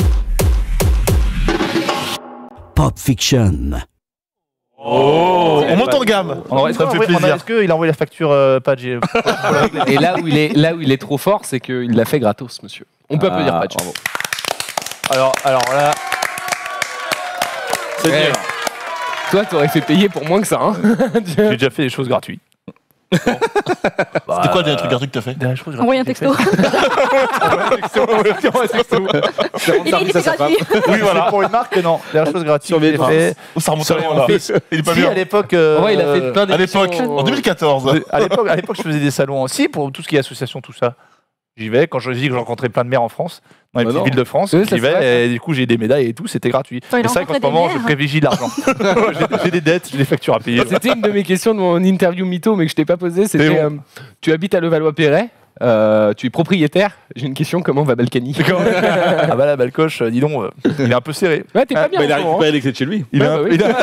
Pop Fiction. Oh, on monte en gamme. Alors, est-ce Ça me qu'on fait a envoyé- on a- plaisir. Est-ce qu'il a envoyé la facture euh, Padge Et là où il est, là où il est trop fort, c'est qu'il l'a fait gratos, monsieur. On peut applaudir Ah, Patch. bravo. Alors, alors là, C'est Eh, bien. Toi, t'aurais fait payer pour moins que ça. Hein. j'ai déjà fait des choses gratuites. C'était quoi le dernier truc gratuit que t'as fait? Des choses gratuites, Envoyer un j'ai texto. Il a dit c'est gratuit. Oui, voilà. Pour une marque, non. Des choses gratuites, Sur j'ai mes fait. Ça remonte à Sur loin, mon là. fils. Il est pas Si, bien. à l'époque. euh, Ouais, il a fait plein À l'époque, d'émissions. en deux mille quatorze. À l'époque, à l'époque, je faisais des salons aussi pour tout ce qui est association, tout ça. J'y vais quand je dis que j'ai rencontré plein de maires en France, dans les Bah petites non. villes de France. Oui, ça, J'y c'est vrai, vais et du coup j'ai des médailles et tout, c'était gratuit. Toi, il Mais a c'est vrai qu'en ce rencontré moment, des je maires. privilégie l'argent. J'ai- j'ai des dettes, j'ai des factures à payer. C'était une de mes questions de mon interview mytho, mais que je t'ai pas posée. C'était C'est bon. euh, tu habites à Levallois-Perret, euh, tu es propriétaire. J'ai une question, comment va Balkany? Ah bah là, Balcoche, dis donc, euh, il est un peu serré. Ouais, t'es pas bien. Bah, il a en ce moment, récupéré les clés de chez lui. Il Ouais, a un- bah oui. il a-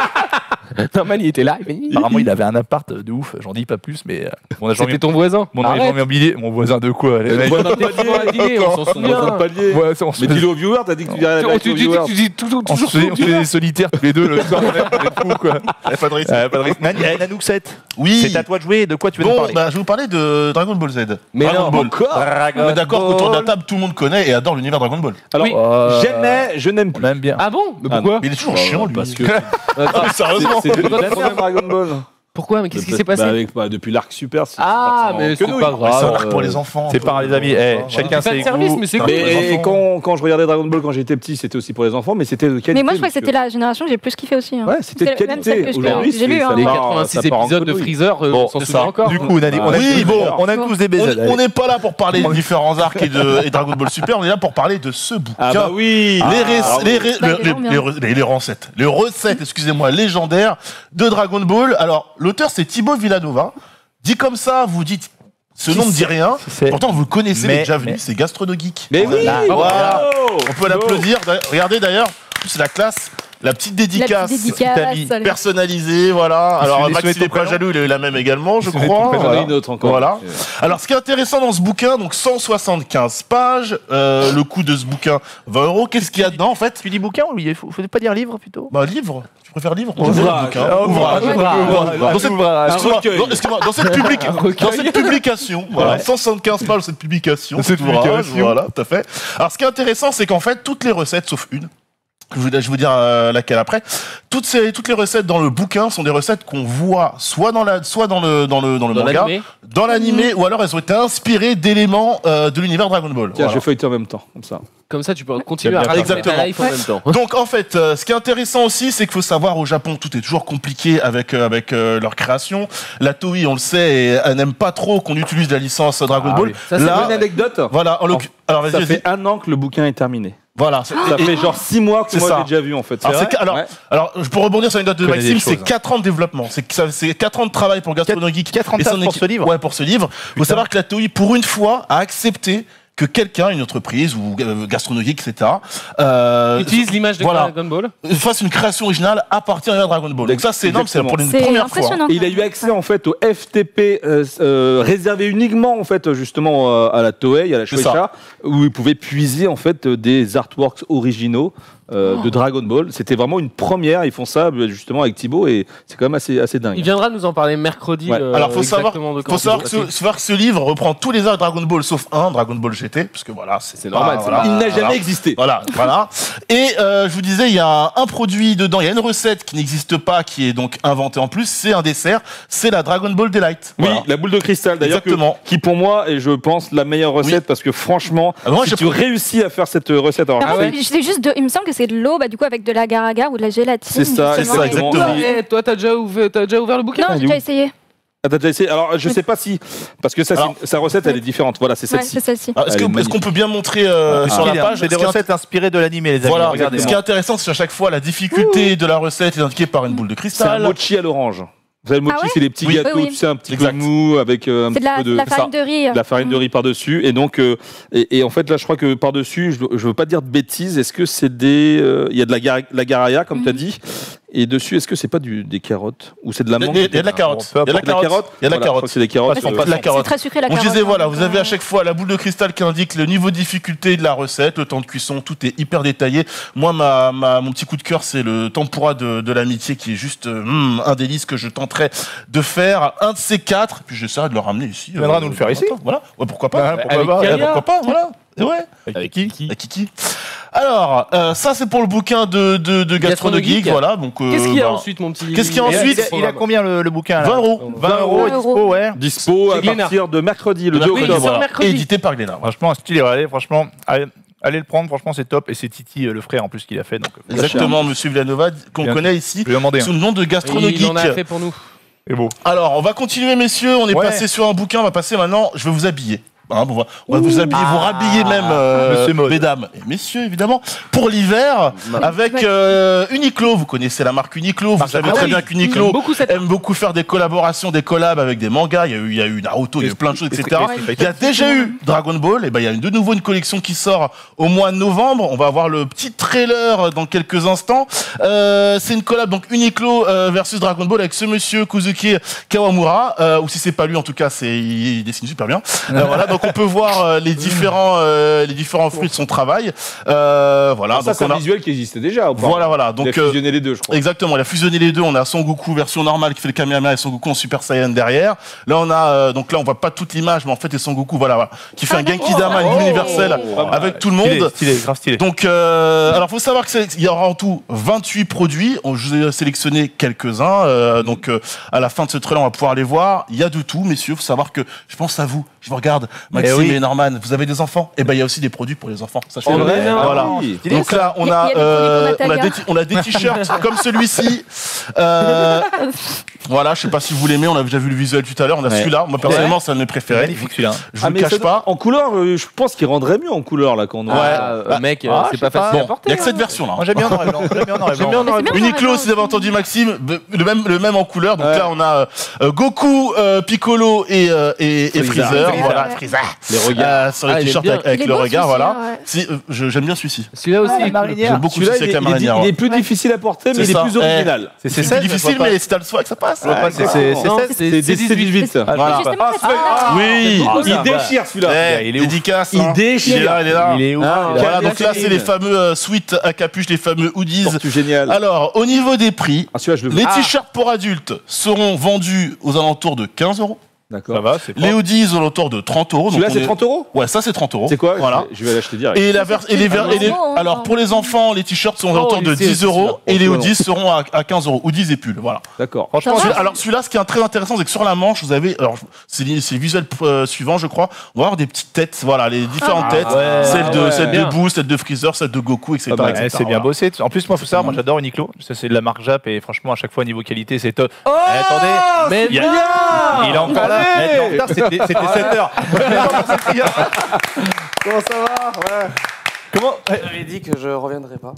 hein. Norman, il était là. il fait- Apparemment, il avait un appart de ouf, j'en dis pas plus, mais euh, mon agent C'était ton voisin. mon agent Arrête. immobilier, mon voisin de quoi les mecs. Voisin de T'es pas à dîner, on s'en Voisin souvient. de palier. Ouais, ça, on se Mais fait- dis-le aux viewers, t'as dit que tu dirais la Tu- vérité Tu aux dis viewers. tu dis tout- tout- on se toujours fait on se fait des solitaires tous les deux le soir, on est on est fous, quoi. Eh, pas de risque. Euh, pas de risque. Nan- eh, Nanook sept, Oui. c'est à toi de jouer, de quoi tu veux nous Bon, parler? bah, je vais vous parler de Dragon Ball Z. Mais Dragon non, Ball. encore On est d'accord qu'autour de la table, tout le monde connaît et adore l'univers Dragon Ball. Alors, Oui. Euh, j'aimais, je n'aime plus. On aime bien. Ah bon? Mais Ah, pourquoi? Mais il est toujours chiant, lui. Parce que. Ah, sérieusement. C'est devenu de la merde, Dragon Ball. Pourquoi? Mais qu'est-ce qui Bah, s'est passé? bah, avec- bah, Depuis l'arc super. c'est- Ah, c'est mais parti c'est en pas quenouille. C'est un grave. arc pour les enfants. C'est pas les amis, eh, chacun Pas de ses service, goûts. mais c'est cool. pour les Mais enfants. quand, quand je regardais Dragon Ball quand j'étais petit, c'était aussi pour les enfants, mais c'était de qualité. Mais moi, je crois que monsieur. c'était la génération que j'ai plus kiffé aussi. hein. Ouais, c'était de C'est même celle qualité. que je- Aujourd'hui, j'ai lu, c'est- hein. ça Les part- quatre-vingt-six ça part en épisodes de quenouille. Freezer, euh, Bon, on s'en c'est souvient ça. encore. Du coup, on a dit, on a Oui, tous- bon, on a tous des baisers. On on n'est pas là pour parler de différents arcs et de et Dragon Ball Super, on est là pour parler de ce bouquin. Ah bah oui. Les, ré- Ah, les, ré- Bah, le- il est les, vraiment les, bien. re- les- les recettes, les recettes, excusez-moi, légendaires de Dragon Ball. Alors, l'auteur c'est Thibaut Villanova. Dit comme ça, vous dites, ce nom ne dit rien. c'est- Pourtant, vous le connaissez, Mais- mais déjà venu, mais- c'est Gastronogeek. Mais oui. Voilà. Voilà. bravo. On peut l'applaudir. D'ailleurs, Regardez d'ailleurs, c'est la classe. La petite dédicace, dédicace, Italie, allez. personnalisée, voilà. Il Alors, suffit de Max, soumettre il est ton pas prénom. jaloux, il a eu la même également, je Il suffit de crois. ton prénom. J'en ai Voilà. une autre encore. Voilà. Euh, Alors, ce qui est intéressant dans ce bouquin, donc cent soixante-quinze pages, euh, le coût de ce bouquin, vingt euros. Qu'est-ce qu'il y a dedans, en fait? Tu dis bouquin ou il faut, faut pas dire livre plutôt? Bah, livre. Tu préfères livre? Ouvrage. Bouquin. Ah, Ouvrage. ouvrage. Dans cette, Ouvrage. excuse-moi, recueil. dans- excuse-moi, dans cette, public- Un recueil. dans cette publication, voilà, Ouais. cent soixante-quinze pages de cette publication, Cette cet ouvrage, publication. voilà, tout à fait. Alors, ce qui est intéressant, c'est qu'en fait, toutes les recettes, sauf une, je vous, je vais vous dire euh, laquelle après. Toutes ces, toutes les recettes dans le bouquin sont des recettes qu'on voit soit dans la, soit dans le, dans le, dans le Dans manga, l'animé. dans l'animé, ou alors elles ont été inspirées d'éléments euh, de l'univers Dragon Ball. Tiens, Voilà. je vais feuilleter en même temps, comme ça. Comme ça, tu peux continuer à Bien, regarder exactement. ta life en même temps. Donc en fait, euh, ce qui est intéressant aussi, c'est qu'il faut savoir au Japon, tout est toujours compliqué avec euh, avec euh, leur création. La Toei, on le sait, et elle n'aime pas trop qu'on utilise la licence Dragon Ah Ball. oui. Ça, c'est Là, une anecdote. Voilà. En l'occ- alors vas-y, Ça vas-y. fait un an que le bouquin est terminé. Voilà. Ça fait genre six mois que C'est moi ça. j'ai déjà vu en fait. Alors, C'est c'est- vrai alors, Ouais. alors, je peux rebondir sur une note de Je connais Maxime, des c'est choses, hein. quatre ans de développement. C'est que ça- c'est quatre ans de travail pour Gastrono Geek. quatre ans de et taf son pour équipe. ce livre. Ouais, pour ce livre. Il faut savoir que la Toei, pour une fois, a accepté que quelqu'un, une entreprise ou euh, Gastrono Geek, et cetera, euh, Utilise l'image de voilà, Dragon Ball. fasse une création originale à partir de Dragon Ball. Donc ça, c'est énorme, c'est pour une C'est première fois. impressionnant. Et il a eu accès en fait au F T P euh, euh, réservé uniquement en fait justement euh, à la Toei, à la C'est Shueisha, où il pouvait puiser en fait des artworks originaux euh, de Dragon Ball. C'était vraiment une première. Ils font ça justement avec Thibaut et c'est quand même assez assez dingue. Il viendra nous en parler mercredi. Ouais. euh, Alors, faut savoir, exactement de faut quand savoir, il que s'est ce, passé. savoir que ce livre reprend tous les arcs Dragon Ball sauf un, Dragon Ball G T, parce que voilà, c'est C'est normal, pas- c'est voilà, Il n'a jamais voilà. existé. Voilà, voilà. Et euh, je vous disais, il y a un, un produit dedans, il y a une recette qui n'existe pas, qui est donc inventée en plus. C'est un dessert, c'est la Dragon Ball Delight. Oui, Voilà. la boule de cristal d'ailleurs, que- Exactement. qui pour moi est, je pense, la meilleure recette Oui. parce que franchement, Ah, moi, si j'ai tu pris- réussis à faire cette recette, alors Par je contre, sais- c'est juste de- il me semble que c'est de l'eau, bah, du coup, avec de l'agar-agar ou de la gélatine. C'est ça, justement. c'est ça, exactement. exactement. Eh, toi, t'as déjà, ouvert- t'as déjà ouvert le bouquin Non, il est j'ai déjà où essayé. Ah, t'as déjà essayé. Alors je sais pas si parce que ça, c'est Alors- une- sa recette elle est différente. Voilà, c'est Ouais, celle-ci. c'est celle-ci. Alors, est-ce, Elle est que- est-ce qu'on peut bien montrer euh, Ah, sur la c'est page C'est des ce qui est- recettes inspirées de l'animé, les amis. Voilà, Regardez. ce qui est intéressant, c'est à chaque fois la difficulté de la recette est indiquée par une boule de C'est un cristal. mochi à l'orange. Vous savez, le mochi, Ah ouais c'est les petits Oui. gâteaux, Oui, oui. tu sais, un petit Exact. peu mou avec euh, un C'est petit de la, peu de de la farine de riz. de la farine de riz par-dessus. Et donc, euh, et, et en fait, là, je crois que par-dessus, je, je veux pas dire de bêtises, est-ce que c'est des. euh, Il y a de la, gar- la garaya, comme tu as dit. Et dessus, est-ce que c'est pas du, des carottes ou c'est de la Il y a- menthe il y a de la carotte. Il y a de la carotte. Il y a de la Voilà, je crois carotte. que c'est des carottes. Passons euh, pas de la C'est carotte. très sucré la On carotte. disait, voilà, hein, vous donc, avez à euh, chaque fois la boule de cristal qui indique le niveau de difficulté de la recette, le temps de cuisson, tout est hyper détaillé. Moi, ma, ma- mon petit coup de cœur, c'est le tempura de, de l'amitié qui est juste euh, hum, un délice que je tenterai de faire. Un de ces quatre, puis j'essaierai de le ramener ici. Tu viendras nous le faire ici. Voilà, ouais, pourquoi pas. Ah, pourquoi Avec pas. Ouais, Kalia. pourquoi pas, voilà. Et ouais. Avec qui Avec Kiki. Alors, euh, ça c'est pour le bouquin de, de, de Gastrono Gastrono Geek, Geek. voilà. Donc, euh, Qu'est-ce qu'il y a bah, ensuite, mon petit Qu'est-ce qu'il y a Il a- ensuite il a- Il a combien le, le bouquin là vingt euros. vingt euros, vingt dispo, ouais. Dispo à Chez Glénat. partir de mercredi, le Le deux Oui, il octobre. sort voilà. mercredi. Édité par Glénat. voilà. Franchement, stylé, allez, franchement, allez, allez le prendre, franchement, c'est top. Et c'est Titi, euh, le frère, en plus, qui l'a fait. Donc, euh, Exactement, Monsieur Villanova, qu'on Bien. connaît ici je lui ai demandé. sous Hein. le nom de Gastrono Il en a Geek. fait pour nous. C'est beau. Alors, on va continuer, messieurs. On est Ouais. passé sur un bouquin. On va passer maintenant. Je vais vous habiller. Hein, on va, on va vous habiller, vous Ah. rhabiller même, euh, Monsieur Mode. mesdames et messieurs, évidemment, pour l'hiver, avec Ouais. euh, Uniqlo. Vous connaissez la marque Uniqlo. Vous Marque savez à très Paris. bien qu'Uniqlo J'aime beaucoup cette- aime beaucoup faire des collaborations, des collabs avec des mangas. Il y a eu, il y a eu Naruto, il y a eu plein de choses, et cetera. Esprit- Il y a déjà eu Dragon Ball. Et ben, il y a une- de nouveau une collection qui sort au mois de novembre. On va avoir le petit trailer dans quelques instants. Euh, c'est une collab donc Uniqlo euh, versus Dragon Ball avec ce monsieur Kuzuki Kawamura. Euh, ou si c'est pas lui, en tout cas, c'est il, il dessine super bien. Euh, voilà, donc on peut voir euh, les différents euh, les différents fruits de son travail. Euh, voilà. Ça, donc c'est on un a- visuel qui existait déjà. ou pas Voilà, voilà. Il a Donc euh, fusionné les deux, je crois. exactement, il a fusionné les deux. On a Son Goku version normale qui fait le Kamehameha et Son Goku en Super Saiyan derrière. Là, on a euh, donc là, on voit pas toute l'image, mais en fait, c'est Son Goku, voilà, voilà, qui fait Ah, un Genki Dama oh, universel oh, avec tout le Stylé, monde. stylé, grave stylé. Donc, euh, alors, faut savoir que c'est- il y aura en tout vingt-huit produits. On- Je vous ai sélectionné quelques-uns. Euh, donc, euh, à la fin de ce trailer, on va pouvoir les voir. Il y a de tout, messieurs. Faut savoir que je pense à vous. Je vous regarde, Maxime oui. et Norman. Vous avez des enfants? Eh ben, il y a aussi des produits pour les enfants. Sachez Oh, le. vrai Voilà. Oui. Donc là, on Il y a- a, il y a des euh, produits pour on a des, Natalia. t- on a des t-shirts comme celui-ci. Euh, voilà, je sais pas si vous l'aimez. On a déjà vu le visuel tout à l'heure. On a Ouais. celui-là. Moi, personnellement, c'est un de mes préférés. Magnifique celui-là. Je vous Ah, le mais cache ça doit- pas. En couleur, euh, je pense qu'il rendrait mieux en couleur là quand on. Ouais. Ah, euh, mec, euh, Ah, c'est je pas sais pas. facile à Bon, porter. il y a que hein. cette version-là. Moi, j'aime bien en noir et blanc. J'aime bien en noir et blanc. J'aime bien en noir et Mais c'est blanc. bien, Uniqlo, noir et si vous avez entendu Maxime, le même, le même en couleur. Donc Ouais. là, on a euh, Goku, euh, Piccolo et, euh, et, et Freezer. Freezer. Freezer. Voilà, Ouais. Freezer. Les regards. Euh, sur les Ah, il est t-shirts bien. avec, avec Il est le beau, regard, celui-ci, voilà. ouais. Si, euh, je- j'aime bien celui-ci. Celui-là aussi. Ah, la marinière. J'aime beaucoup Celui-là, celui-ci il, avec la il est, marinière. il est plus difficile à porter, mais C'est il est ça. plus original. C'est C'est seize, plus difficile, mais si t'as le swag, ça passe. Je vois pas, c'est c'est- c'est Non, seize. c'est C'est c'est dix-huit. dix-huit. Ah, Voilà. je sais pas. Justement, cette photo-là. Oui, Ah, Il ça, déchire celui-là. Eh, il est ouf. dédicace. Il hein. déchire. Il est là, il est là. Il est ouf. Ah, il a- Voilà, donc là, Catherine. c'est les fameux euh, sweats à capuche, les fameux hoodies. Tortue génial. Alors, au niveau des prix, Ah, celui-là, je le veux. les Ah, t-shirts pour adultes seront vendus aux alentours de quinze euros. D'accord. Ça va, c'est Les hoodies, ils ont autour de trente euros. Celui-là, donc c'est on est- trente euros Ouais, ça, c'est trente euros. C'est quoi Voilà. Je vais l'acheter direct. Et, la ver- et les ver- et les- alors pour les enfants, les t-shirts sont autour de dix euros et les hoodies seront à, à quinze euros. Hoodies et pulls, voilà. D'accord. Franchement, celui- alors celui-là, ce qui est très intéressant, c'est que sur la manche, vous avez, alors c'est les, c'est les visuels euh, suivants, je crois. On va avoir des petites têtes, voilà, les différentes Ah, têtes, ouais. celle de Ouais. celle de Bien. Boo, celle de Freezer, celle de Goku, et cetera. Ah bah, et cetera, c'est bien voilà. bossé. En plus, moi, faut savoir, moi j'adore Uniqlo. Ça, c'est de la marque Jap et franchement, à chaque fois, niveau qualité, c'est top. Oh, Eh, attendez, mais il, y a- bien il est encore là. Allez. Eh, en retard, C'était c'était sept heures. Comment ça va ouais. Comment J'avais dit que je reviendrai pas.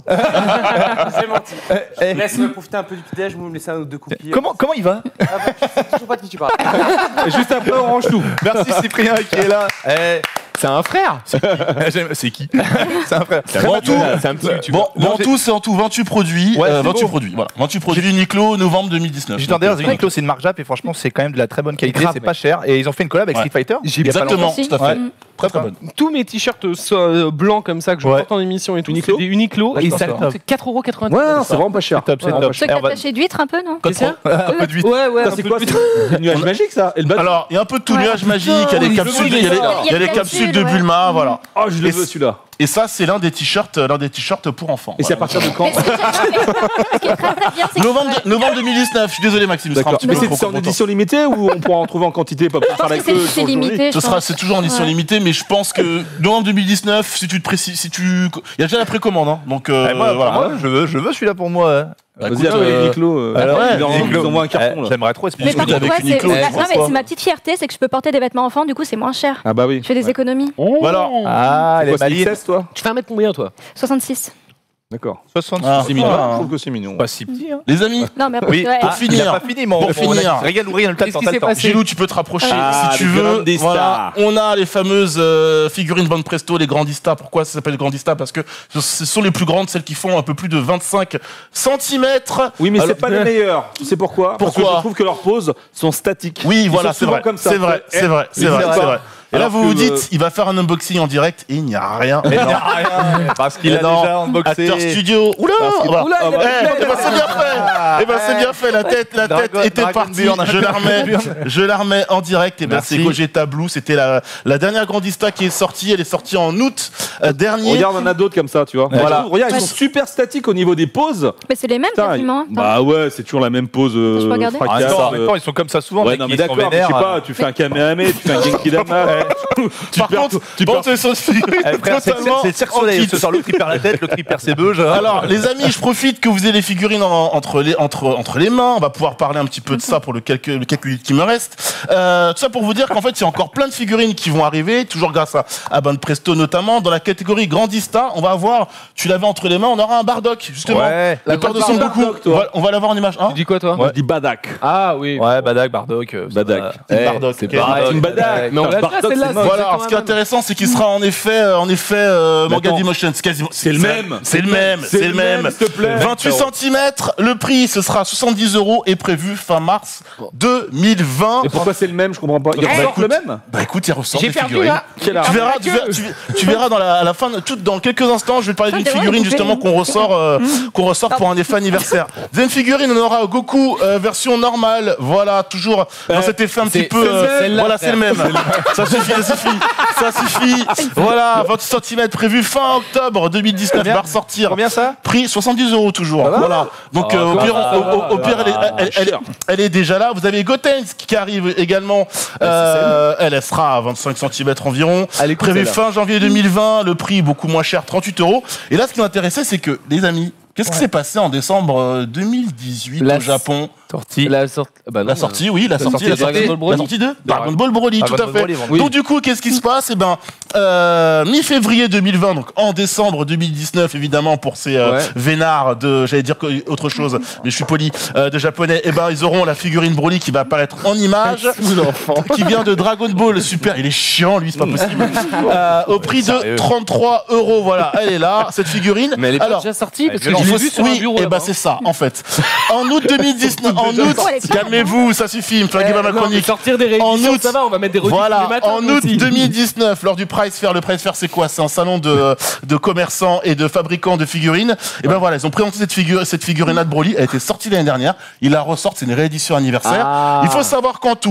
J'ai menti. Je vous laisse me profiter un peu du petit-déj, vous me laissez un ou deux copies. Comment, comment il va Ah bah, je sais toujours pas de qui tu parles. Juste après, on range tout. Merci Cyprien qui est là. Eh, c'est un frère. J'aime- C'est qui C'est un frère. Bon, en tout, c'est un petit youtubeur. bon, bon, en tout, c'est en tout vingt-huit produits. Ouais, euh, c'est vingt-huit beau. produits, voilà. vingt-huit produits Uniqlo, novembre deux mille dix-neuf. J'étais en derrière, Uniqlo, c'est une marque Jap et franchement, c'est quand même de la très bonne qualité. Grave, C'est mec. pas cher. Et ils ont fait une collab avec Ouais. Street Fighter. J'ai il y a pas Exactement, longtemps. tout à fait. Ouais. Très très bonne. Tous mes t-shirts so- euh, blancs comme ça que je Ouais. porte en émission et tout, Uniqlo c'est des Uniqlo et D'accord, ça c'est coûte top. quatre euros quatre-vingt-dix. Ouais, non, c'est vraiment pas cher. C'est top, c'est Ouais, top. Ceux Eh, qui on va- attachent d'huîtres un peu, non Code pro. Un peu de huit. Ouais, ouais. Ça, un c'est peu quoi plus- c'est un nuage magique ça Et le bas- Alors, il y a un peu de tout, Ouais. nuage magique, il y a des Putain, capsules, il il y a les, est fort. il y a les capsules de ouais. Bulma, voilà. Oh, je le Et veux c- celui-là. Et ça, c'est l'un des t-shirts, euh, l'un des t-shirts pour enfants. Et c'est à Voilà. partir de quand Mais ce que j'ai- ce qui est très très bien, c'est que Novembre, de- novembre deux mille dix-neuf, je suis désolé Maxime, ce sera un D'accord. petit Mais peu c'est trop c'est en content. édition limitée ou on pourra en trouver en quantité pas pour je faire pense la que c'est- queue c'est limité. Ce je sera, pense. c'est toujours en édition Ouais. limitée, mais je pense que novembre deux mille dix-neuf, si tu te précises, si tu, il y a déjà la précommande, hein. Donc euh, Eh, moi, voilà. moi, je veux, je veux celui-là pour moi. hein. Bah, Vas-y, écoute, appelle euh, Uniqlo. euh, alors, il ouais, en- Uniqlo. ils envoient un carton Eh, là. J'aimerais trop Mais expliquer par contre, avec ouais, c'est Uniqlo, la- je non, pense mais pas. c'est ma petite fierté, c'est que je peux porter des vêtements enfants, du coup c'est moins cher. Ah bah oui. Je fais des économies. Bah alors, Ah, C'est les quoi, c'est malines. X S toi Tu fais un mètre combien toi soixante-six. D'accord. soixante-six. Ah, C'est mignon. ah. Je trouve que c'est mignon. Pas si petit. Hein. les amis, Non, mais après, Oui, ouais. pour Ah, finir, il a pas fini, mon pour mon- finir. Régale ou rien, le temps, Qu'est-ce qui t'as s'est le temps. passé Gilou, tu peux te rapprocher Ah, si tu les veux. Grandista. Voilà, on a les fameuses euh, figurines Bande Presto, les Grandista. Pourquoi ça s'appelle Grandista? Parce que ce sont les plus grandes, celles qui font un peu plus de vingt-cinq centimètres. Oui, mais Alors- c'est pas les meilleurs. Tu sais pourquoi Parce que Pourquoi je trouve que leurs poses sont statiques. Oui, Ils voilà, sont c'est souvent vrai. comme ça. C'est vrai, Eh, c'est vrai, c'est mais vrai, c'est c'est pas- vrai. Et là, Alors vous vous que, dites, euh, il va faire un unboxing en direct et il n'y a rien. Mais Non. non, rien. Parce qu'il a Non. déjà unboxé. Acteur studio. Oula, qu'il- voilà. Oula, il a- Eh, il a- eh ben, c'est bien fait. Eh ben c'est bien fait. La tête, la tête Dragon- était Dragon partie. Burn. Je la remets, je la remets en direct. Et ben Merci. c'est Gogeta Blue. C'était la la dernière Grandista qui est sortie. Elle est sortie en août euh, dernier. Regarde, on en a d'autres comme ça, tu vois. Voilà. Je trouve- Regarde, ils Ouais. sont super statiques au niveau des poses. Mais c'est les mêmes Putain, quasiment. hein. Bah ouais, c'est toujours la même pose. euh, Je peux regarder En même fracasse, temps, en même euh, temps, ils sont comme ça souvent. Ouais, mec, non, mais ils sont d'accord, mais je vénères, sais euh. pas, tu fais un Kamehameha, tu fais un Genki Dama. tu Par perds contre, tout- tu bon, perds- ce sont Eh, frère, c'est totalement c'est le Cirque Soleil. en Ce soir, l'autre il perd la tête, l'autre il perd ses beuges. Alors, les amis, je profite que vous ayez les figurines en- entre, les, entre, entre les mains. On va pouvoir parler un petit peu de ça pour le quelques, le quelques minutes qui me reste. Euh, tout ça pour vous dire qu'en fait, il y a encore plein de figurines qui vont arriver, toujours grâce à, à Bande Presto notamment. Dans la catégorie Grandista, on va avoir, tu l'avais entre les mains, on aura un Bardock, justement. Ouais. Le père de Son Goku. Bardock, On toi. va, on va l'avoir en image un. Tu dis quoi toi Moi, je dis Badak. Ah oui. Ouais, Badak, Bardock. euh, ça Badak. va. Team Eh, Bardock, c'est ok. pareil. Team Badak. Mais on l'a déjà Bardock, celle-là. c'est c'est Voilà, alors, exactement ce qui est la même. intéressant, c'est qu'il sera en effet, euh, en effet, euh, Mais Manga attends. Emotion. C'est quasiment, C'est le même. C'est le même, c'est le même. s'il te plaît. vingt-huit centimètres, le prix, ce sera soixante-dix euros et prévu fin mars deux mille vingt. Et pourquoi c'est le même Je comprends pas. Ils Bah, ressortent le écoute, même Bah écoute, il ressort J'ai des perdu figurines. là. Quel Tu art. verras, tu verras, tu, tu verras dans la, à la fin, de- tout, dans quelques instants, je vais te parler Ah, d'une c'est vrai, figurine vous justement faites- qu'on ressort, euh, qu'on ressort pour un effet anniversaire. Deuxième figurine, on aura Goku euh, version normale. Voilà, toujours dans Euh, cet effet un petit c'est- peu. c'est euh, celle-là, voilà, c'est le même. Ça suffit, ça suffit, ça suffit. Voilà, vingt centimètres prévu fin octobre deux mille dix-neuf. Combien Va ressortir. Combien ça Prix soixante-dix euros toujours. Voilà. Donc Ah, euh, au ça pire, va, au, au- au pire, elle, est, elle- elle- cher. elle est déjà là. Vous avez Gotenks qui arrive également. Euh, elle, elle sera à vingt-cinq centimètres environ. Elle est cool, Prévu celle-là. fin janvier deux mille vingt. Le prix beaucoup moins cher, trente-huit euros. Et là, ce qui m'intéressait, c'est que, les amis, qu'est-ce qui s'est passé en décembre euh, deux mille dix-huit La au Japon? Sorti. La sortie. Bah non, La sortie, oui, la sortie, sortie la de sortie, Dragon Ball Broly. la sortie de Dragon Ball Broly, tout Dragon à Ball fait. Broly, oui. Donc du coup, qu'est-ce qui se passe? Eh ben, euh, mi-février deux mille vingt, donc en décembre deux mille dix-neuf, évidemment, pour ces euh, Ouais. vénards de, j'allais dire que- autre chose, mais je suis poli, euh, de japonais. Eh ben, ils auront la figurine Broly qui va apparaître en image, qui vient de Dragon Ball Super. Il est chiant, lui, c'est pas possible. Euh, au prix de Sérieux. trente-trois euros. Voilà, elle est là, cette figurine. Mais elle est pas Alors, déjà sortie parce que violence. je il l'ai faut- vue sur un oui, bureau. et là-bas. bah c'est ça, en fait. En août deux mille dix-neuf, en août, Oh, elle est calmez-vous, ça suffit, me flaguez Eh, pas ma non, mais chronique. sortir des En rééditions, août, ça va, on va mettre des rediffs tous voilà, les matins. en nous août aussi. deux mille dix-neuf, lors du Price Fair, le Price Fair c'est quoi? C'est un salon de, de commerçants et de fabricants de figurines. Et ben voilà, ils ont présenté cette figure, cette figurine de Broly, elle a été sortie l'année dernière, ils la ressortent, c'est une réédition anniversaire. Ah. Il faut savoir qu'en tout,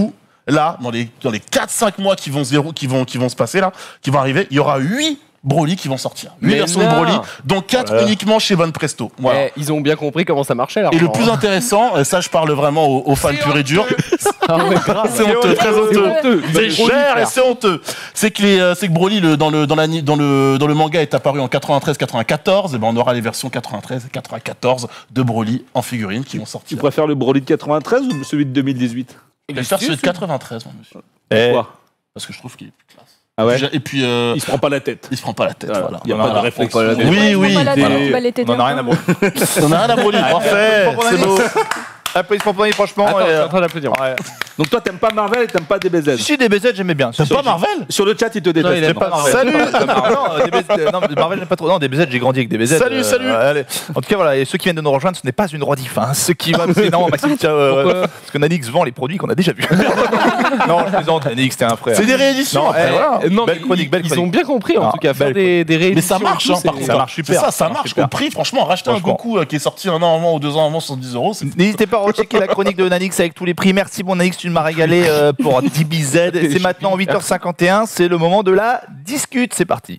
là, dans les, dans les quatre cinq mois qui vont, zéro, qui, vont, qui vont se passer là, qui vont arriver, il y aura huit Broly qui vont sortir. huit versions de Broly, dont quatre voilà. uniquement chez Bonne Presto. Voilà. Eh, ils ont bien compris comment ça marchait là. Et le plus intéressant, et ça je parle vraiment aux, aux fans purs et durs, ah ouais, c'est honteux, très honteux. C'est cher et c'est honteux. C'est que, les, c'est que Broly le, dans, le, dans, la, dans, le, dans le manga est apparu en quatre-vingt-treize quatre-vingt-quatorze, et ben on aura les versions quatre-vingt-treize et quatre-vingt-quatorze de Broly en figurines qui vont sortir. Tu préfères le Broly de quatre-vingt-treize ou celui de deux mille dix-huit? Je préfère celui de quatre-vingt-treize, mon monsieur. Pourquoi? Parce que je trouve qu'il est plus classe. Ah ouais. Et puis euh, il se prend pas la tête. Il se prend pas la tête. Voilà. Voilà. Il y a pas de réflexion. Oui, oui. On en a rien à brûler. On a rien à brûler. Parfait. C'est beau. Applaudissements pour Nani, franchement. Attends, et, je suis en train d'applaudir. Ouais. Donc toi, t'aimes pas Marvel et t'aimes pas D B Z? Si, D B Z, j'aimais bien. T'aimes pas Marvel? Sur le chat, il te déteste. Non, il aime pas Marvel. Salut. Non, D B Z, non, Marvel, j'aime pas trop. Non, D B Z, j'ai grandi avec D B Z. Salut, euh, salut. euh, allez. En tout cas, voilà. Et ceux qui viennent de nous rejoindre, ce n'est pas une rediff. Hein. Ceux qui vont, c'est non, Maxime, tiens, euh, parce que Nanix vend les produits qu'on a déjà vus. Non, je plaisante. Nanix, t'es un frère. C'est des rééditions. Non, après, eh, voilà. Non, belle chronique, belle ils chronique. ont bien compris en Ah, tout cas, faire belle des, des rééditions. Mais ça marche, hein, par contre. Ça marche super. Ça, ça marche. Au prix, franchement, racheter un Goku qui est sorti un an avant ou deux ans avant soixante-dix euros. N'hésitez pas à rechecker la chronique de Nanix avec tous les prix. Merci mon Nanix, tu m'as régalé euh, pour D B Z. C'est maintenant huit heures cinquante et un, c'est le moment de la discute. C'est parti.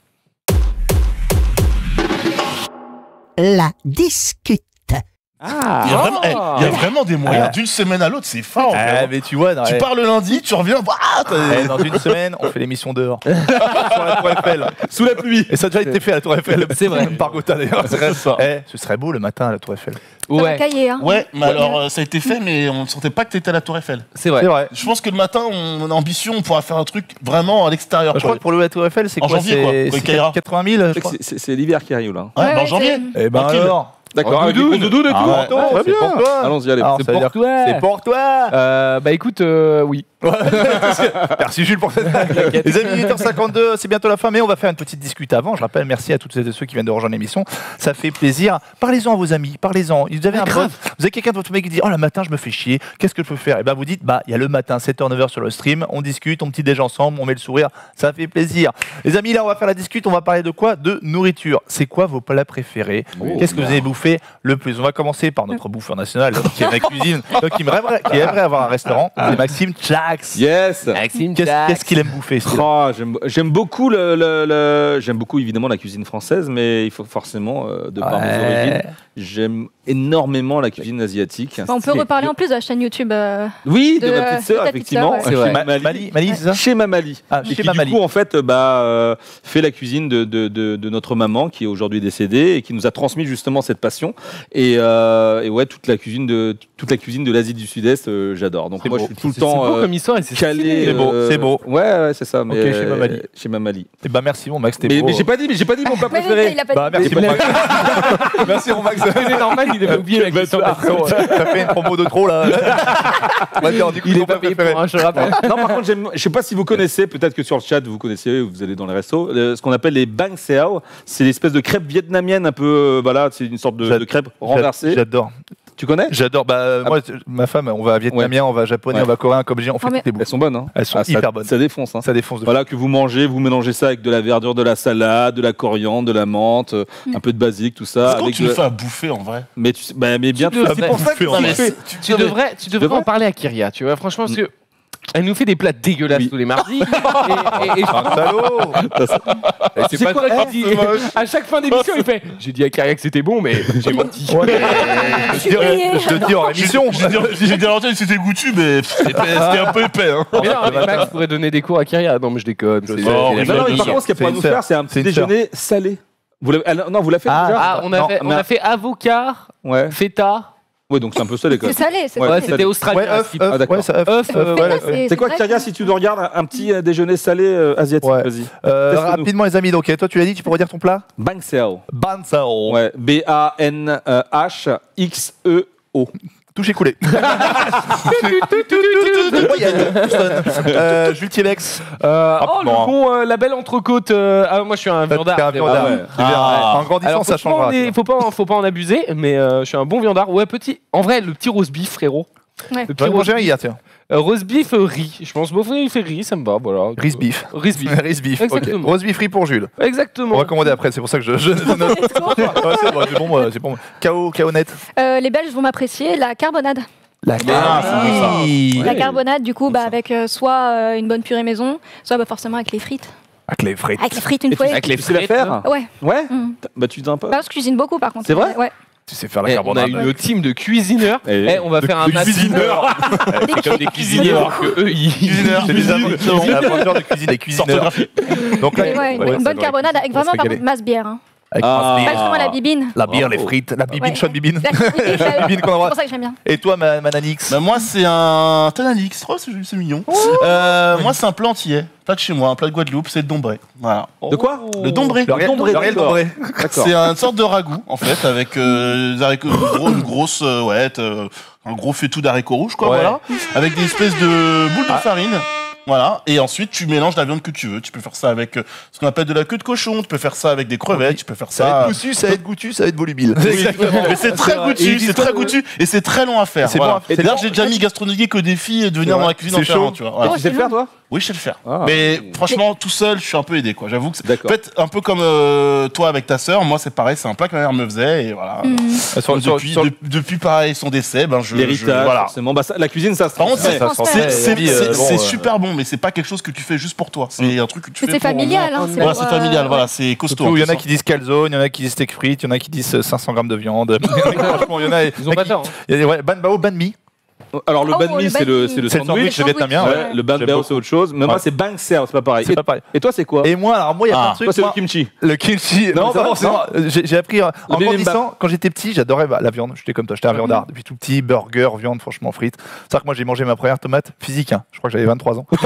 La discute. Ah, il, y a vraiment, eh, il y a vraiment des moyens. Ah. D'une semaine à l'autre, c'est fort. Ah, mais tu vois, tu les... pars le lundi, tu reviens. Bah, eh, dans une semaine, on fait l'émission dehors. Sur la Tour Eiffel. Sous la pluie. Et ça a déjà été fait à la Tour Eiffel. C'est vrai. Par Gotha d'ailleurs. Eh, ce serait beau le matin à la Tour Eiffel. Ouais. Cahier, hein. Ouais, mais alors euh, ça a été fait, mais on ne sentait pas que tu étais à la Tour Eiffel. C'est vrai. vrai. Je pense que le matin, on a ambition, on pourra faire un truc vraiment à l'extérieur. Bah, je crois que pour le la Tour Eiffel, c'est en quoi? janvier, quoi. C'est quatre-vingt mille. C'est l'hiver qui arrive là. Ouais, ouais, bah, en ouais, janvier. Eh ben alors. D'accord, avec les doudounes et tout. Ah, ouais, ouais, très bien. Allons-y, allez. C'est pour toi. C'est pour toi. Euh, bah écoute, euh, oui. Merci Jules pour cette les amis, huit heures cinquante-deux, c'est bientôt la fin, mais on va faire une petite discute avant. Je rappelle, merci à toutes celles et ceux qui viennent de rejoindre l'émission. Ça fait plaisir. Parlez-en à vos amis, parlez-en. Vous avez un pote, vous avez quelqu'un de votre mec qui dit oh le matin je me fais chier, qu'est-ce que je peux faire? Et ben vous dites bah il y a le matin sept heures neuf heures sur le stream, on discute, on petit déj ensemble, on met le sourire, ça fait plaisir. Les amis, là on va faire la discute, on va parler de quoi? De nourriture. C'est quoi vos plats préférés? Oh, qu'est-ce que vous avez bouffé le plus? On va commencer par notre bouffeur national, qui est la cuisine, qui aimerait, qui aimerait avoir un restaurant. C'est Maxime Tchax. Yes. Maxime Qu'est-ce qu'est-ce qu'il aime bouffer? Oh, j'aime beaucoup le, le, le j'aime beaucoup évidemment la cuisine française, mais il faut forcément euh, de par ouais. mes origines, j'aime énormément la cuisine asiatique. On peut reparler en plus de la chaîne YouTube. Euh, oui, de, de ma petite sœur, de effectivement. Petite sœur, ouais. Ma Mali, Mali, c'est ça? Chez Mamali. Ah, et chez qui Mamali. du coup en fait bah euh, fait la cuisine de, de, de, de notre maman qui est aujourd'hui décédée et qui nous a transmis justement cette passion. Et, euh, et ouais, toute la cuisine de toute la cuisine de l'Asie du Sud-Est, euh, j'adore. Donc moi beau. je suis tout le c'est, temps c'est beau euh, comme histoire et c'est calé. C'est beau, euh, c'est beau. Ouais, ouais, c'est ça. Mais ok, chez Mamali. Euh, chez Mamali. Et bah merci mon Max, t'es Mais, beau. mais j'ai pas dit, mais j'ai pas dit mon plat préféré. Il a pas Bah dit. merci mon Max. Merci mon Max. C'est normal, il avait oublié la question. T'as fait une promo de trop là. On va dire, du coup, Il ton est pas plat payé préféré. pour un, je rappelle. Non, par contre, j'aime- je sais pas si vous connaissez, peut-être que sur le chat vous connaissez, vous allez dans les restos, euh, ce qu'on appelle les bang sao. C'est l'espèce de crêpe vietnamienne un peu, euh, voilà, c'est une sorte de, J'ad- de crêpe renversée. J'adore. Tu connais? J'adore. Bah, euh, moi, ma femme, on va vietnamien, on va japonais, Ouais. on va coréen, comme je dis, on fait Oh, mais- toutes les bouffes. Elles sont bonnes, hein. Elles sont Ah, ça- hyper bonnes. Ça défonce, hein. Ça défonce de Voilà, que vous mangez, vous mélangez ça avec de la verdure, de la salade, de la coriandre, de la menthe, euh, un peu de basique, tout ça. C'est quand avec tu de- le fais à bouffer en vrai. Mais tu sais- bah, mais bien Tu sûr, devrais- c'est pour ça que bouffer, en tu vrai. fais. Tu devrais, tu devrais en parler à Kyria, tu vois, franchement, parce que elle nous fait des plats dégueulasses Oui. tous les mardis. et, et, et je Un salaud. Et c'est C'est pas quoi, toi eh, qui dis. c'est moche. À chaque fin d'émission, il fait j'ai dit à Kyria que c'était bon, mais j'ai menti. Ouais. Je te dis- je te dis en émission. J'ai dit- j'ai dit à l'antenne que c'était goûtu, mais pff, c'était c'était un peu épais. Hein. Mais non, mais Max pourrait donner des cours à Kyria. Non, mais je déconne. c'est- sais. c'est la Non, Non, non, famille. mais par contre, ce qu'elle C'est pourrait une nous sœur. faire, c'est un C'est petit une sœur. déjeuner salé. Vous l'avez- elle- non, vous l'avez fait Ah. déjà? Ah, on a, Non, fait, on mais- a fait avocat, Ouais. feta. Ouais, donc c'est un peu salé quand C'est même. salé, c'est Ouais, Ouais, salé. c'était australien. Ouais, œuf, ce qui- œuf, Ah, d'accord. ouais, ça, œuf, œuf, œuf, euh, ouais, Feta, ouais. c'est- C'est quoi, vrai. Kyria, si tu nous regardes, un, un petit euh, déjeuner salé euh, asiatique, Ouais. vas-y. Euh, Teste-nous. rapidement les amis, donc toi tu l'as dit, tu peux redire ton plat? Bang Sao. Bansao. Ouais, B A N H X E O. Touche écoulé. euh, Jules Thiebex. Euh, Ah, oh, bon, le hein. bon euh, label entrecôte. euh, ah, moi, je suis un viandard. T'es un frérot. viandard. Ah ouais. C'est bien. Ah. En grandissant, Alors, ça faut, pas en, changera. faut, pas en, faut pas en abuser, mais euh, je suis un bon viandard. Ouais, petit. En vrai, le petit roast beef, frérot. Ouais. Le Tu vas petit manger roast un hier, tiens. Euh, roast beef euh, riz. Je pense que il fait riz, ça me va, voilà. Riz beef. Riz beef. Riz beef. Ok. Exactement. Rose beef riz pour Jules. On Exactement. va commander après, c'est pour ça que je. je note. Ouais, c'est bon, c'est bon, moi, c'est bon. K O, K O net. Euh, les Belges vont m'apprécier, la carbonade. La carbonade. La carbonade, du coup, bah, avec euh, soit euh, une bonne purée maison, soit bah, forcément avec les frites. Avec les frites. Avec les frites une fois. Avec les frites. Tu sais la faire? Ouais. Ouais. Mm. Bah tu dis un peu. Bah, je cuisine beaucoup par contre. C'est vrai? Ouais. Tu sais faire la Eh, carbonade. on a une team de cuisineurs. Et Eh, on va de- faire un de match. cuisineurs. C'est comme des cuisiniers, alors que eux, ils. Cuisineurs. C'est des inventeurs c'est inventeurs de cuisine, des cuisineurs. Donc là, Et ouais, une, ouais, une ça bonne doit- carbonade avec on va vraiment se par régaler. contre masse bière. Hein. Avec Ah. masse Pas bière. justement la bibine. La bière, les frites, la bibine, Ouais. shot bibine. La bibine, La bibine qu'on C'est embrasse. pour ça que j'aime bien. Et toi, ma, Mananix? Bah moi c'est un Tanalix, oh, c'est c'est mignon. Euh, moi c'est un plat antillais, plat de chez moi, un plat de Guadeloupe, c'est le dombré. Voilà. De quoi? Le dombré. Le réel dombré. Le réel dombré. C'est une sorte de ragoût en fait avec euh, des haricots, une, gros- une grosse euh, ouais, euh, un gros faitout d'haricots rouges quoi, Ouais. voilà, avec des espèces de boules de farine. Voilà, et ensuite tu mélanges la viande que tu veux. Tu peux faire ça avec euh, ce qu'on appelle de la queue de cochon, tu peux faire ça avec des crevettes, tu peux faire Ça va ça. être goûtu, ça va être goûtu, ça va être volubile. Exactement. Mais c'est très vrai. Et goûtu, ils c'est disent très pas, goûtu et c'est très long à faire. C'est voilà. bon à- Et c'est d'ailleurs, bon. j'ai déjà mis gastronomique au défi de C'est venir vrai. dans la cuisine C'est en faire chaud. un, tu vois. Voilà. Tu sais le faire toi? Oui, je sais le faire. Ah. Mais franchement, tout seul, je suis un peu aidé, quoi. J'avoue que c'est D'accord. peut-être un peu comme euh, toi avec ta sœur. Moi, c'est pareil, c'est un plat que ma mère me faisait et voilà. Mm. Sur- sur- depuis, sur- de- depuis pareil son décès, ben je. je- L'héritage, voilà. forcément. Bah, ça- la cuisine, ça se Par contre, c'est transmet. c'est- c'est- Et puis, euh, c'est- bon, c'est euh, super bon, mais c'est pas quelque chose que tu fais juste pour toi. C'est un truc que tu Mais fais c'est pour. familial, hein, c'est Voilà, pour, c'est euh, familial. ouais. Voilà, c'est costaud. Surtout, il y en plus, a qui disent calzone, il y en a qui disent steak frites, il y en a qui disent cinq cents grammes de viande. Franchement, il y en a. Ils ont pas tort. hein. Il y a ouais, ban bao, ban mi. Alors le Oh, banh mi, le c'est banh le, mi. c'est le C'est le sandwich. sandwich vietnamien. Ouais, Ouais. Le banh J'aime bao, beaucoup. c'est autre chose. Mais moi, Ouais. c'est bang ser, c'est pas pareil. C'est Et- pas pareil. Et toi, c'est quoi? Et moi, alors moi, il y a Ah. plein de trucs. Toi, c'est le moi- kimchi. Le kimchi. Non, Non, pas pas forcément. J'ai j'ai appris euh, en bibimbap. grandissant, quand j'étais petit, j'adorais bah, la viande. J'étais comme toi, j'étais un viandard. Depuis tout petit, burger, viande, franchement, frites. C'est vrai que moi, j'ai mangé ma première tomate physique. Hein. Je crois que j'avais vingt-trois ans.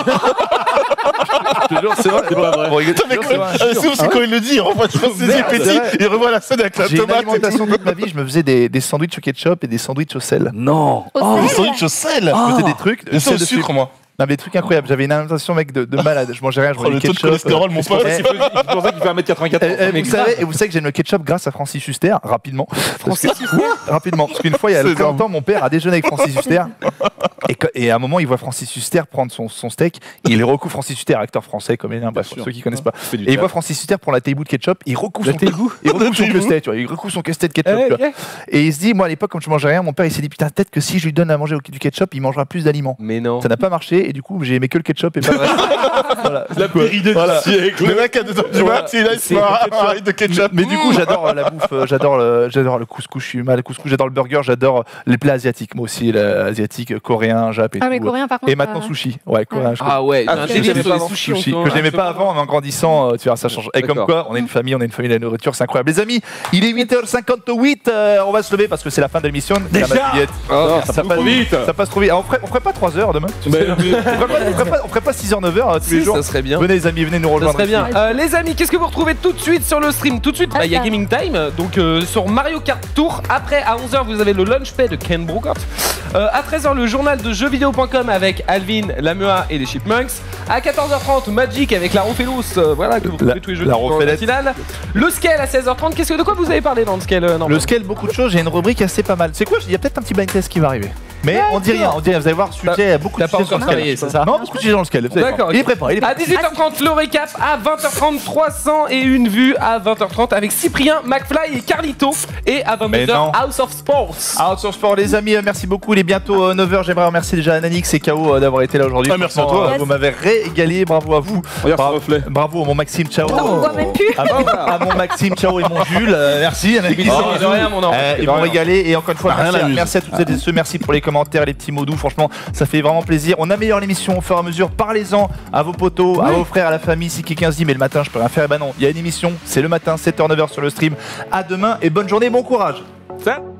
Je te jure, c'est vrai. C'est pas vrai. Bon, rigole, Putain, mais je te quand- jure, ah, c'est vrai. c'est ouf, c'est quand il le dit, il revoit toujours ses yeux Merde, c'est petits, vrai. il revoit la scène avec la J'ai une tomate. alimentation toute ma vie, je me faisais des, des sandwichs au ketchup et des sandwichs au sel. Non. Au Oh, sel des sandwichs au sel. Je faisais des trucs. Et ça au sel de sucre, moi. Non, mais des trucs incroyables. J'avais une alimentation, mec, de, de malade. Je mangeais rien, je Oh, mangeais le du taux de ketchup. cholestérol, mon pote. Eh, C'est pour ça qu'il fait un mètre quatre-vingt-quatorze. Eh, eh, vous savez, et vous savez que j'aime le ketchup grâce à Francis Huster, rapidement. Parce que- rapidement. Parce qu'une fois, il y a C'est longtemps, mon père a déjeuné avec Francis Huster. Et, que- et à un moment, il voit Francis Huster prendre son, son steak. Il les recouvre. Francis Huster, acteur français, comédien, bref, sûr. ceux qui connaissent pas. Fait du Et il taf. voit Francis Huster prendre la taille bout de ketchup. Il recouvre La son taille-bout il recouvre son taille-bout. casse-tête, tu vois. Il recouvre son casse-tête ketchup. Eh, tu vois. ok. Et il se dit, moi, à l'époque, comme je mangeais rien, mon père, il s'est dit, putain, peut-être que si je lui donne à manger au- du ketchup, il mangera plus d'aliments. Mais non. Ça n'a pas marché. Et du coup, j'ai aimé que le ketchup et pas le reste. Voilà. La péridée du siècle. Le mec à deux heures du Voilà. mat, il a C'est- une arrête de ketchup. Mais du coup, j'adore euh, la bouffe, euh, j'adore le, j'adore le couscous, je suis mal le couscous, j'adore le burger, j'adore les plats asiatiques, moi aussi, l'asiatique, coréen, jap et Ah, tout. mais coréen, par contre. Et maintenant euh, sushi, ouais, coréen. je Ah ouais, Ah, j'ai un sushi, délire j'aimais sur pas les avant. sushis. Sushi, en ce que moment. j'aimais pas avant, mais en grandissant, euh, tu vois, ça change. Et comme D'accord. quoi, on est une famille, on est une famille de la nourriture, c'est incroyable. Les amis, il est huit heures cinquante-huit, euh, on va se lever parce que c'est la fin de l'émission. Déjà La Juliette. Oh, ça, ça passe trop vite. Ça passe trop vite. Ah, on, ferait, on ferait pas trois heures demain Mais- on, ferait pas, on, ferait pas, on ferait pas six heures, neuf heures tous les Si, jours. ça serait bien. Venez les amis, venez nous Ça rejoindre. serait bien. Euh, les amis, qu'est-ce que vous retrouvez tout de suite sur le stream? Tout de suite, bah, il y a Gaming Time. Donc euh, sur Mario Kart Tour. Après, à onze heures, vous avez le Lunch Pay de Ken Brookout. Euh, à treize heures, le journal de jeuxvideo point com avec Alvin, Lamua et les Chipmunks. À quatorze heures trente, Magic avec la Rofelos. Euh, voilà, que vous retrouvez La- tous les jeux la dans la Rofelette. matinale. Le Scale à seize heures trente. Qu'est-ce que, de quoi vous avez parlé dans le Scale euh, Le Norman scale, beaucoup de choses, j'ai une rubrique assez pas mal. C'est quoi? Il y a peut-être un petit blind test qui va arriver. Mais on dit rien, on dit rien. Vous allez voir, sujet, il y a beaucoup de T'as pas sujets sur encore le scale. travaillé, c'est ça? Non, beaucoup de sujets dans le scale. vous allez voir. D'accord. Il est préparé, il est À préparé. dix-huit heures trente, le récap. À vingt heures trente, trois cent un vues. À vingt heures trente, avec Cyprien, McFly et Carlito. Et à Mais vingt-deux heures, non. House of Sports. Alors sur Sport les amis, euh, merci beaucoup, il est bientôt euh, neuf heures, j'aimerais remercier déjà Ananix et K O euh, d'avoir été là aujourd'hui. Ah, merci à Franchement, toi. euh, Vous m'avez régalé, bravo à vous. Regarde ce Bravo, reflet. bravo à mon Maxime, ciao. On voit même plus. À, à mon Maxime, ciao et mon Jules, euh, merci Ananix. Oh, de rien, mon ange. Euh, De ils m'ont rien. régalé et encore une fois Rien merci à, n'amuse. merci à toutes celles et ceux, merci pour les commentaires, les petits mots doux, franchement ça fait vraiment plaisir. On améliore l'émission au fur et à mesure, parlez-en à vos potos, à vos frères, à la famille. Si quelqu'un se dit mais le matin je peux rien faire, et ben non, il y a une émission, c'est le matin, sept heures neuf heures sur le stream. À demain et bonne journée, bon courage. Ça